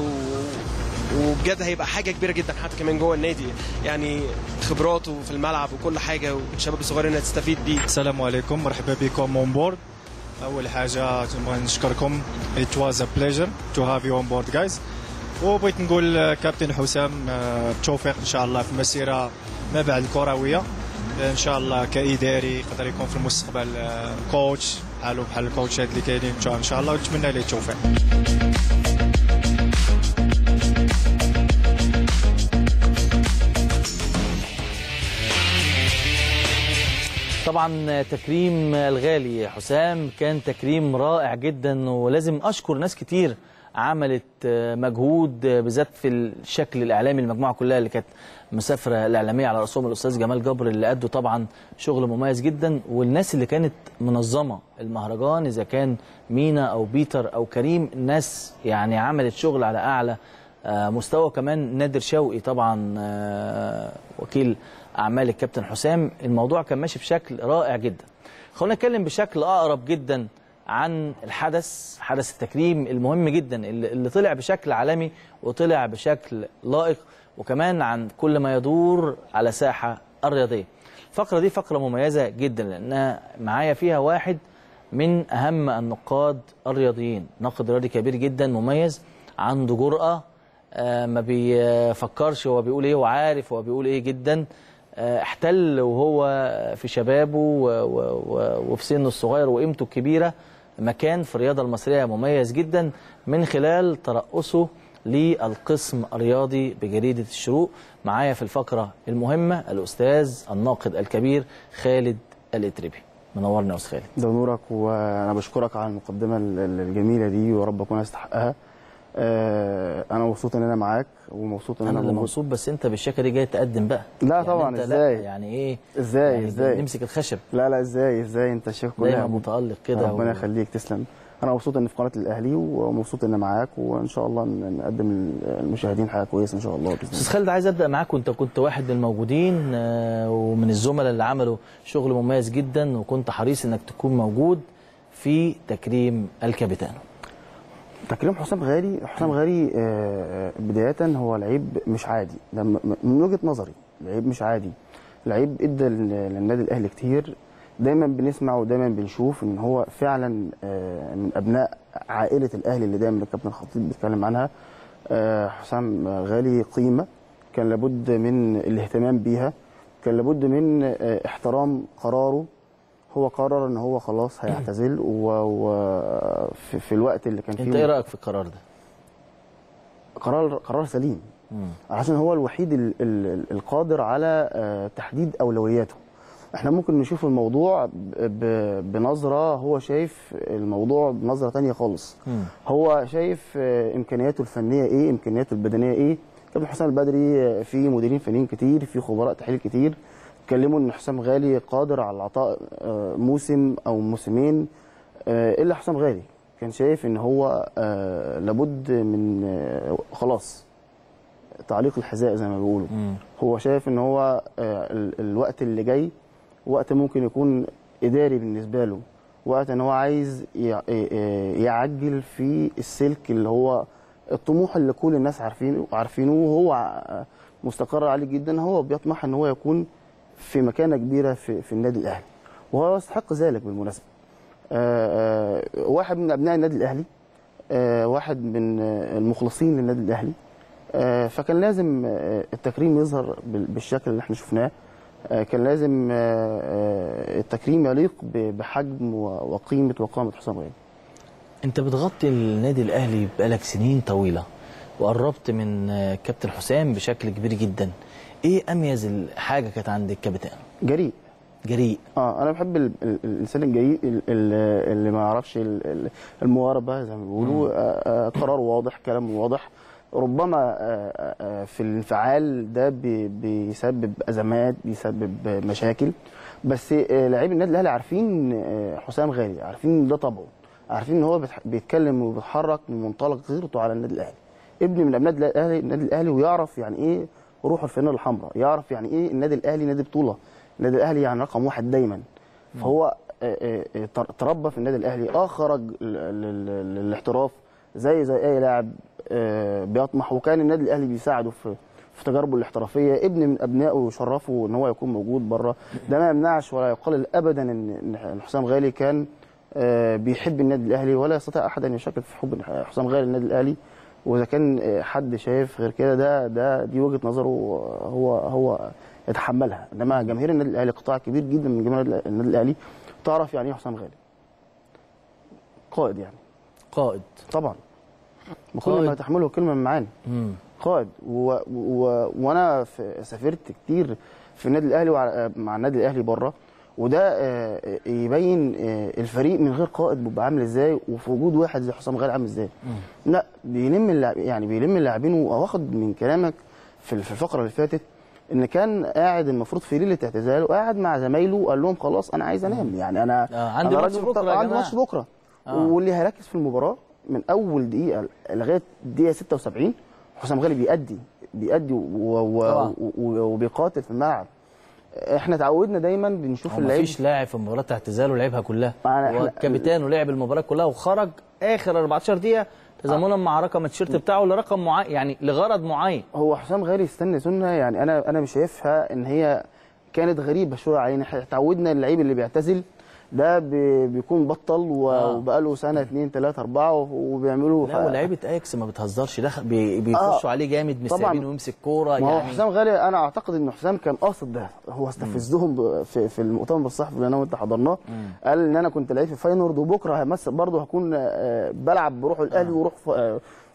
وبجد هيبقى حاجه كبيره جدا حتى كمان جوه النادي، يعني خبراته في الملعب وكل حاجه، والشباب الصغيرين هتستفيد بيه. السلام عليكم، مرحبا بكم اون بورد. اول حاجه نبغي نشكركم، it was a pleasure to have you on board guys. وبغيت نقول كابتن حسام بالتوفيق ان شاء الله في المسيره ما بعد الكرويه، ان شاء الله كاداري يقدر يكون في المستقبل كوتش بحالو بحال الكوتشات اللي كاينين ان شاء الله، ونتمنى له التوفيق. طبعا تكريم الغالي حسام كان تكريم رائع جدا، ولازم اشكر ناس كتير عملت مجهود بالذات في الشكل الاعلامي، المجموعه كلها اللي كانت مسافره الاعلاميه على راسهم الاستاذ جمال جبر اللي ادوا طبعا شغل مميز جدا، والناس اللي كانت منظمه المهرجان اذا كان مينا او بيتر او كريم، الناس يعني عملت شغل على اعلى مستوى. كمان نادر شوقي طبعا وكيل اعمال الكابتن حسام، الموضوع كان ماشي بشكل رائع جدا. خلونا نتكلم بشكل اقرب جدا عن الحدث، حدث التكريم المهم جدا اللي طلع بشكل عالمي وطلع بشكل لائق، وكمان عن كل ما يدور على ساحه الرياضيه. الفقره دي فقره مميزه جدا لانها معايا فيها واحد من اهم النقاد الرياضيين، ناقد رياضي كبير جدا مميز، عنده جرأه، ما بيفكرش هو بيقول ايه وعارف هو بيقول ايه جدا، احتل وهو في شبابه وفي سنه الصغير وقيمته الكبيره مكان في الرياضه المصريه مميز جدا من خلال ترأسه للقسم الرياضي بجريده الشروق. معايا في الفقره المهمه الاستاذ الناقد الكبير خالد الاتربي. منورنا يا استاذ خالد. ده نورك، وانا بشكرك على المقدمه الجميله دي، ورب اكون استحقها. آه انا مبسوط ان انا معاك ومبسوط ان انا انا اللي مبسوط، بس انت بالشكل دي جاي تقدم بقى. لا يعني طبعا ازاي لا يعني ايه ازاي يعني ازاي نمسك الخشب. لا لا ازاي ازاي انت الشيخ كلها دايما متالق كده ربنا و... يخليك تسلم. انا مبسوط ان في قناه الاهلي ومبسوط ان معاك، وان شاء الله نقدم للمشاهدين حاجه كويسه ان شاء الله باذن الله. استاذ خالد عايز ابدا معاك، وانت كنت واحد من الموجودين ومن الزملاء اللي عملوا شغل مميز جدا، وكنت حريص انك تكون موجود في تكريم الكابتن. تكريم حسام غالي. حسام غالي بدايه هو لعيب مش عادي من وجهه نظري، لعيب مش عادي، لعيب ادى للنادي الاهلي كتير. دايما بنسمع ودايما بنشوف ان هو فعلا من ابناء عائله الاهلي اللي دايما الكابتن الخطيب بيتكلم عنها. حسام غالي قيمه كان لابد من الاهتمام بيها، كان لابد من احترام قراره. هو قرر ان هو خلاص هيعتزل، وفي في الوقت اللي كان فيه. انت ايه رايك في القرار ده؟ قرار قرار سليم، عشان هو الوحيد ال ال القادر على تحديد اولوياته. احنا ممكن نشوف الموضوع بنظره، هو شايف الموضوع بنظره ثانيه خالص. مم. هو شايف امكانياته الفنيه ايه، امكانياته البدنيه ايه. كابتن حسام البدري في مديرين فنيين كتير، في خبراء تحليل كتير اتكلموا ان حسام غالي قادر على العطاء موسم او موسمين، الا حسام غالي كان شايف ان هو لابد من خلاص تعليق الحذاء زي ما بيقولوا. مم. هو شايف ان هو الوقت اللي جاي وقت ممكن يكون اداري بالنسبه له، وقت ان هو عايز يعجل في السلك اللي هو الطموح اللي كل الناس عارفينه عارفينه وهو مستقر عليه جدا. هو بيطمح ان هو يكون في مكانه كبيره في, في النادي الاهلي، وهو يستحق ذلك بالمناسبه. آآ آآ واحد من ابناء النادي الاهلي، واحد من المخلصين للنادي الاهلي، فكان لازم التكريم يظهر بالشكل اللي احنا شفناه. كان لازم التكريم يليق بحجم وقيمه وقامه حسام غالي. انت بتغطي النادي الاهلي بقالك سنين طويله، وقربت من كابتن حسام بشكل كبير جدا. ايه اميز حاجه كانت عند الكابتن؟ جريء. جريء. اه انا بحب ال ال الانسان الجريء اللي ما يعرفش المواربه زي ما بيقولوا. آه آه قرار واضح، كلام واضح. ربما آه آه في الانفعال ده بي بيسبب ازمات، بيسبب مشاكل، بس آه لاعبي النادي الاهلي عارفين آه حسام غالي، عارفين ده طبعه، عارفين ان هو بيتكلم وبيتحرك من منطلق غيرته على النادي الاهلي. ابن من ابناء الاهلي النادي الاهلي، ويعرف يعني ايه روح الفانيلا الحمراء، يعرف يعني ايه النادي الاهلي نادي بطوله، النادي الاهلي يعني رقم واحد دايما. فهو تربى في النادي الاهلي، اه خرج للاحتراف زي زي اي لاعب بيطمح، وكان النادي الاهلي بيساعده في في تجاربه الاحترافيه. ابن من ابنائه يشرفه ان هو يكون موجود بره. ده ما يمنعش ولا يقلل ابدا ان حسام غالي كان بيحب النادي الاهلي، ولا يستطيع احد ان يشكك في حب حسام غالي للنادي الاهلي. واذا كان حد شايف غير كده، ده ده دي وجهه نظره، هو هو يتحملها. انما جماهير النادي الاهلي قطاع كبير جدا من جماهير النادي الاهلي تعرف يعني ايه حسام غالي. قائد يعني. قائد طبعا، بكل ما تحمله كلمه من معاني. قائد و... و... وانا سافرت كتير في النادي الاهلي مع النادي الاهلي بره، وده يبين الفريق من غير قائد بيبقى عامل ازاي، وفي وجود واحد زي حسام غالي عامل ازاي. لا بيلم اللاعب يعني بيلم اللاعبين. واخد من كلامك في الفقره اللي فاتت ان كان قاعد المفروض في ليله اعتزاله وقاعد مع زمايله وقال لهم خلاص انا عايز انام، يعني انا آه عندي ماتش بكره، عندي ماتش بكره آه. واللي هيركز في المباراه من اول دقيقه لغايه الدقيقه ستة وسبعين حسام غالي بيأدي بيأدي وبيقاتل في الملعب. احنا اتعودنا دايما بنشوف اللعيب، مفيش لاعب في مباراه اعتزاله لعبها كلها، هو كابتن ولعب المباراه كلها وخرج اخر أربعتاشر دقيقه تزامنا مع رقم التيشيرت بتاعه لرقم معين، يعني لغرض معين. هو حسام غالي استنى سنه، يعني انا انا مش شايفها ان هي كانت غريبه شويه علينا. احنا اتعودنا اللعيب اللي بيعتزل ده بيكون بطل وبقاله سنه اثنين ثلاثه اربعه وبيعملوا. لا ولعيبه اياكس ما بتهزرش، دخل بيخشوا آه. عليه جامد، مش سايبينه ويمسك كوره. يعني هو حسام غالي انا اعتقد ان حسام كان قاصد ده، هو استفزهم في, في المؤتمر الصحفي اللي انا وانت حضرناه. قال ان انا كنت لعيب في فاينورد وبكره همثل برضه، هكون بلعب بروح الاهلي وروح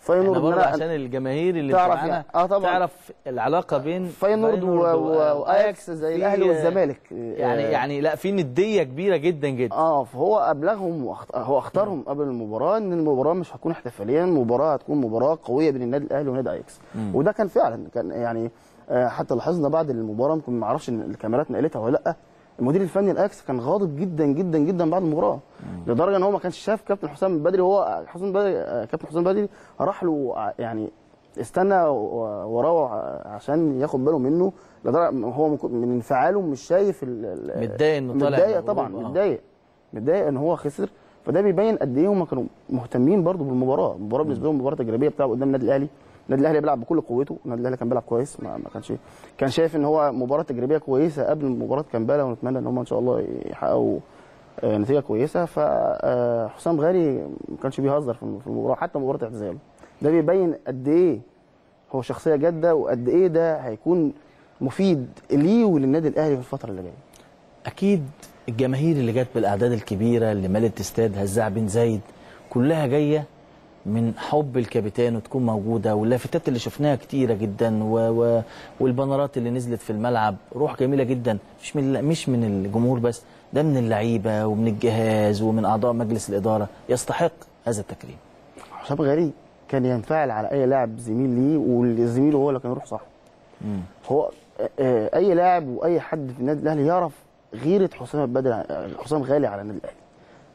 فاينورد برضه عشان الجماهير اللي تعرف معانا يعني. اه طبعا تعرف العلاقه بين فاينورد واياكس زي الاهلي والزمالك يعني يعني لا في نديه كبيره جدا جدا. اه فهو ابلغهم وأخت... هو اختارهم قبل المباراه ان المباراه مش هتكون احتفاليا، المباراه هتكون مباراه قويه بين النادي الاهلي ونادي اياكس. وده كان فعلا كان يعني حتى لاحظنا بعد المباراه، يمكن ما اعرفش ان الكاميرات نقلتها ولا لا، المدير الفني الاياكس كان غاضب جدا جدا جدا بعد المباراه، لدرجه ان هو ما كانش شاف كابتن حسام البدري. هو حسام البدري كابتن حسام البدري راح له يعني استنى وراه عشان ياخد باله منه، لدرجه هو من انفعاله مش شايف متضايق انه طالع، متضايق طبعا، متضايق متضايق ان هو خسر. فده بيبين قد ايه هم كانوا مهتمين برضو بالمباراه. المباراه بالنسبه لهم مباراه تجريبيه بتاعه قدام النادي الاهلي. النادي الاهلي بيلعب بكل قوته، النادي الاهلي كان بيلعب كويس، ما, ما كانش كان شايف ان هو مباراه تجريبيه كويسه قبل مباراه كامبالا، ونتمنى ان هم ان شاء الله يحققوا نتيجه كويسه. فحسام غالي ما كانش بيهزر في المباراه، حتى مباراه اعتزاله. ده بيبين قد ايه هو شخصيه جاده، وقد ايه ده هيكون مفيد ليه وللنادي الاهلي في الفتره اللي جايه. اكيد الجماهير اللي جت بالاعداد الكبيره اللي ملت استاد هزاع بن زايد كلها جايه من حب الكابتن وتكون موجوده، واللافتات اللي شفناها كتيره جدا و... و... والبنرات اللي نزلت في الملعب، روح جميله جدا، مش من مش من الجمهور بس، ده من اللعيبه ومن الجهاز ومن اعضاء مجلس الاداره، يستحق هذا التكريم. حسام غالي كان ينفعل على اي لاعب زميل ليه، والزميل هو اللي كان يروح صح. مم. هو اي لاعب واي حد في النادي الاهلي يعرف غيره حسام البدري حسام غالي على النادي الاهلي.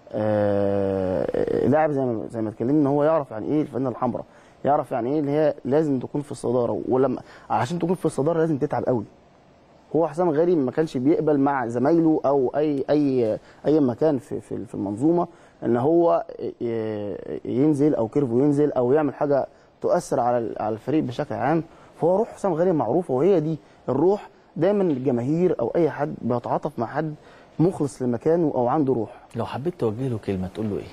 آه لاعب زي ما زي ما اتكلمنا ان هو يعرف يعني ايه الفانله الحمراء، يعرف يعني ايه اللي هي لازم تكون في الصداره، ولما عشان تكون في الصداره لازم تتعب قوي. هو حسام غالي ما كانش بيقبل مع زمايله او اي اي اي مكان في في في المنظومه ان هو ينزل او كيرفو ينزل او يعمل حاجه تؤثر على على الفريق بشكل عام. فهو روح حسام غالي معروفه، وهي دي الروح. دايما الجماهير او اي حد بيتعاطف مع حد مخلص لمكانه او عنده روح. لو حبيت توجه له كلمه تقول له ايه؟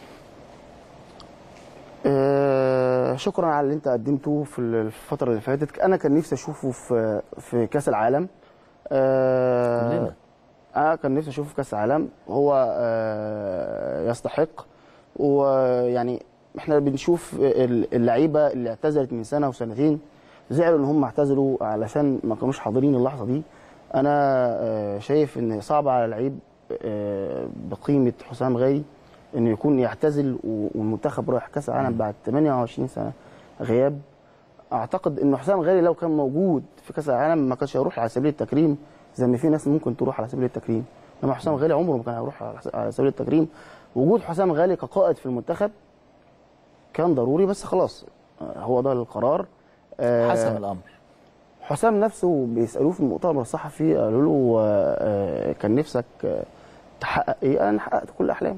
آه شكرا على اللي انت قدمته في الفتره اللي فاتت. انا كان نفسي اشوفه في في كاس العالم. آه كلنا انا كان نفسي اشوفه في كاس العالم. هو آه يستحق، ويعني احنا بنشوف اللعيبه اللي اعتزلت من سنه وسنتين زعلوا ان هم اعتزلوا علشان ما كانوش حاضرين اللحظه دي. انا شايف ان صعب على لعيب بقيمه حسام غالي انه يكون يعتزل والمنتخب رايح كاس العالم بعد ثمانية وعشرين سنه غياب. اعتقد ان حسام غالي لو كان موجود في كاس العالم ما كانش هيروح على سبيل التكريم زي ما في ناس ممكن تروح على سبيل التكريم، انما حسام غالي عمره ما كان هيروح على سبيل التكريم. وجود حسام غالي كقائد في المنتخب كان ضروري، بس خلاص هو ده القرار. حسم الامر. حسام نفسه بيسالوه في المؤتمر الصحفي قالوا له كان نفسك تحقق ايه؟ انا حققت كل احلامي.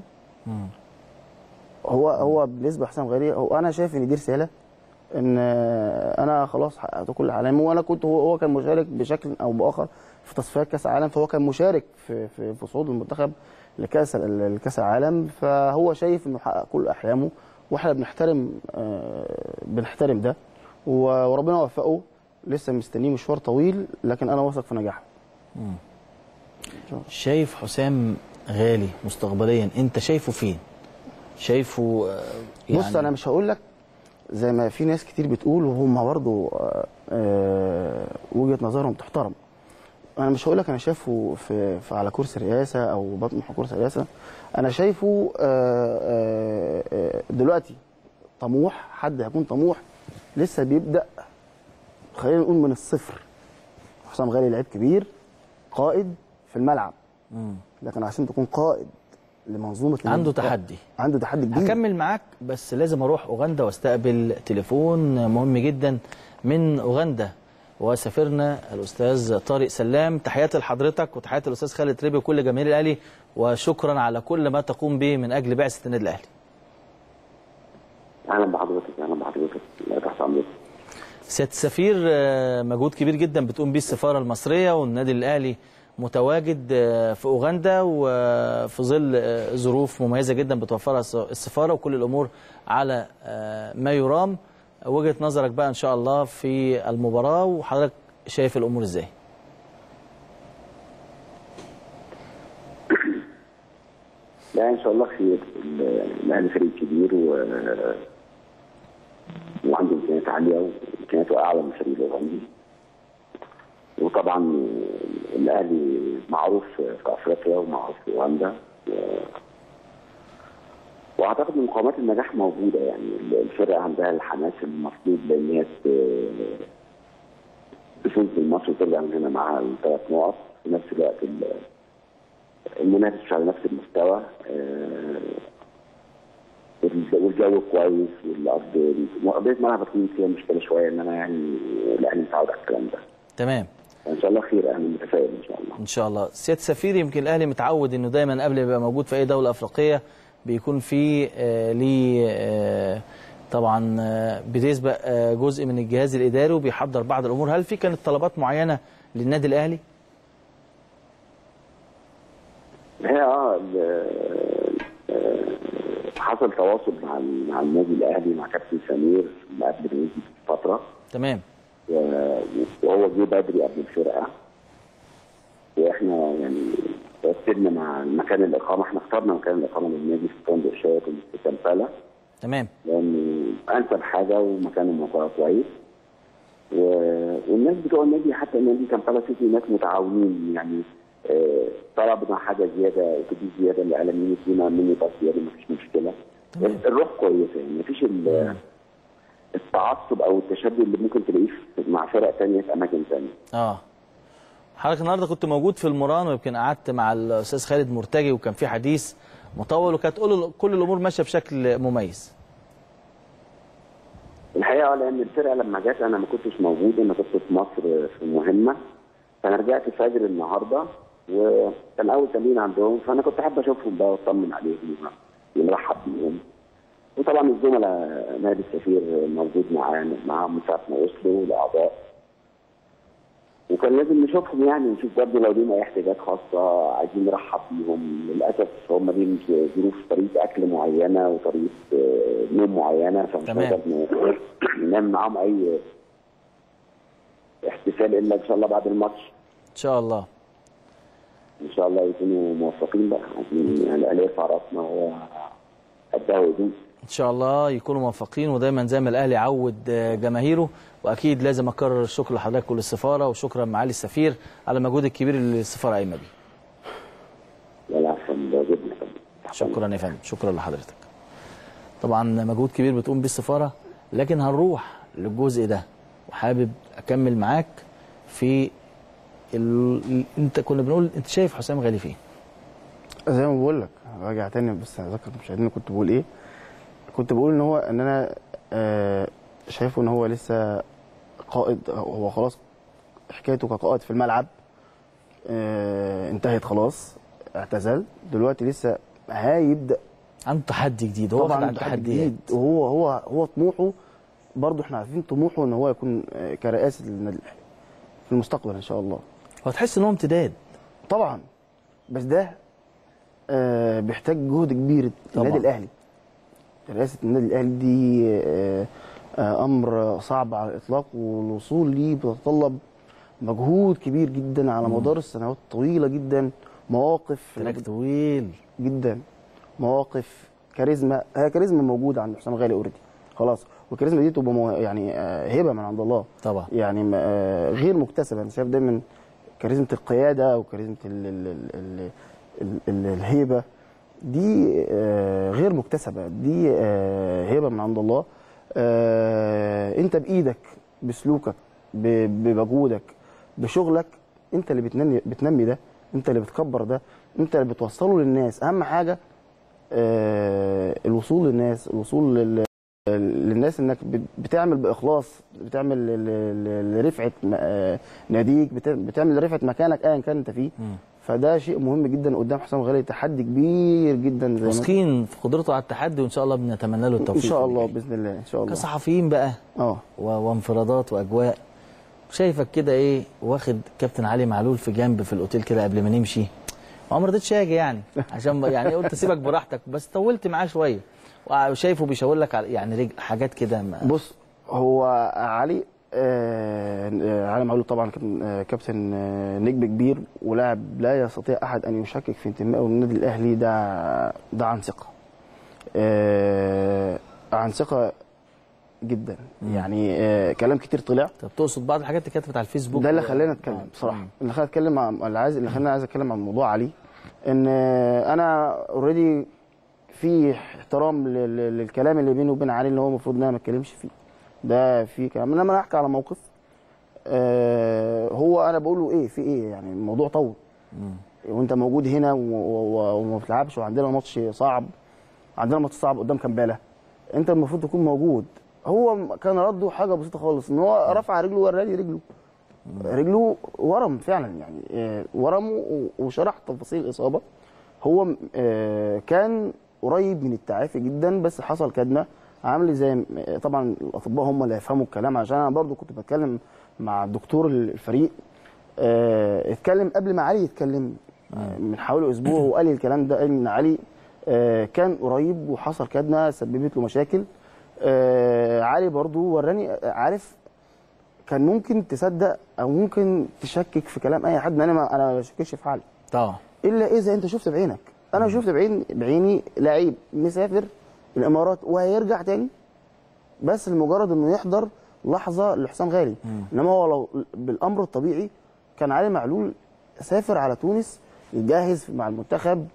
هو هو بالنسبه لحسام غالي، هو انا شايف ان دي رساله ان انا خلاص حققت كل احلامي. وانا كنت هو هو كان مشارك بشكل او باخر في تصفيات كاس العالم، فهو كان مشارك في في, في صعود المنتخب لكاس لكاس العالم، فهو شايف انه حقق كل احلامه، واحنا بنحترم بنحترم ده، وربنا وفقه. لسه مستنيه مشوار طويل، لكن انا واثق في نجاحه. شايف حسام غالي مستقبليا انت شايفه فين؟ شايفه يعني بص انا مش هقول لك زي ما في ناس كتير بتقول، وهم برضه وجهه نظرهم تحترم. انا مش هقول لك انا شايفه في, في على كرسي رئاسه او بطمح كرسي رئاسه. انا شايفه دلوقتي طموح، حد هيكون طموح لسه بيبدا، خلينا نقول من الصفر. حسام غالي لعيب كبير، قائد في الملعب، لكن عشان تكون قائد لمنظومه عنده تحدي، عنده تحدي كبير. هكمل معاك بس لازم اروح اوغندا واستقبل تليفون مهم جدا من اوغندا، وسفيرنا الاستاذ طارق سلام. تحياتي لحضرتك وتحياتي للاستاذ خالد ربي وكل جماهير الاهلي، وشكرا على كل ما تقوم به من اجل بعثه النادي الاهلي. اهلا بحضرتك. اهلا بحضرتك. لا تحت امرك. سياده السفير، مجهود كبير جدا بتقوم به السفاره المصريه والنادي الاهلي متواجد في اوغندا، وفي ظل ظروف مميزه جدا بتوفرها السفاره، وكل الامور على ما يرام. وجهه نظرك بقى ان شاء الله في المباراه، وحضرتك شايف الامور ازاي؟ لا ان شاء الله خير. الاهلي فريق كبير و... وعنده عاليه وامكانياته اعلى من الفريق الاوغندي. وطبعا الاهلي معروف في افريقيا ومعروف في اوغندا، واعتقد ان مقومات النجاح موجوده. يعني الفرقه عندها الحماس المطلوب لان هي تفوز بالماتش وترجع من هنا معاها الثلاث نقط. في نفس الوقت المنافس مش على نفس المستوى، والجو كويس والارض ارضيه ملعب هتكون فيها مشكله شويه، انما يعني الاهلي متعود على الكلام ده. تمام. ان شاء الله خير، انا متفائل ان شاء الله. ان شاء الله. سياده السفير، يمكن الاهلي متعود انه دايما قبل ما يبقى موجود في اي دوله افريقيه بيكون في آه ليه آه طبعا آه بتسبق آه جزء من الجهاز الاداري وبيحضر بعض الامور. هل في كانت طلبات معينه للنادي الاهلي؟ هي اه حصل تواصل مع مع النادي الاهلي مع كابتن سمير قبل ما يجي فتره. تمام. وهو جه بدري قبل الفرقه، واحنا يعني رتبنا مع مكان الاقامه. احنا اخترنا مكان الاقامه للنادي في فندق شيراتون في كامبالا. تمام. لان انسب حاجه ومكان الموقع كويس. والناس بتوع النادي حتى النادي كامبالا سيتي ناس متعاونين، يعني اه طلبنا حاجه زياده اتوبيس زياده للعالمين فينا مني باص زياده مفيش مشكله. الروح كويسه، يعني مفيش التعصب او التشدد اللي ممكن تلاقيه مع فرق ثانيه في اماكن ثانيه. اه حضرتك النهارده كنت موجود في المران، ويمكن قعدت مع الاستاذ خالد مرتجي وكان في حديث مطول، وكانت كل الامور ماشيه بشكل مميز. الحقيقه لان الفرقه لما جت انا ما كنتش موجود، انا كنت في مصر في مهمه، فانا رجعت الفجر النهارده وكان اول تمرين عندهم، فانا كنت حابب اشوفهم بقى واطمن عليهم ونرحب بيهم. وطبعا الزملاء نادي السفير موجود معانا معاهم من ساعه ما وصلوا الاعضاء، وكان لازم نشوفهم يعني نشوف برضه لو ليهم اي احتياجات خاصه عايزين نرحب بيهم. للاسف هم ليهم ظروف طريقه اكل معينه وطريقه نوم معينه، فمش هنقدر ننام معاهم اي احتفال الا ان شاء الله بعد الماتش. ان شاء الله. ان شاء الله يكونوا موفقين بقى، عايزين يعني الاهلي يرفع راسنا وهو قدها ويدوس. ان شاء الله يكونوا موفقين، ودايما زي ما الاهلي عود جماهيره. واكيد لازم اكرر الشكر لحضرتك وللسفاره، وشكرا معالي السفير على المجهود الكبير اللي السفاره قايمه بيه. لا لا ده جدا. شكرا يا فندم، شكرا لحضرتك. طبعا مجهود كبير بتقوم بيه السفاره، لكن هنروح للجزء ده وحابب اكمل معاك في ال... انت كنا بنقول انت شايف حسام غالي فين؟ زي ما بقول لك راجع تاني بس اذكر مشاهدينا كنت بقول ايه. كنت بقول ان هو ان انا آه شايفه ان هو لسه قائد، هو خلاص حكايته كقائد في الملعب آه انتهت خلاص، اعتزل. دلوقتي لسه هيبدا عنده تحدي جديد، هو طبعا عنده تحدي جديد، وهو هو هو طموحه برضه احنا عارفين طموحه ان هو يكون كرئاسه للنادي الاهلي في المستقبل ان شاء الله. هو تحس ان هو امتداد طبعا، بس ده آه بيحتاج جهد كبير النادي الاهلي. رئاسه النادي الاهلي دي آه آه امر صعب على الاطلاق، والوصول ليه بيتطلب مجهود كبير جدا على مدار السنوات طويله جدا. مواقف تراك طويل جدا، مواقف كاريزما، هي كاريزما موجوده عند حسام غالي اوريدي خلاص، والكاريزما دي تبقى يعني آه هبه من عند الله طبعا، يعني آه غير مكتسبه. انا شايف دايما كاريزما القياده وكاريزما ال ال ال ال ال الهيبه دي آه غير مكتسبه، دي آه هبه من عند الله. آه انت بايدك بسلوكك بمجهودك بشغلك انت اللي بتنمي بتنمي ده، انت اللي بتكبر ده، انت اللي بتوصله للناس. اهم حاجه آه الوصول للناس، الوصول لل... للناس انك بتعمل باخلاص، بتعمل لرفعه ناديك، بتعمل لرفعه مكانك ايا كان انت فيه. م. فده شيء مهم جدا قدام حسام غالي، تحدي كبير جدا زي ما واثقين في قدرته على التحدي، وان شاء الله بنتمنى له التوفيق ان شاء الله باذن الله ان شاء الله. كصحفيين بقى اه وانفرادات واجواء، شايفك كده ايه واخد كابتن علي معلول في جنب في الاوتيل كده قبل ما نمشي، ما رضيتش اجي يعني عشان يعني قلت اسيبك براحتك، بس طولت معاه شويه وشايفه بيشاور لك على يعني رجل حاجات كده. بص هو علي آه علي معلول طبعا كان آه كابتن آه نجم كبير ولاعب لا يستطيع احد ان يشكك في انتمائه للنادي الاهلي. ده ده عن ثقه آه عن ثقه جدا. يعني آه كلام كتير طلع. طب تقصد بعض الحاجات اللي كتبت على الفيسبوك؟ ده اللي خلاني اتكلم بصراحه، اللي خلاني اتكلم عن اللي عايز اللي خلاني عايز اتكلم عن موضوع علي، ان آه انا اوريدي في احترام للكلام اللي بيني وبين علي اللي هو المفروض ان انا ما اتكلمش فيه. ده في كلام، انما انا احكي على موقف آه هو انا بقول له ايه في ايه، يعني الموضوع طول وانت موجود هنا وما بتلعبش، وعندنا ماتش صعب، عندنا ماتش صعب قدام كمباله، انت المفروض تكون موجود. هو كان رده حاجه بسيطه خالص، ان هو رفع رجله وراني رجله رجله ورم فعلا، يعني ورم وشرح تفاصيل الاصابه. هو كان قريب من التعافي جدا، بس حصل كدمه عامل زي، طبعا الاطباء هم اللي يفهموا الكلام، عشان انا برضو كنت بتكلم مع الدكتور الفريق اتكلم قبل ما علي يتكلم من حوالي اسبوع، وقال لي الكلام ده، ان علي كان قريب وحصل كدمه سببت له مشاكل. علي برضو وراني، عارف كان ممكن تصدق او ممكن تشكك في كلام اي حد، انا ما انا ما بشككش في علي طبعا، الا اذا انت شفت بعينك. انا شفت بعين بعيني لعيب مسافر الامارات وهيرجع تاني، بس لمجرد انه يحضر لحظه لحسام غالي. انما هو لو بالامر الطبيعي كان علي معلول سافر على تونس يجهز مع المنتخب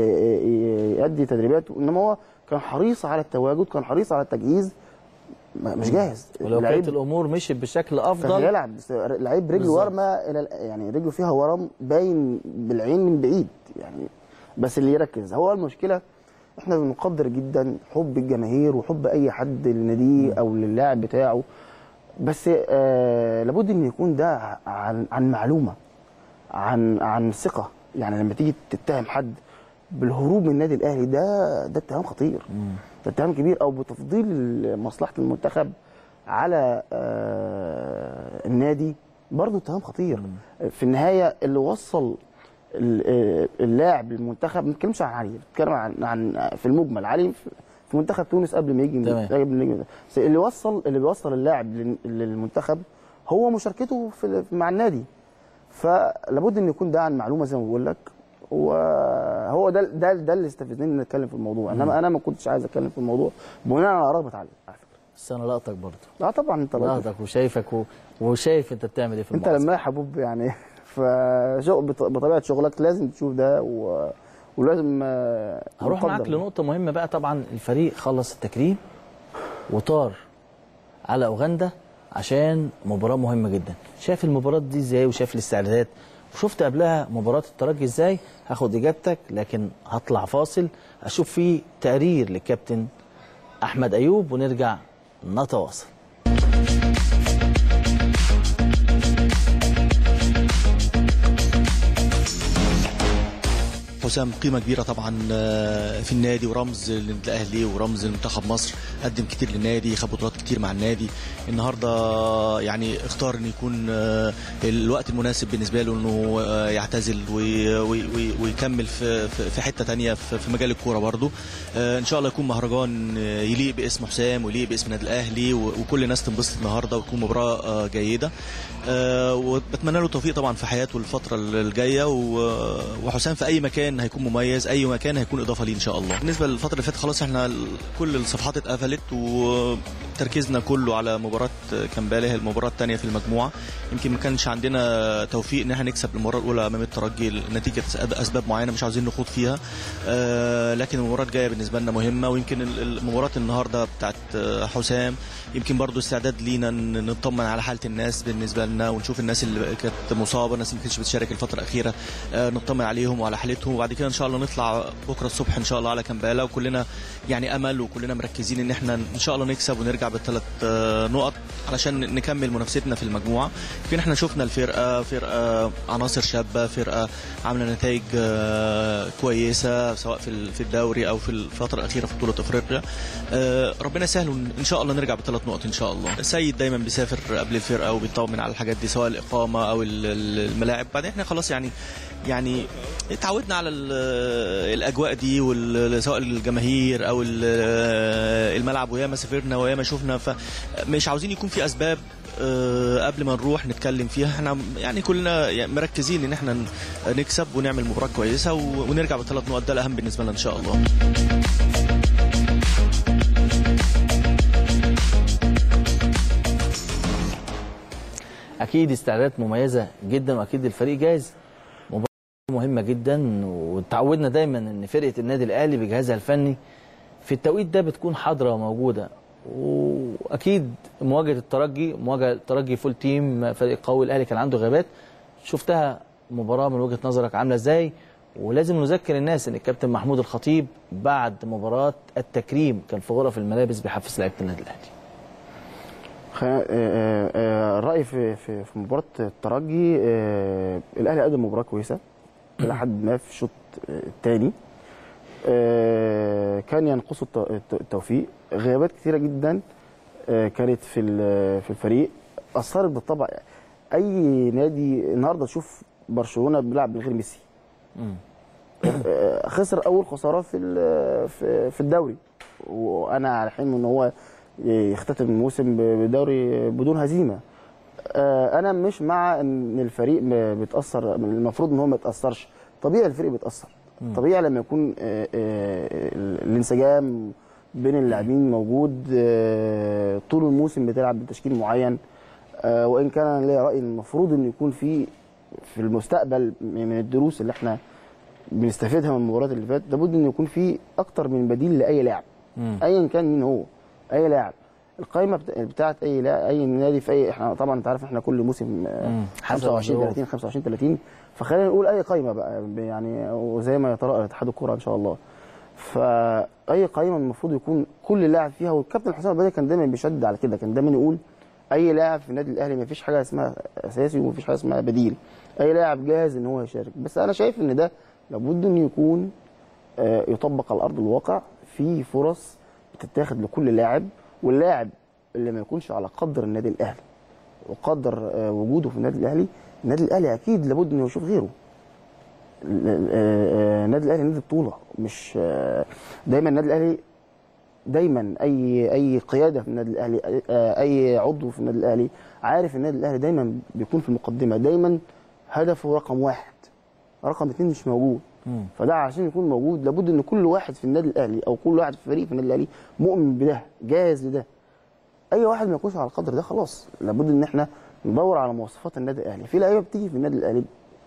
يؤدي تدريباته، انما هو كان حريص على التواجد، كان حريص على التجهيز، مش جاهز. ولو كانت الامور مشيت بشكل افضل يلعب لعيب رجله ورمه، يعني رجله فيها ورم باين بالعين من بعيد يعني، بس اللي يركز. هو المشكله احنا بنقدر جدا حب الجماهير وحب اي حد للنادي او للاعب بتاعه، بس آه لابد ان يكون ده عن عن معلومه، عن عن ثقه. يعني لما تيجي تتهم حد بالهروب من النادي الاهلي، ده ده اتهام خطير، ده اتهام كبير، او بتفضيل مصلحه المنتخب على آه النادي، برضه اتهام خطير. في النهايه اللي وصل اللاعب للمنتخب، ما بنتكلمش عن علي، بنتكلم عن عن في المجمل. علي في منتخب تونس قبل ما يجي النجم، اللي وصل اللي بيوصل اللاعب للمنتخب هو مشاركته في مع النادي. فلابد ان يكون ده عن معلومه زي ما بقول لك، وهو ده ده ده اللي استفزني ان اتكلم في الموضوع. انما انا ما كنتش عايز اتكلم في الموضوع بناء على رغبه علي على فكره. بس انا لقطك برضه. لا طبعا انت لقطك وشايفك و... وشايف انت بتعمل ايه في الموضوع. انت لما يا حبوب يعني فبطبيعه شغلك لازم تشوف ده و... ولازم هروح معاك لنقطه مهمه بقى. طبعا الفريق خلص التكريم وطار على اوغندا عشان مباراه مهمه جدا. شايف المباراه دي ازاي وشايف الاستعدادات وشفت قبلها مباراه الترجي ازاي؟ هاخد اجابتك، لكن هطلع فاصل اشوف فيه تقرير للكابتن احمد ايوب ونرجع نتواصل. حسام قيمة كبيرة طبعا في النادي ورمز للأهلي ورمز لمنتخب مصر، قدم كتير للنادي، خد بطولات كتير مع النادي. النهارده يعني اختار ان يكون الوقت المناسب بالنسبة له انه يعتزل ويكمل في في حتة تانية في مجال الكورة برضه. ان شاء الله يكون مهرجان يليق باسم حسام ويليق باسم النادي الأهلي وكل الناس تنبسط النهارده وتكون مباراة جيدة. وبتمنى له التوفيق طبعا في حياته الفترة الجاية، وحسام في أي مكان هيكون مميز، أي مكان هيكون إضافة ليه إن شاء الله. بالنسبة للفترة اللي فاتت خلاص احنا كل الصفحات اتقفلت وتركيزنا كله على مباراة كمباله، المباراة الثانية في المجموعة. يمكن ما كانش عندنا توفيق إن احنا نكسب المباراة الأولى أمام الترجي نتيجة أسباب معينة مش عاوزين نخوض فيها، لكن المباراة الجاية بالنسبة لنا مهمة. ويمكن المباراة النهاردة بتاعت حسام يمكن برضو استعداد لينا نطمن على حالة الناس بالنسبة لنا ونشوف الناس اللي كانت مصابة، الناس اللي ما كانتش بتشارك الفترة الأخيرة، نطمن عليهم وعلى حالتهم. وبعد كده إن شاء الله نطلع بكرة الصبح إن شاء الله على كمباله، وكلنا يعني أمل وكلنا مركزين إن احنا إن شاء الله نكسب ونرجع بالثلاث نقط علشان نكمل منافستنا في المجموعة. يمكن احنا شفنا الفرقة فرقة عناصر شابة، فرقة عاملة نتائج كويسة سواء في في الدوري أو في الفترة الأخيرة في بطولة أفريقيا. ربنا يسهل وإن شاء الله نرجع بالثلاث نقط إن شاء الله. سيد دايما بيسافر قبل الفرقة وبيطمن على الحاجات دي سواء الإقامة أو الملاعب. بعدين احنا خلاص يعني يعني اتعودنا على الاجواء دي سواء الجماهير او الملعب، وياما سافرنا وياما شفنا، فمش عاوزين يكون في اسباب قبل ما نروح نتكلم فيها. احنا يعني كلنا مركزين ان احنا نكسب ونعمل مباراة كويسة ونرجع بالثلاث نقط، ده الاهم بالنسبة لنا ان شاء الله. اكيد استعدادات مميزه جدا، واكيد الفريق جاهز. مباراه مهمه جدا، وتعودنا دايما ان فرقه النادي الاهلي بجهازها الفني في التوقيت ده بتكون حاضره وموجوده. واكيد مواجهه الترجي، مواجهه الترجي فول تيم، فريق قوي. الاهلي كان عنده غيابات، شفتها مباراه من وجهه نظرك عامله ازاي؟ ولازم نذكر الناس ان الكابتن محمود الخطيب بعد مباراه التكريم كان في غرف الملابس بيحفز لعيبه النادي الاهلي. الراي في في في مباراه الترجي، الاهلي قدم مباراه كويسه لحد ما في الشوط الثاني. كان ينقصه التوفيق، غيابات كثيره جدا كانت في في الفريق اثرت بالطبع. اي نادي النهارده تشوف برشلونه بيلعب من غير ميسي، خسر اول خساره في في الدوري، وانا على حلم ان هو يختتم الموسم بدوري بدون هزيمه. انا مش مع ان الفريق بيتاثر، المفروض ان هو ما يتاثرش. طبيعي الفريق بيتاثر، طبيعي لما يكون الانسجام بين اللاعبين موجود طول الموسم بتلعب بتشكيل معين. وان كان ليا راي المفروض ان يكون في في المستقبل من الدروس اللي احنا بنستفيدها من المباريات اللي فاتت، لابد ان يكون في اكتر من بديل لاي لاعب ايا كان مين هو. اي لاعب، القائمه بتاعت اي لاعب اي نادي في اي، احنا طبعا انت عارف احنا كل موسم خمسة وعشرين ثلاثين خمسة وعشرين ثلاثين، فخلينا نقول اي قائمه بقى يعني، وزي ما يترأى اتحاد الكوره ان شاء الله. فاي قائمه المفروض يكون كل لاعب فيها، والكابتن حسام البدري كان دايما بيشدد على كده، كان دايما يقول اي لاعب في النادي الاهلي ما فيش حاجه اسمها اساسي وما فيش حاجه اسمها بديل، اي لاعب جاهز ان هو يشارك. بس انا شايف ان ده لابد ان يكون يطبق على ارض الواقع، في فرص بتتاخد لكل لاعب، واللاعب اللي ما يكونش على قدر النادي الاهلي وقدر وجوده في النادي الاهلي، النادي الاهلي اكيد لابد انه يشوف غيره. النادي الاهلي نادي بطوله، مش دايما النادي الاهلي، دايما اي اي قياده في النادي الاهلي، اي عضو في النادي الاهلي عارف النادي الاهلي دايما بيكون في المقدمه، دايما هدفه رقم واحد، رقم اثنين مش موجود. مم. فده عشان يكون موجود لابد ان كل واحد في النادي الاهلي او كل واحد في فريق في النادي الاهلي مؤمن بده، جاهز لده. اي واحد ما يكونش على القدر ده خلاص، لابد ان احنا ندور على مواصفات النادي الاهلي. في لعيبه بتيجي في النادي الاهلي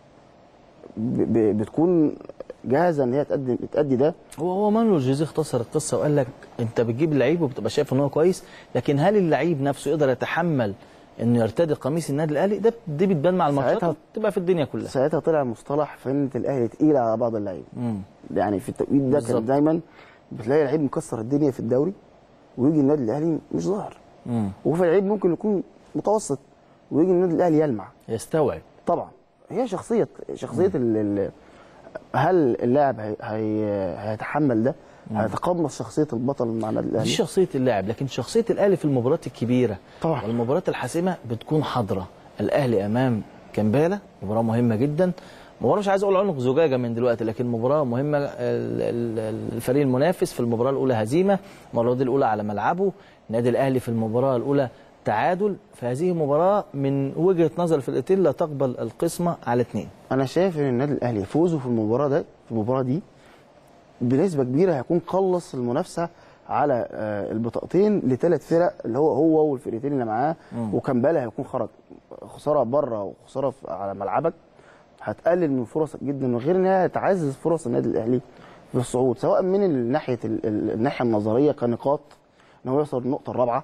بتكون جاهزه ان هي تقدم تأدي ده. هو هو مانويل جوزيه اختصر القصه وقال لك انت بتجيب لعيب وبتبقى شايف ان هو كويس، لكن هل اللعيب نفسه يقدر يتحمل انه يرتدي قميص النادي الاهلي؟ ده دي بتبان مع الماتشات، تبقى في الدنيا كلها. ساعتها طلع مصطلح فنة الاهلي تقيل على بعض اللعيبه. يعني في التوقيت ده كان دايما بتلاقي لعيب مكسر الدنيا في الدوري ويجي النادي الاهلي مش ظاهر، وفي لعيب ممكن يكون متوسط ويجي النادي الاهلي يلمع يستوعب. طبعا هي شخصيه شخصيه ال هل اللاعب هي هي هيتحمل ده؟ هيتقمص شخصيه البطل مع النادي الاهلي؟ دي شخصيه اللاعب، لكن شخصيه الاهلي في المباريات الكبيره طبعا والمباريات الحاسمه بتكون حاضره. الاهلي امام كامبالا مباراه مهمه جدا، مباراه مش عايز اقول عنق زجاجه من دلوقتي، لكن مباراه مهمه. الفريق المنافس في المباراه الاولى هزيمه، المباراه الاولى على ملعبه، النادي الاهلي في المباراه الاولى تعادل. فهذه مباراه من وجهه نظر الفرقتين لا تقبل القسمه على اثنين. انا شايف ان النادي الاهلي فوزه في المباراه ده في المباراه دي بنسبه كبيره هيكون قلص المنافسه على البطاقتين لثلاث فرق، اللي هو هو والفرقتين اللي معاه، وكامبالا هيكون خرج. خساره بره وخساره على ملعبك هتقلل من فرصك جدا، وغير انها هتعزز فرص النادي الاهلي في الصعود، سواء من ناحيه الناحيه النظريه كنقاط ان هو يوصل للنقطه الرابعه،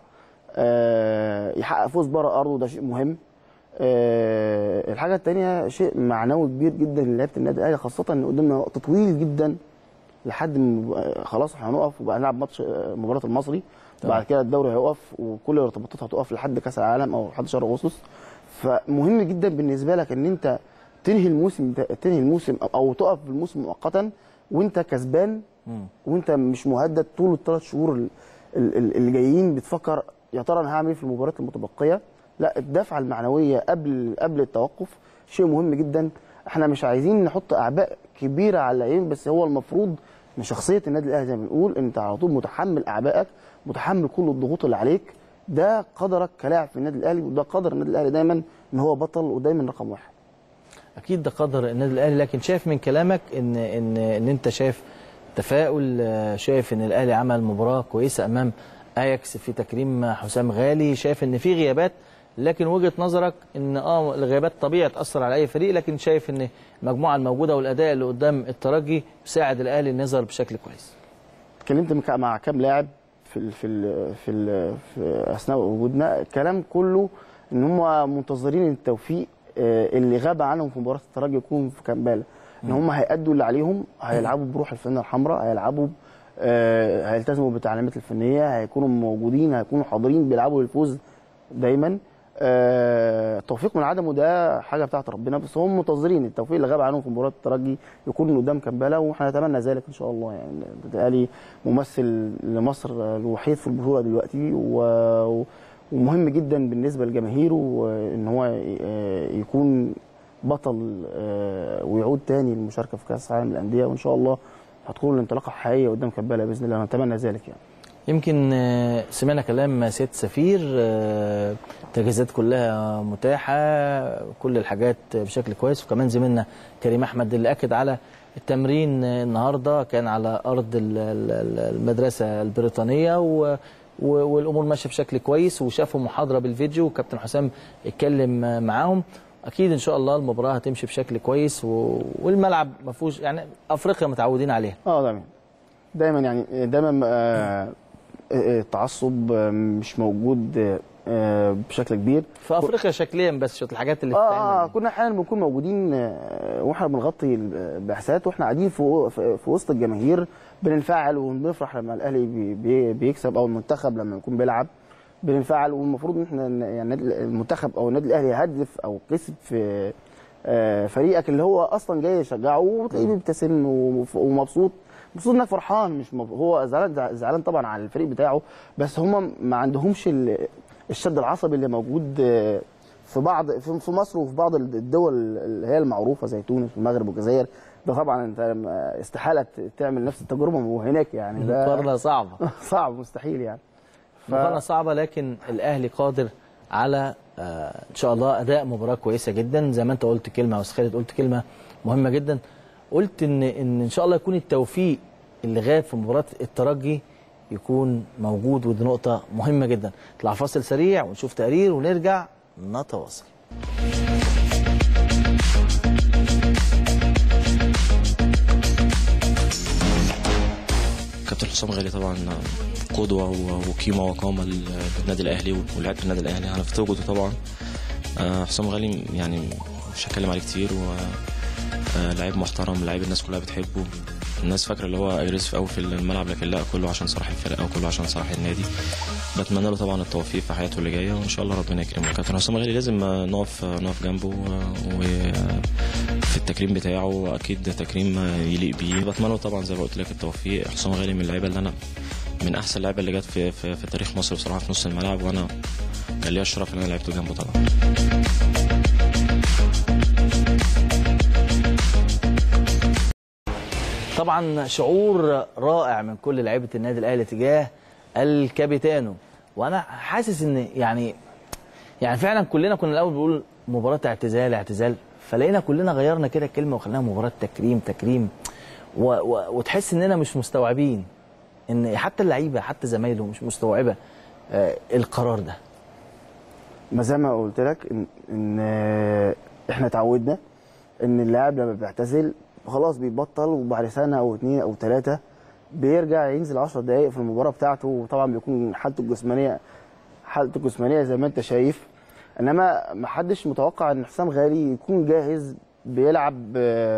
أه يحقق فوز بره ارضه، ده شيء مهم. أه الحاجه الثانيه شيء معنوي كبير جدا للعيبه النادي الاهلي، خاصه ان قدامنا وقت طويل جدا لحد ما خلاص احنا هنقف وبقى نلعب ماتش مباراه المصري، بعد كده الدوري هيقف وكل الارتباطات هتقف لحد كاس العالم او لحد شهر اغسطس. فمهم جدا بالنسبه لك ان انت تنهي الموسم تنهي الموسم او تقف بالموسم مؤقتا وانت كسبان، وانت مش مهدد طول الثلاث شهور اللي جايين بتفكر يا ترى انا هعمل ايه في المباريات المتبقيه. لا، الدفعه المعنويه قبل قبل التوقف شيء مهم جدا. احنا مش عايزين نحط اعباء كبيره على اللاعبين، بس هو المفروض من شخصيه النادي الاهلي زي ما بنقول انت على طول متحمل اعبائك، متحمل كل الضغوط اللي عليك. ده قدرك كلاعب في النادي الاهلي، وده قدر النادي الاهلي دايما ان هو بطل ودايما رقم واحد. اكيد ده قدر النادي الاهلي، لكن شايف من كلامك ان ان ان انت شايف تفاؤل، شايف ان الاهلي عمل مباراه كويسه امام اياكس في تكريم حسام غالي، شايف ان في غيابات لكن وجهه نظرك ان اه الغيابات طبيعي تاثر على اي فريق، لكن شايف ان المجموعه الموجوده والاداء اللي قدام الترجي يساعد الاهلي انه يظهر بشكل كويس. اتكلمت مع كام لاعب في ال في ال في, ال في اثناء وجودنا، الكلام كله ان هم منتظرين التوفيق اللي غاب عنهم في مباراه الترجي يكون في كامبالا، ان هم هيأدوا اللي عليهم، هيلعبوا بروح الفانله الحمراء، هيلعبوا آه هيلتزموا بالتعليمات الفنيه، هيكونوا موجودين، هيكونوا حاضرين، بيلعبوا للفوز دايما. آه التوفيق من عدمه ده حاجه بتاعت ربنا، بس هم منتظرين التوفيق اللي غاب عنهم في مباراه الترجي يكون قدام كامبالا، واحنا نتمنى ذلك ان شاء الله. يعني الاهلي ممثل لمصر الوحيد في البطوله دلوقتي، و ومهم جدا بالنسبه لجماهيره ان هو يكون بطل ويعود تاني للمشاركه في كاس العالم للانديه، وان شاء الله هتكون الانطلاقه حقيقيه قدام كامبالا باذن الله، نتمنى ذلك. يعني يمكن سمعنا كلام سيد سفير، التجهيزات كلها متاحه، كل الحاجات بشكل كويس، وكمان زميلنا كريم احمد اللي اكد على التمرين النهارده كان على ارض المدرسه البريطانيه، و والامور ماشيه بشكل كويس، وشافوا محاضره بالفيديو وكابتن حسام اتكلم معاهم. اكيد ان شاء الله المباراه هتمشي بشكل كويس، والملعب ما فيهوش يعني افريقيا متعودين عليها. اه دايما دايما يعني دايما آه التعصب مش موجود آه بشكل كبير في افريقيا شكليا، بس شويه الحاجات اللي اه, آه كنا احيانا بنكون موجودين آه واحنا بنغطي البعثات واحنا قاعدين في, في وسط الجماهير، بننفعل وبنفرح لما الاهلي بي بي بيكسب او المنتخب لما يكون بيلعب بننفعل، والمفروض ان احنا يعني المنتخب او النادي الاهلي يهدف او كسب في آه فريقك اللي هو اصلا جاي يشجعه، وتلاقيه بيبتسم ومبسوط، مبسوط انك فرحان، مش مب... هو زعلان زعلان طبعا على الفريق بتاعه، بس هم ما عندهمش الشد العصبي اللي موجود في بعض في مصر وفي بعض الدول اللي هي المعروفه زي تونس والمغرب والجزائر. ده طبعا انت استحاله تعمل نفس التجربه وهناك، يعني ده مقارنه صعبه صعب مستحيل يعني. ف... مقارنه صعبه، لكن الاهلي قادر على آه ان شاء الله اداء مباراه كويسه جدا. زي ما انت قلت كلمه واستاذ خالد قلت كلمه مهمه جدا، قلت ان ان ان شاء الله يكون التوفيق اللي غاب في مباراه الترجي يكون موجود، ودي نقطه مهمه جدا. نطلع فاصل سريع ونشوف تقرير ونرجع نتواصل. كابتن حسام غالي طبعا قدوه وقيمه وقامه للنادي الاهلي ولعيبه النادي الاهلي، انا في وجوده طبعا. حسام غالي يعني مش هتكلم عليه كتير، ولاعيب محترم، لعيب الناس كلها بتحبه، الناس فاكره اللي هو اجريسيف قوي في الملعب، لكن لا، كله عشان صلاح الفرقه وكله عشان صلاح النادي. بتمنى له طبعا التوفيق في حياته اللي جايه، وان شاء الله ربنا يكرمه. كابتن حسام غالي لازم نقف نقف جنبه وفي التكريم بتاعه، اكيد تكريم يليق بيه. بتمنى طبعا زي ما قلت لك التوفيق. حسام غالي من اللعيبه اللي انا من احسن اللعيبه اللي جت في, في في تاريخ مصر بصراحه في نص الملعب، وانا كان ليا الشرف ان انا لعبت جنبه طبعا. طبعا شعور رائع من كل لعيبه النادي الاهلي تجاه الكابيتانو، وانا حاسس ان يعني يعني فعلا كلنا كنا الاول بنقول مباراه اعتزال اعتزال، فلقينا كلنا غيرنا كده الكلمه وخليناها مباراه تكريم تكريم، و و وتحس اننا مش مستوعبين، ان حتى اللعيبه حتى زمايله مش مستوعبه آه القرار ده. ما زي ما قلت لك ان, إن احنا اتعودنا ان اللاعب لما بيعتزل خلاص بيبطل، وبعد سنه او اثنين او ثلاثه بيرجع ينزل عشر دقائق في المباراه بتاعته، وطبعا بيكون حالته الجسمانيه حالته الجسمانيه زي ما انت شايف. انما ما حدش متوقع ان حسام غالي يكون جاهز بيلعب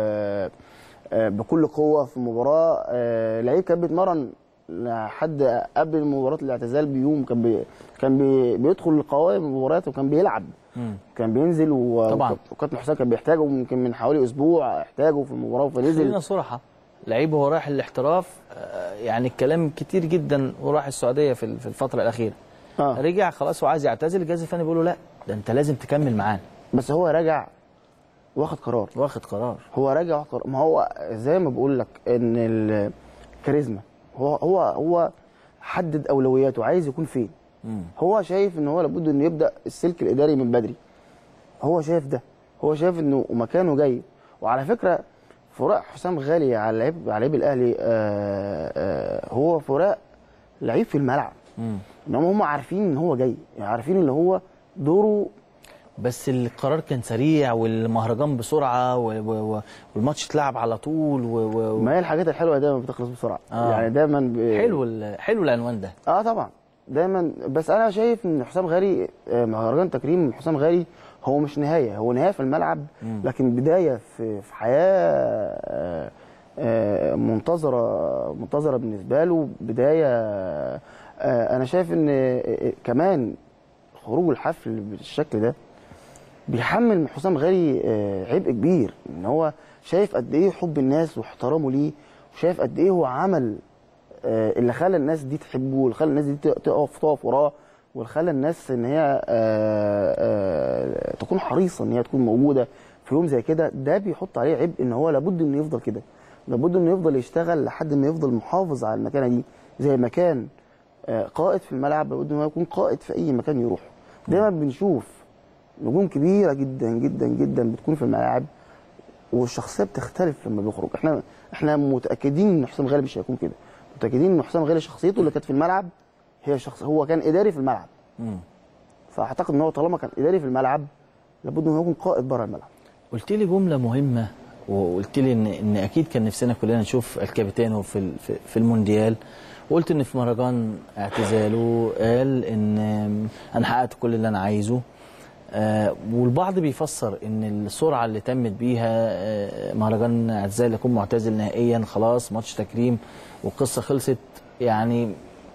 بكل قوه في المباراه. لعيب كان بيتمرن لحد قبل مباراه الاعتزال بيوم، كان بي كان بي بيدخل القوائم المباريات وكان بيلعب، مم. كان بينزل، وكابتن حسام كان بيحتاجه ممكن من حوالي اسبوع، احتاجه في المباراه فنزل. خلينا صراحه، لعيب وهو رايح الاحتراف يعني الكلام كتير جدا، وراح السعوديه في الفتره الاخيره، آه. رجع خلاص وعايز يعتزل، الجهاز الفني بيقول له لا ده انت لازم تكمل معانا، بس هو راجع واخد قرار واخد قرار هو راجع واخد قرار. ما هو زي ما بقول لك ان الكاريزما، هو هو هو حدد اولوياته، عايز يكون فين. مم. هو شايف ان هو لابد انه يبدا السلك الاداري من بدري، هو شايف ده، هو شايف انه مكانه جاي. وعلى فكره فراق حسام غالي على لعيب على لعيب الاهلي آآ آآ هو فراق لعيب في الملعب، انما هم عارفين ان هو جاي، يعني عارفين ان هو دوره. بس القرار كان سريع والمهرجان بسرعه والماتش اتلعب على طول و... و... ما هي الحاجات الحلوه دايما بتخلص بسرعه. آه. يعني دايما ب... حلو ال... حلو العنوان ده. اه طبعا دايما. بس انا شايف ان حسام غالي مهرجان تكريم حسام غالي هو مش نهايه، هو نهايه في الملعب م. لكن بدايه في في حياه منتظره منتظره بالنسبه له. بدايه انا شايف ان كمان خروج الحفل بالشكل ده بيحمل حسام غالي عبء كبير، ان هو شايف قد ايه حب الناس واحترامه ليه، وشايف قد ايه هو عمل اللي خلى الناس دي تحبه، واللي خلى الناس دي تقف تقف وراه، واللي خلى الناس ان هي تكون حريصه ان هي تكون موجوده في يوم زي كده. ده بيحط عليه عبء ان هو لابد انه يفضل كده، لابد انه يفضل يشتغل لحد ما يفضل محافظ على المكانه دي، زي ما كان قائد في الملعب لابد انه يكون قائد في اي مكان يروح. دايما بنشوف نجوم كبيره جدا جدا جدا بتكون في الملاعب والشخصيه بتختلف لما بيخرج. احنا احنا متاكدين ان حسام غالي مش هيكون كده، متاكدين ان حسام غالي شخصيته اللي كانت في الملعب هي شخص، هو كان اداري في الملعب. امم فاعتقد ان هو طالما كان اداري في الملعب لابد انه يكون قائد بره الملعب. قلت لي جمله مهمه وقلت لي ان ان اكيد كان نفسنا كلنا نشوف الكابيتانو في في المونديال، وقلت ان في مهرجان اعتزاله قال ان انا حققت كل اللي انا عايزه. آه والبعض بيفسر ان السرعه اللي تمت بيها آه مهرجان اعتزال يكون معتزل نهائيا، خلاص ماتش تكريم والقصه خلصت. يعني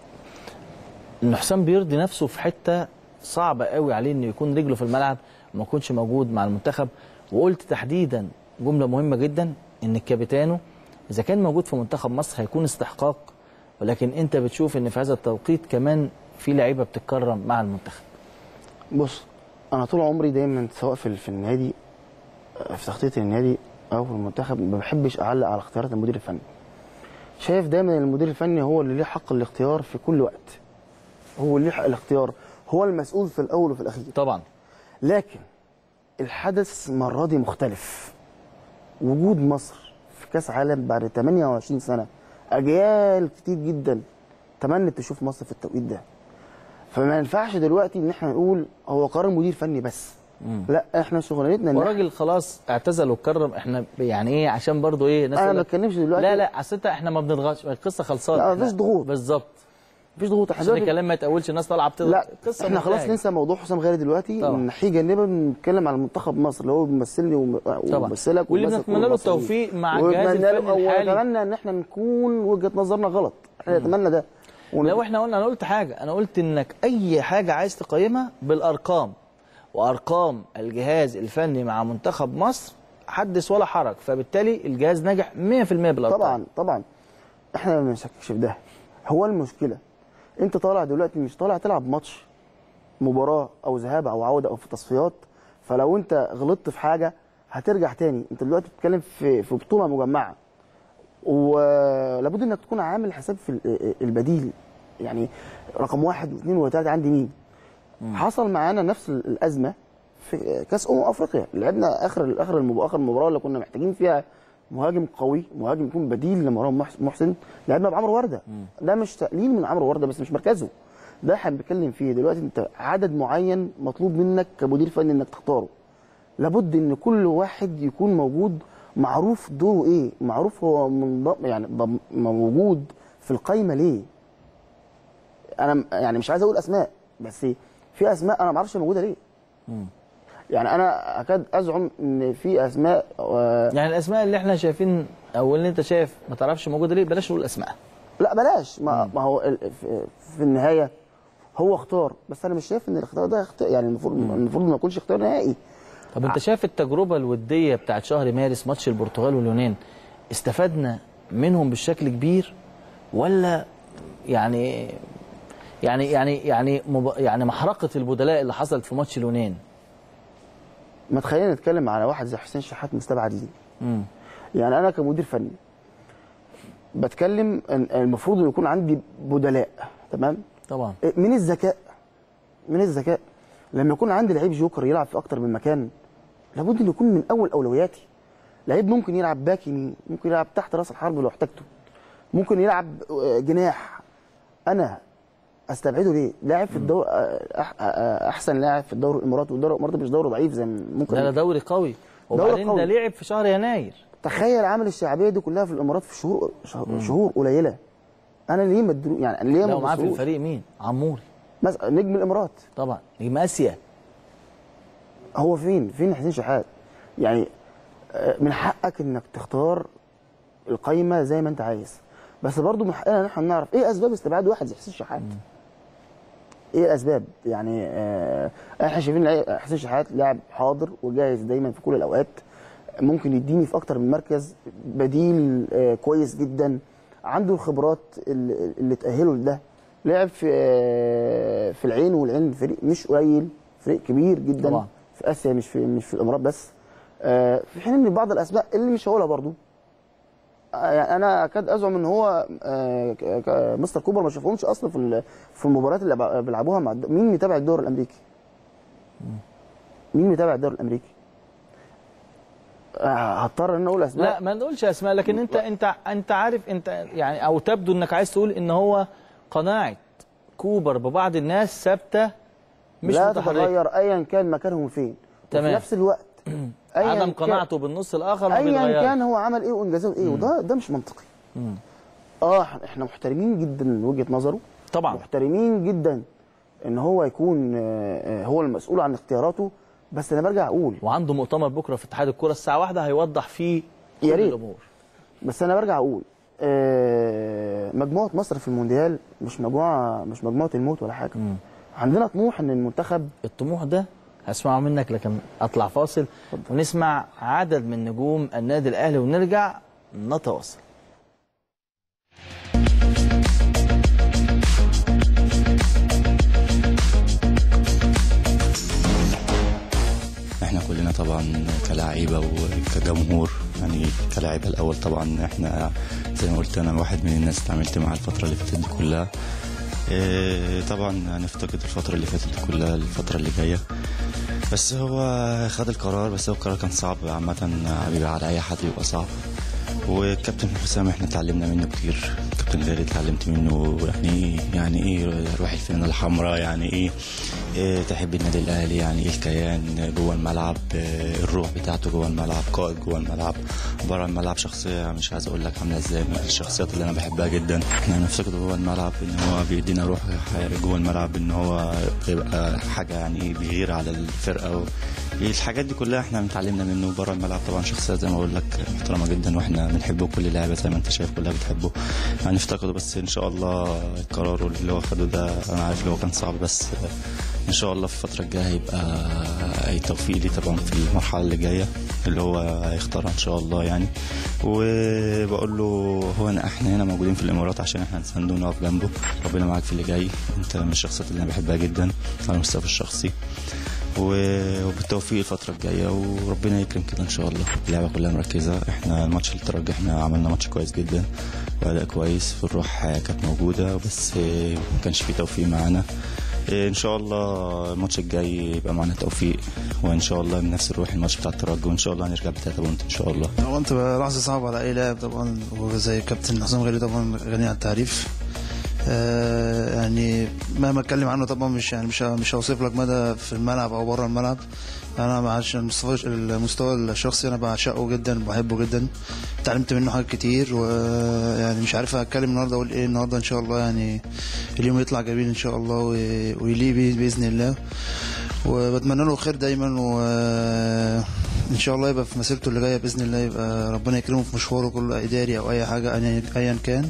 ان حسام بيرضي نفسه في حته صعبه قوي عليه انه يكون رجله في الملعب وما يكونش موجود مع المنتخب. وقلت تحديدا جمله مهمه جدا ان الكابيتانو اذا كان موجود في منتخب مصر هيكون استحقاق، ولكن انت بتشوف ان في هذا التوقيت كمان في لعيبه بتتكرم مع المنتخب. بص انا طول عمري دايما سواء في في النادي في تخطيط النادي او في المنتخب ما بحبش اعلق على اختيارات المدير الفني. شايف دايما المدير الفني هو اللي ليه حق الاختيار في كل وقت، هو اللي ليه حق الاختيار، هو المسؤول في الاول وفي الاخير طبعا. لكن الحدث المره دي مختلف. وجود مصر في كاس عالم بعد ثمانية وعشرين سنه، اجيال كتير جدا تمنت تشوف مصر في التوقيت ده، فما ينفعش دلوقتي ان احنا نقول هو قرار مدير فني بس. مم. لا احنا شغلانتنا ان الراجل خلاص اعتزل واتكرم. احنا يعني ايه عشان برضو ايه انا ما بتكلمش دلوقتي. لا لا اصل انت احنا ما بنضغطش، القصه خلصانه. لا مفيش ضغوط. بالظبط مفيش ضغوط. عشان الكلام ما يتقولش الناس طالعه بتضغط. لا قصه احنا خلاص ننسى موضوع حسام غالي دلوقتي، نحيه جانبا نتكلم على منتخب مصر اللي هو بيمثلني وبيمثلك واللي بنتمنى له التوفيق مع الجهاز الفني الحالي. ونتمنى ان احنا نكون وجهه نظرنا غلط، احنا نتمنى ده. لو احنا قلنا انا قلت حاجه، انا قلت انك اي حاجه عايز تقيمها بالارقام وارقام الجهاز الفني مع منتخب مصر حدث ولا حرج، فبالتالي الجهاز نجح مية في المية بالارقام. طبعا طبعا احنا ما بنشككش في ده. هو المشكله انت طالع دلوقتي مش طالع تلعب ماتش مباراه او ذهاب او عوده او في تصفيات، فلو انت غلطت في حاجه هترجع تاني. انت دلوقتي بتتكلم في في بطوله مجمعه، ولابد انك تكون عامل حساب في البديل. يعني رقم واحد واثنين وثلاثه عندي مين؟ مم. حصل معانا نفس الازمه في كاس امم افريقيا، لعبنا اخر اخر المباراه اخر المباراه اللي كنا محتاجين فيها مهاجم قوي، مهاجم يكون بديل لمروان محسن، لعبنا بعمرو ورده. مم. ده مش تقليل من عمرو ورده بس مش مركزه، ده احنا بنتكلم فيه دلوقتي. انت عدد معين مطلوب منك كمدير فني انك تختاره، لابد ان كل واحد يكون موجود معروف دوره ايه، معروف هو منضم يعني موجود في القايمه ليه. انا يعني مش عايز اقول اسماء بس في اسماء انا ما اعرفش موجوده ليه. مم. يعني انا اكاد ازعم ان في اسماء و... يعني الاسماء اللي احنا شايفين او اللي انت شايف ما تعرفش موجوده ليه، بلاش نقول اسماء. لا بلاش، ما, ما هو في النهايه هو اختار، بس انا مش شايف ان الاختيار ده اختيار يعني المفروض المفروض ما يكونش اختيار نهائي. طب انت شايف التجربه الوديه بتاعت شهر مارس ماتش البرتغال واليونان استفدنا منهم بالشكل كبير ولا يعني يعني يعني يعني مب... يعني محرقه البدلاء اللي حصلت في ماتش اليونان؟ ما تخلينا نتكلم على واحد زي حسين شحات مستبعد ليه. امم يعني انا كمدير فني بتكلم المفروض ان يكون عندي بدلاء، تمام؟ طبعا. من الذكاء من الذكاء لما يكون عندي لعيب جوكر يلعب في اكتر من مكان لابد ان يكون من اول اولوياتي. لعيب ممكن يلعب باك يمين، ممكن يلعب تحت راس الحرب لو احتاجته، ممكن يلعب جناح. انا استبعده ليه؟ لاعب في الدوري احسن لاعب في الدوري الاماراتي، والدوري الاماراتي مش دوري ضعيف زي ممكن. لا لا دوري قوي، وبعدين ده لعب في شهر يناير. تخيل عامل الشعبيه دي كلها في الامارات في شهور شهور قليله. انا ليه مدرو يعني ليه لو معاه في الفريق مين؟ عموري مثلا نجم الامارات طبعا، نجم اسيا. هو فين؟ فين حسين شحات؟ يعني من حقك انك تختار القايمه زي ما انت عايز، بس برضه من حقنا ان احنا نعرف ايه اسباب استبعاد واحد زي حسين شحات. ايه الاسباب؟ يعني آه احنا شايفين حسين شحات لاعب حاضر وجاهز دايما في كل الاوقات، ممكن يديني في اكتر من مركز، بديل آه كويس جدا، عنده الخبرات اللي, اللي تاهله لده. لعب في آه في العين، والعين فريق مش قليل، فريق كبير جدا طبعا في اسيا، مش في مش في الامارات بس. آه في حين ان بعض الاسماء اللي مش هقولها برضه، يعني انا اكاد ازعم ان هو مستر كوبر ما شافهمش اصلا في في المباريات اللي بيلعبوها مع مين متابع الدوري الامريكي؟ مين متابع الدوري الامريكي؟ هضطر ان انا اقول اسماء. لا ما نقولش اسماء، لكن انت انت انت عارف انت يعني، او تبدو انك عايز تقول ان هو قناعه كوبر ببعض الناس ثابته مش لا متحركه، لا تتغير ايا كان مكانهم فين. تمام. وفي نفس الوقت عدم قناعته بالنص الاخر ما بيتغيرش ايا كان هو عمل ايه وانجازاته ايه، وده ده مش منطقي. مم. اه احنا محترمين جدا من وجهه نظره طبعا، محترمين جدا ان هو يكون هو المسؤول عن اختياراته، بس انا برجع اقول وعنده مؤتمر بكره في اتحاد الكره الساعه واحدة هيوضح فيه كل الامور. بس انا برجع اقول مجموعه مصر في المونديال مش مجموعه مش مجموعه الموت ولا حاجه. مم. عندنا طموح ان المنتخب، الطموح ده هسمعه منك، لكن اطلع فاصل ونسمع عدد من نجوم النادي الاهلي ونرجع نتواصل. احنا كلنا طبعا كلاعيبه وكجمهور، يعني كلاعيبه الاول طبعا احنا زي ما قلت انا واحد من الناس اتعاملت مع الفتره اللي فاتت دي كلها. اه طبعا هنفتقد الفتره اللي فاتت دي كلها الفتره اللي جايه، بس هو خد القرار، بس هو القرار كان صعب عامه، بيبقى على اي حد بيبقى صعب. والكابتن حسام احنا اتعلمنا منه كتير، الكابتن غالي اتعلمت منه يعني يعني ايه روح الفانلة الحمراء، يعني ايه, إيه تحب النادي الاهلي، يعني ايه الكيان جوه الملعب، إيه الروح بتاعته جوه الملعب، قائد جوه الملعب، بره الملعب شخصيه مش عايز اقول لك عامله ازاي، من الشخصيات اللي انا بحبها جدا. احنا هنفتقده جوه الملعب، ان هو بيدينا روح جوه الملعب، ان هو بيبقى حاجه يعني بيغير على الفرقه و... الحاجات دي كلها احنا اتعلمنا منه. بره الملعب طبعا شخصيه زي ما بقول لك محترمه جدا، واحنا بنحبه، كل لاعب زي ما انت شايف كلها بتحبه، هنفتقده. بس ان شاء الله القرار اللي هو خده ده انا عارف اللي هو كان صعب، بس ان شاء الله في الفتره الجايه هيبقى اي توفيق ليه طبعا في المرحله اللي جايه اللي هو هيختارها ان شاء الله يعني. وبقول له هو أنا احنا هنا موجودين في الامارات عشان احنا نسنده ونقف جنبه، ربنا معاك في اللي جاي، انت من الشخصيات اللي انا بحبها جدا على المستوى الشخصي، وبالتوفيق الفترة الجاية وربنا يكرم كده ان شاء الله. اللعبة كلها مركزة، احنا الماتش الترجي احنا عملنا ماتش كويس جدا واداء كويس، في الروح كانت موجودة بس ما كانش في توفيق معانا. ان شاء الله الماتش الجاي يبقى معانا توفيق، وان شاء الله بنفس الروح الماتش بتاع الترجي، وان شاء الله هنرجع بثلاثة بونت ان شاء الله. هو انت لحظة صعبة على اي لاعب طبعا، وزي كابتن حسام غالي طبعا غني عن التعريف. آه يعني مهما اتكلم عنه طبعا مش يعني مش مش هوصف لك مدى في الملعب او بره الملعب. انا عشان المستوى المستوى الشخصي انا بعشقه جدا وبحبه جدا، اتعلمت منه حاجات كتير، ويعني مش عارف اتكلم النهارده اقول ايه النهارده. ان شاء الله يعني اليوم يطلع جميل ان شاء الله ويليق بيه باذن الله، وبتمنى له الخير دايما، وان شاء الله يبقى في مسيرته اللي جايه باذن الله يبقى ربنا يكرمه في مشواره كله اداري او اي حاجه ايا كان.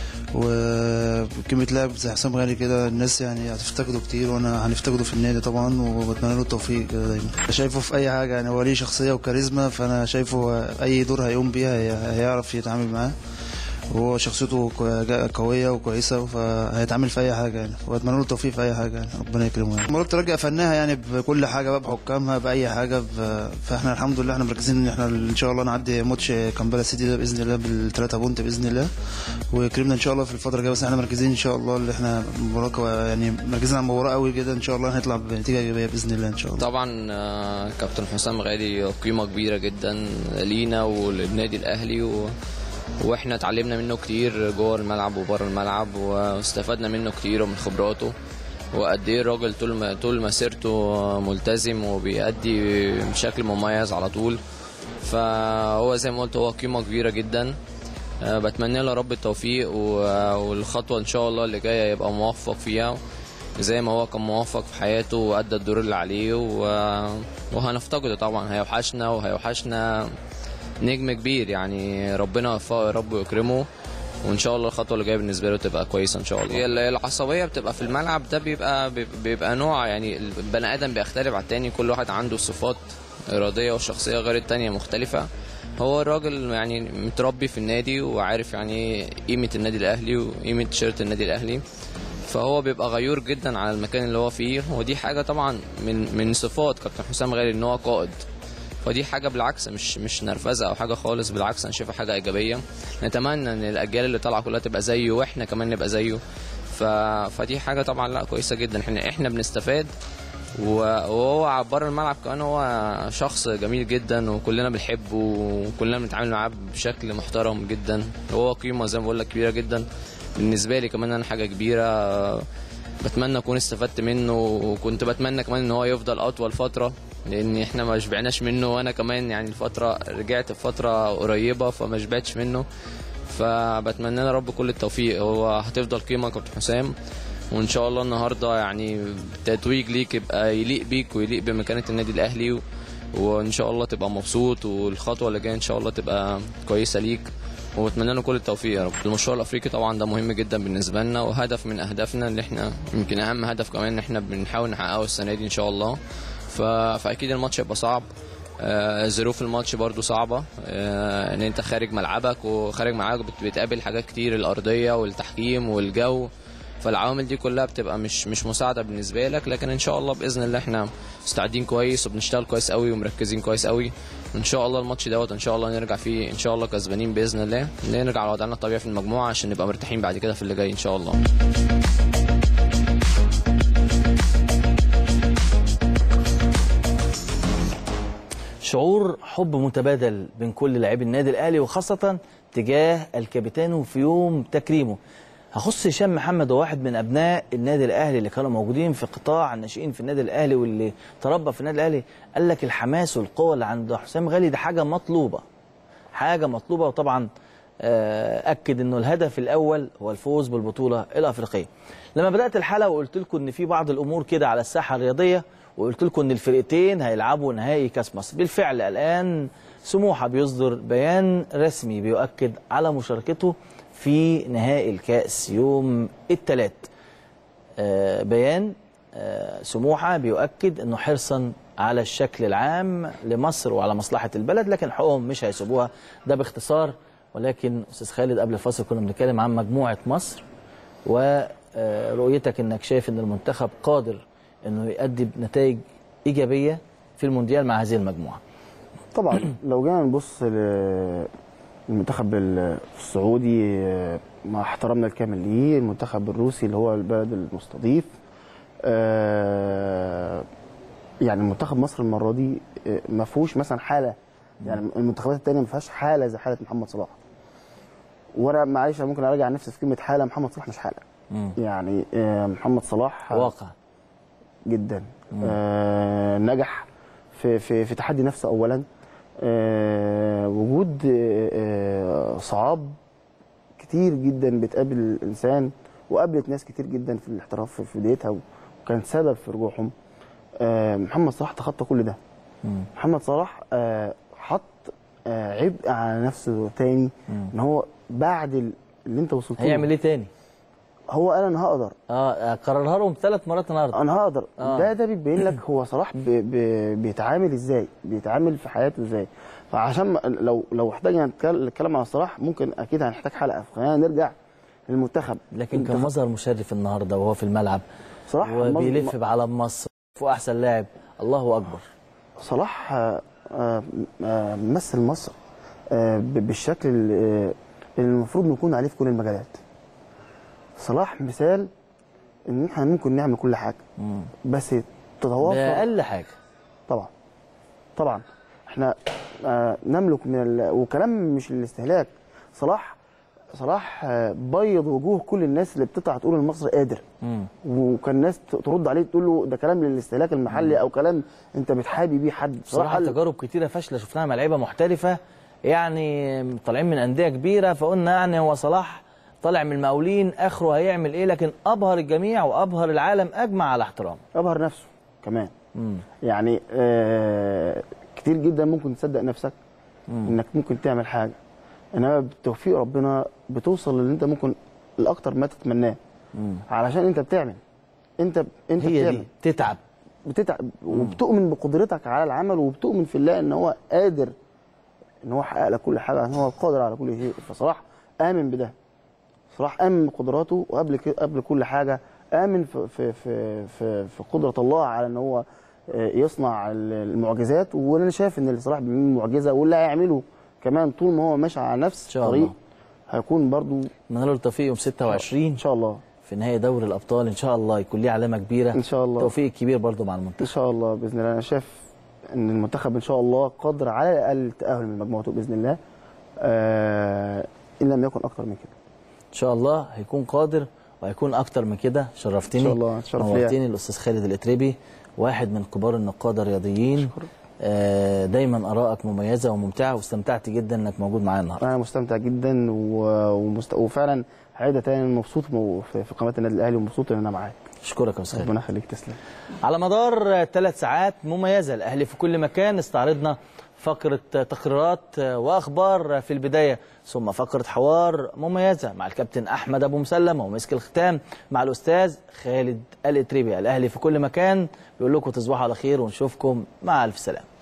وكلمة لاعب زي حسام غالي كده الناس يعني هتفتقده كتير، وانا هنفتقده في النادي طبعا، وبتمنى له التوفيق كده دايما. شايفه في اي حاجه يعني، هو ليه شخصيه وكاريزما، فانا شايفه اي دور هيقوم بيها هيعرف يتعامل معاه، وهو شخصيته قويه وكويسه، فهيتعامل في اي حاجه يعني، واتمنى له التوفيق في اي حاجه يعني، ربنا يكرمه يعني. مرات ترجع فنها يعني بكل حاجه بقى، بحكامها باي حاجه، فاحنا الحمد لله احنا مركزين ان احنا ان شاء الله نعدي ماتش كامبالا سيتي ده باذن الله بالثلاثه بونت باذن الله، ويكرمنا ان شاء الله في الفتره الجايه. بس احنا مركزين ان شاء الله اللي احنا مباراه يعني مركزين على المباراه قوي كده، ان شاء الله هنطلع بنتيجه ايجابيه باذن الله ان شاء الله. طبعا كابتن حسام غالي قيمه كبيره جدا لينا وللنادي الاهلي، و واحنا اتعلمنا منه كتير جوه الملعب وبره الملعب، واستفدنا منه كتير ومن خبراته، وقد ايه الراجل طول طول مسيرته ملتزم وبيأدي بشكل مميز على طول. فهو زي ما قلت هو قيمه كبيره جدا. بتمنى له رب التوفيق، والخطوه ان شاء الله اللي جايه يبقى موفق فيها زي ما هو كان موفق في حياته وأدى الدور اللي عليه، وهنفتقده طبعا. هيوحشنا وهيوحشنا نجم كبير يعني، ربنا يوفقه يا رب ويكرمه، وان شاء الله الخطوه اللي جايه بالنسبه له تبقى كويسه ان شاء الله. العصبيه بتبقى في الملعب ده بيبقى بيبقى نوع يعني، البني ادم بيختلف على التاني، كل واحد عنده صفات اراديه وشخصيه غير التانيه مختلفه. هو الراجل يعني متربي في النادي وعارف يعني قيمه النادي الاهلي وقيمه تيشيرت النادي الاهلي، فهو بيبقى غيور جدا على المكان اللي هو فيه، ودي حاجه طبعا من من صفات كابتن حسام غالي ان هو قائد. فدي حاجه بالعكس مش مش نرفزه او حاجه خالص، بالعكس انا شايفها حاجه ايجابيه. نتمنى ان الاجيال اللي طالعه كلها تبقى زيه واحنا كمان نبقى زيه. ف... فدي حاجه طبعا لا كويسه جدا، احنا احنا بنستفاد، وهو بره الملعب كمان هو شخص جميل جدا وكلنا بنحبه وكلنا بنتعامل معاه بشكل محترم جدا. هو قيمه زي ما بقول لك كبيره جدا بالنسبه لي، كمان انا حاجه كبيره بتمنى اكون استفدت منه، وكنت بتمنى كمان ان هو يفضل اطول فتره لان احنا ما شبعناش منه، وانا كمان يعني الفتره رجعت في فتره قريبه فما شبعتش منه. فبتمنى له رب كل التوفيق، هو هتفضل قيمه كابتن حسام، وان شاء الله النهارده يعني تتويج ليك يبقى يليق بيك ويليق بمكانه النادي الاهلي، وان شاء الله تبقى مبسوط، والخطوه اللي جايه ان شاء الله تبقى كويسه ليك، واتمنى له كل التوفيق يا رب. المشوار الافريقي طبعا ده مهم جدا بالنسبه لنا، وهدف من اهدافنا اللي احنا يمكن اهم هدف كمان ان احنا بنحاول نحققه السنه دي ان شاء الله. ف... فاكيد الماتش هيبقى صعب، آه ظروف الماتش برضو صعبه، آه ان انت خارج ملعبك وخارج ملعبك بتقابل حاجات كتير، الارضيه والتحكيم والجو، فالعوامل دي كلها بتبقى مش مش مساعده بالنسبه لك. لكن ان شاء الله باذن الله احنا مستعدين كويس وبنشتغل كويس قوي ومركزين كويس قوي، وان شاء الله الماتش دوت ان شاء الله نرجع فيه ان شاء الله كسبانين باذن الله، نرجع على وضعنا الطبيعي في المجموعه عشان نبقى مرتاحين بعد كده في اللي جاي ان شاء الله. شعور حب متبادل بين كل لاعبي النادي الاهلي وخاصه تجاه الكابتن في يوم تكريمه. هخص هشام محمد، وواحد من ابناء النادي الاهلي اللي كانوا موجودين في قطاع الناشئين في النادي الاهلي واللي تربى في النادي الاهلي، قال لك الحماس والقوه اللي عند حسام غالي ده حاجه مطلوبه، حاجه مطلوبه. وطبعا اكد انه الهدف الاول هو الفوز بالبطوله الافريقيه. لما بدات الحلقه وقلت لكم ان في بعض الامور كده على الساحه الرياضيه، وقلت لكم ان الفرقتين هيلعبوا نهائي كاس مصر، بالفعل الان سموحه بيصدر بيان رسمي بيؤكد على مشاركته في نهائي الكأس يوم الثلاث. آه بيان آه سموحة بيؤكد انه حرصا على الشكل العام لمصر وعلى مصلحة البلد، لكن حقوقهم مش هيسيبوها، ده باختصار. ولكن استاذ خالد قبل الفاصل كنا بنتكلم عن مجموعة مصر ورؤيتك انك شايف ان المنتخب قادر انه يؤدي نتائج ايجابية في المونديال مع هذه المجموعة. طبعا لو جينا نبص المنتخب السعودي مع احترامنا الكامل ليه، المنتخب الروسي اللي هو البلد المستضيف، يعني منتخب مصر المره دي ما فيهوش مثلا حاله، يعني المنتخبات الثانيه ما فيهاش حاله زي حاله محمد صلاح. وانا معلش ممكن اراجع نفسي في كلمه حاله، محمد صلاح مش حاله. مم. يعني محمد صلاح واقع جدا، نجح في في في تحدي نفسه اولا، أه وجود أه صعاب كتير جدا بتقابل الانسان، وقابلت ناس كتير جدا في الاحتراف في بدايتها وكان سبب في رجوعهم. أه محمد صلاح تخطى كل ده. مم. محمد صلاح أه حط أه عبء على نفسه تاني، مم. ان هو بعد اللي انت وصلت له هيعمل ايه تاني؟ هو قال انا هقدر. اه قررها لهم ثلاث مرات النهارده. انا هقدر. آه. ده ده بيبين لك هو صلاح بي بي بيتعامل ازاي، بيتعامل في حياته ازاي. فعشان لو لو احتاجنا نتكلم عن صلاح ممكن اكيد هنحتاج حلقه، فخلينا نرجع للمنتخب. لكن كان مظهر مشرف النهارده وهو في الملعب، صلاح وبيلف بعلم مصر وأحسن لاعب. الله اكبر. صلاح مثل مصر بالشكل اللي المفروض نكون عليه في كل المجالات. صلاح مثال ان احنا ممكن نعمل كل حاجه، مم. بس تتوافر باقل حاجه. طبعا طبعا احنا آه نملك من ال... وكلام مش الاستهلاك. صلاح صلاح بيض وجوه كل الناس اللي بتطلع تقول المصري قادر. مم. وكان الناس ترد عليه تقول له ده كلام للاستهلاك المحلي او كلام انت بتحابي بيه حد. صراحه تجارب كتيره فاشله شفناها مع لعيبه محترفه يعني طالعين من انديه كبيره، فقلنا يعني هو صلاح طالع من المقاولين اخره هيعمل ايه، لكن ابهر الجميع وابهر العالم اجمع على احترامه. ابهر نفسه كمان. مم. يعني آه كتير جدا ممكن تصدق نفسك مم. انك ممكن تعمل حاجه، انما بتوفيق ربنا بتوصل للي انت ممكن الاكتر ما تتمناه. مم. علشان انت بتعمل انت انت هي بتعمل. دي تتعب بتتعب وبتؤمن بقدرتك على العمل، وبتؤمن في الله ان هو قادر ان هو يحقق لك كل حاجه، ان هو قادر على كل شيء. فصلاح امن بده، صلاح امن بقدراته، وقبل قبل كل حاجه امن في في في في, في قدره الله على ان هو يصنع المعجزات. وانا شايف ان صلاح بيعمل معجزه، واللي هيعمله كمان طول ما هو ماشي على نفس الطريق هيكون برضو ننال التوفيق يوم ستة وعشرين ان شاء الله في نهائي دوري الابطال، ان شاء الله يكون ليه علامه كبيره ان شاء الله. توفيق كبير برضو مع المنتخب ان شاء الله باذن الله. انا شايف ان المنتخب ان شاء الله قادر على الاقل التاهل من مجموعته باذن الله، آه ان لم يكن اكتر من كده. ان شاء الله هيكون قادر وهيكون اكتر من كده. شرفتني ان شاء الله. نورتني الاستاذ خالد الاتربي، واحد من كبار النقاد الرياضيين. آه دايما ارائك مميزه وممتعه، واستمتعت جدا انك موجود معايا النهارده. انا مستمتع جدا ومست... وفعلا عايده تاني مبسوط في قناه النادي الاهلي، ومبسوط ان انا معاك. اشكرك يا استاذ. ربنا يخليك. تسلم. على مدار ثلاث ساعات مميزه الاهلي في كل مكان، استعرضنا فقره تقريرات واخبار في البدايه، ثم فقره حوار مميزه مع الكابتن احمد ابو مسلم، ومسك الختام مع الاستاذ خالد الاتربي. الاهلي في كل مكان بيقول لكم تصبحوا على خير، ونشوفكم مع الف سلامه.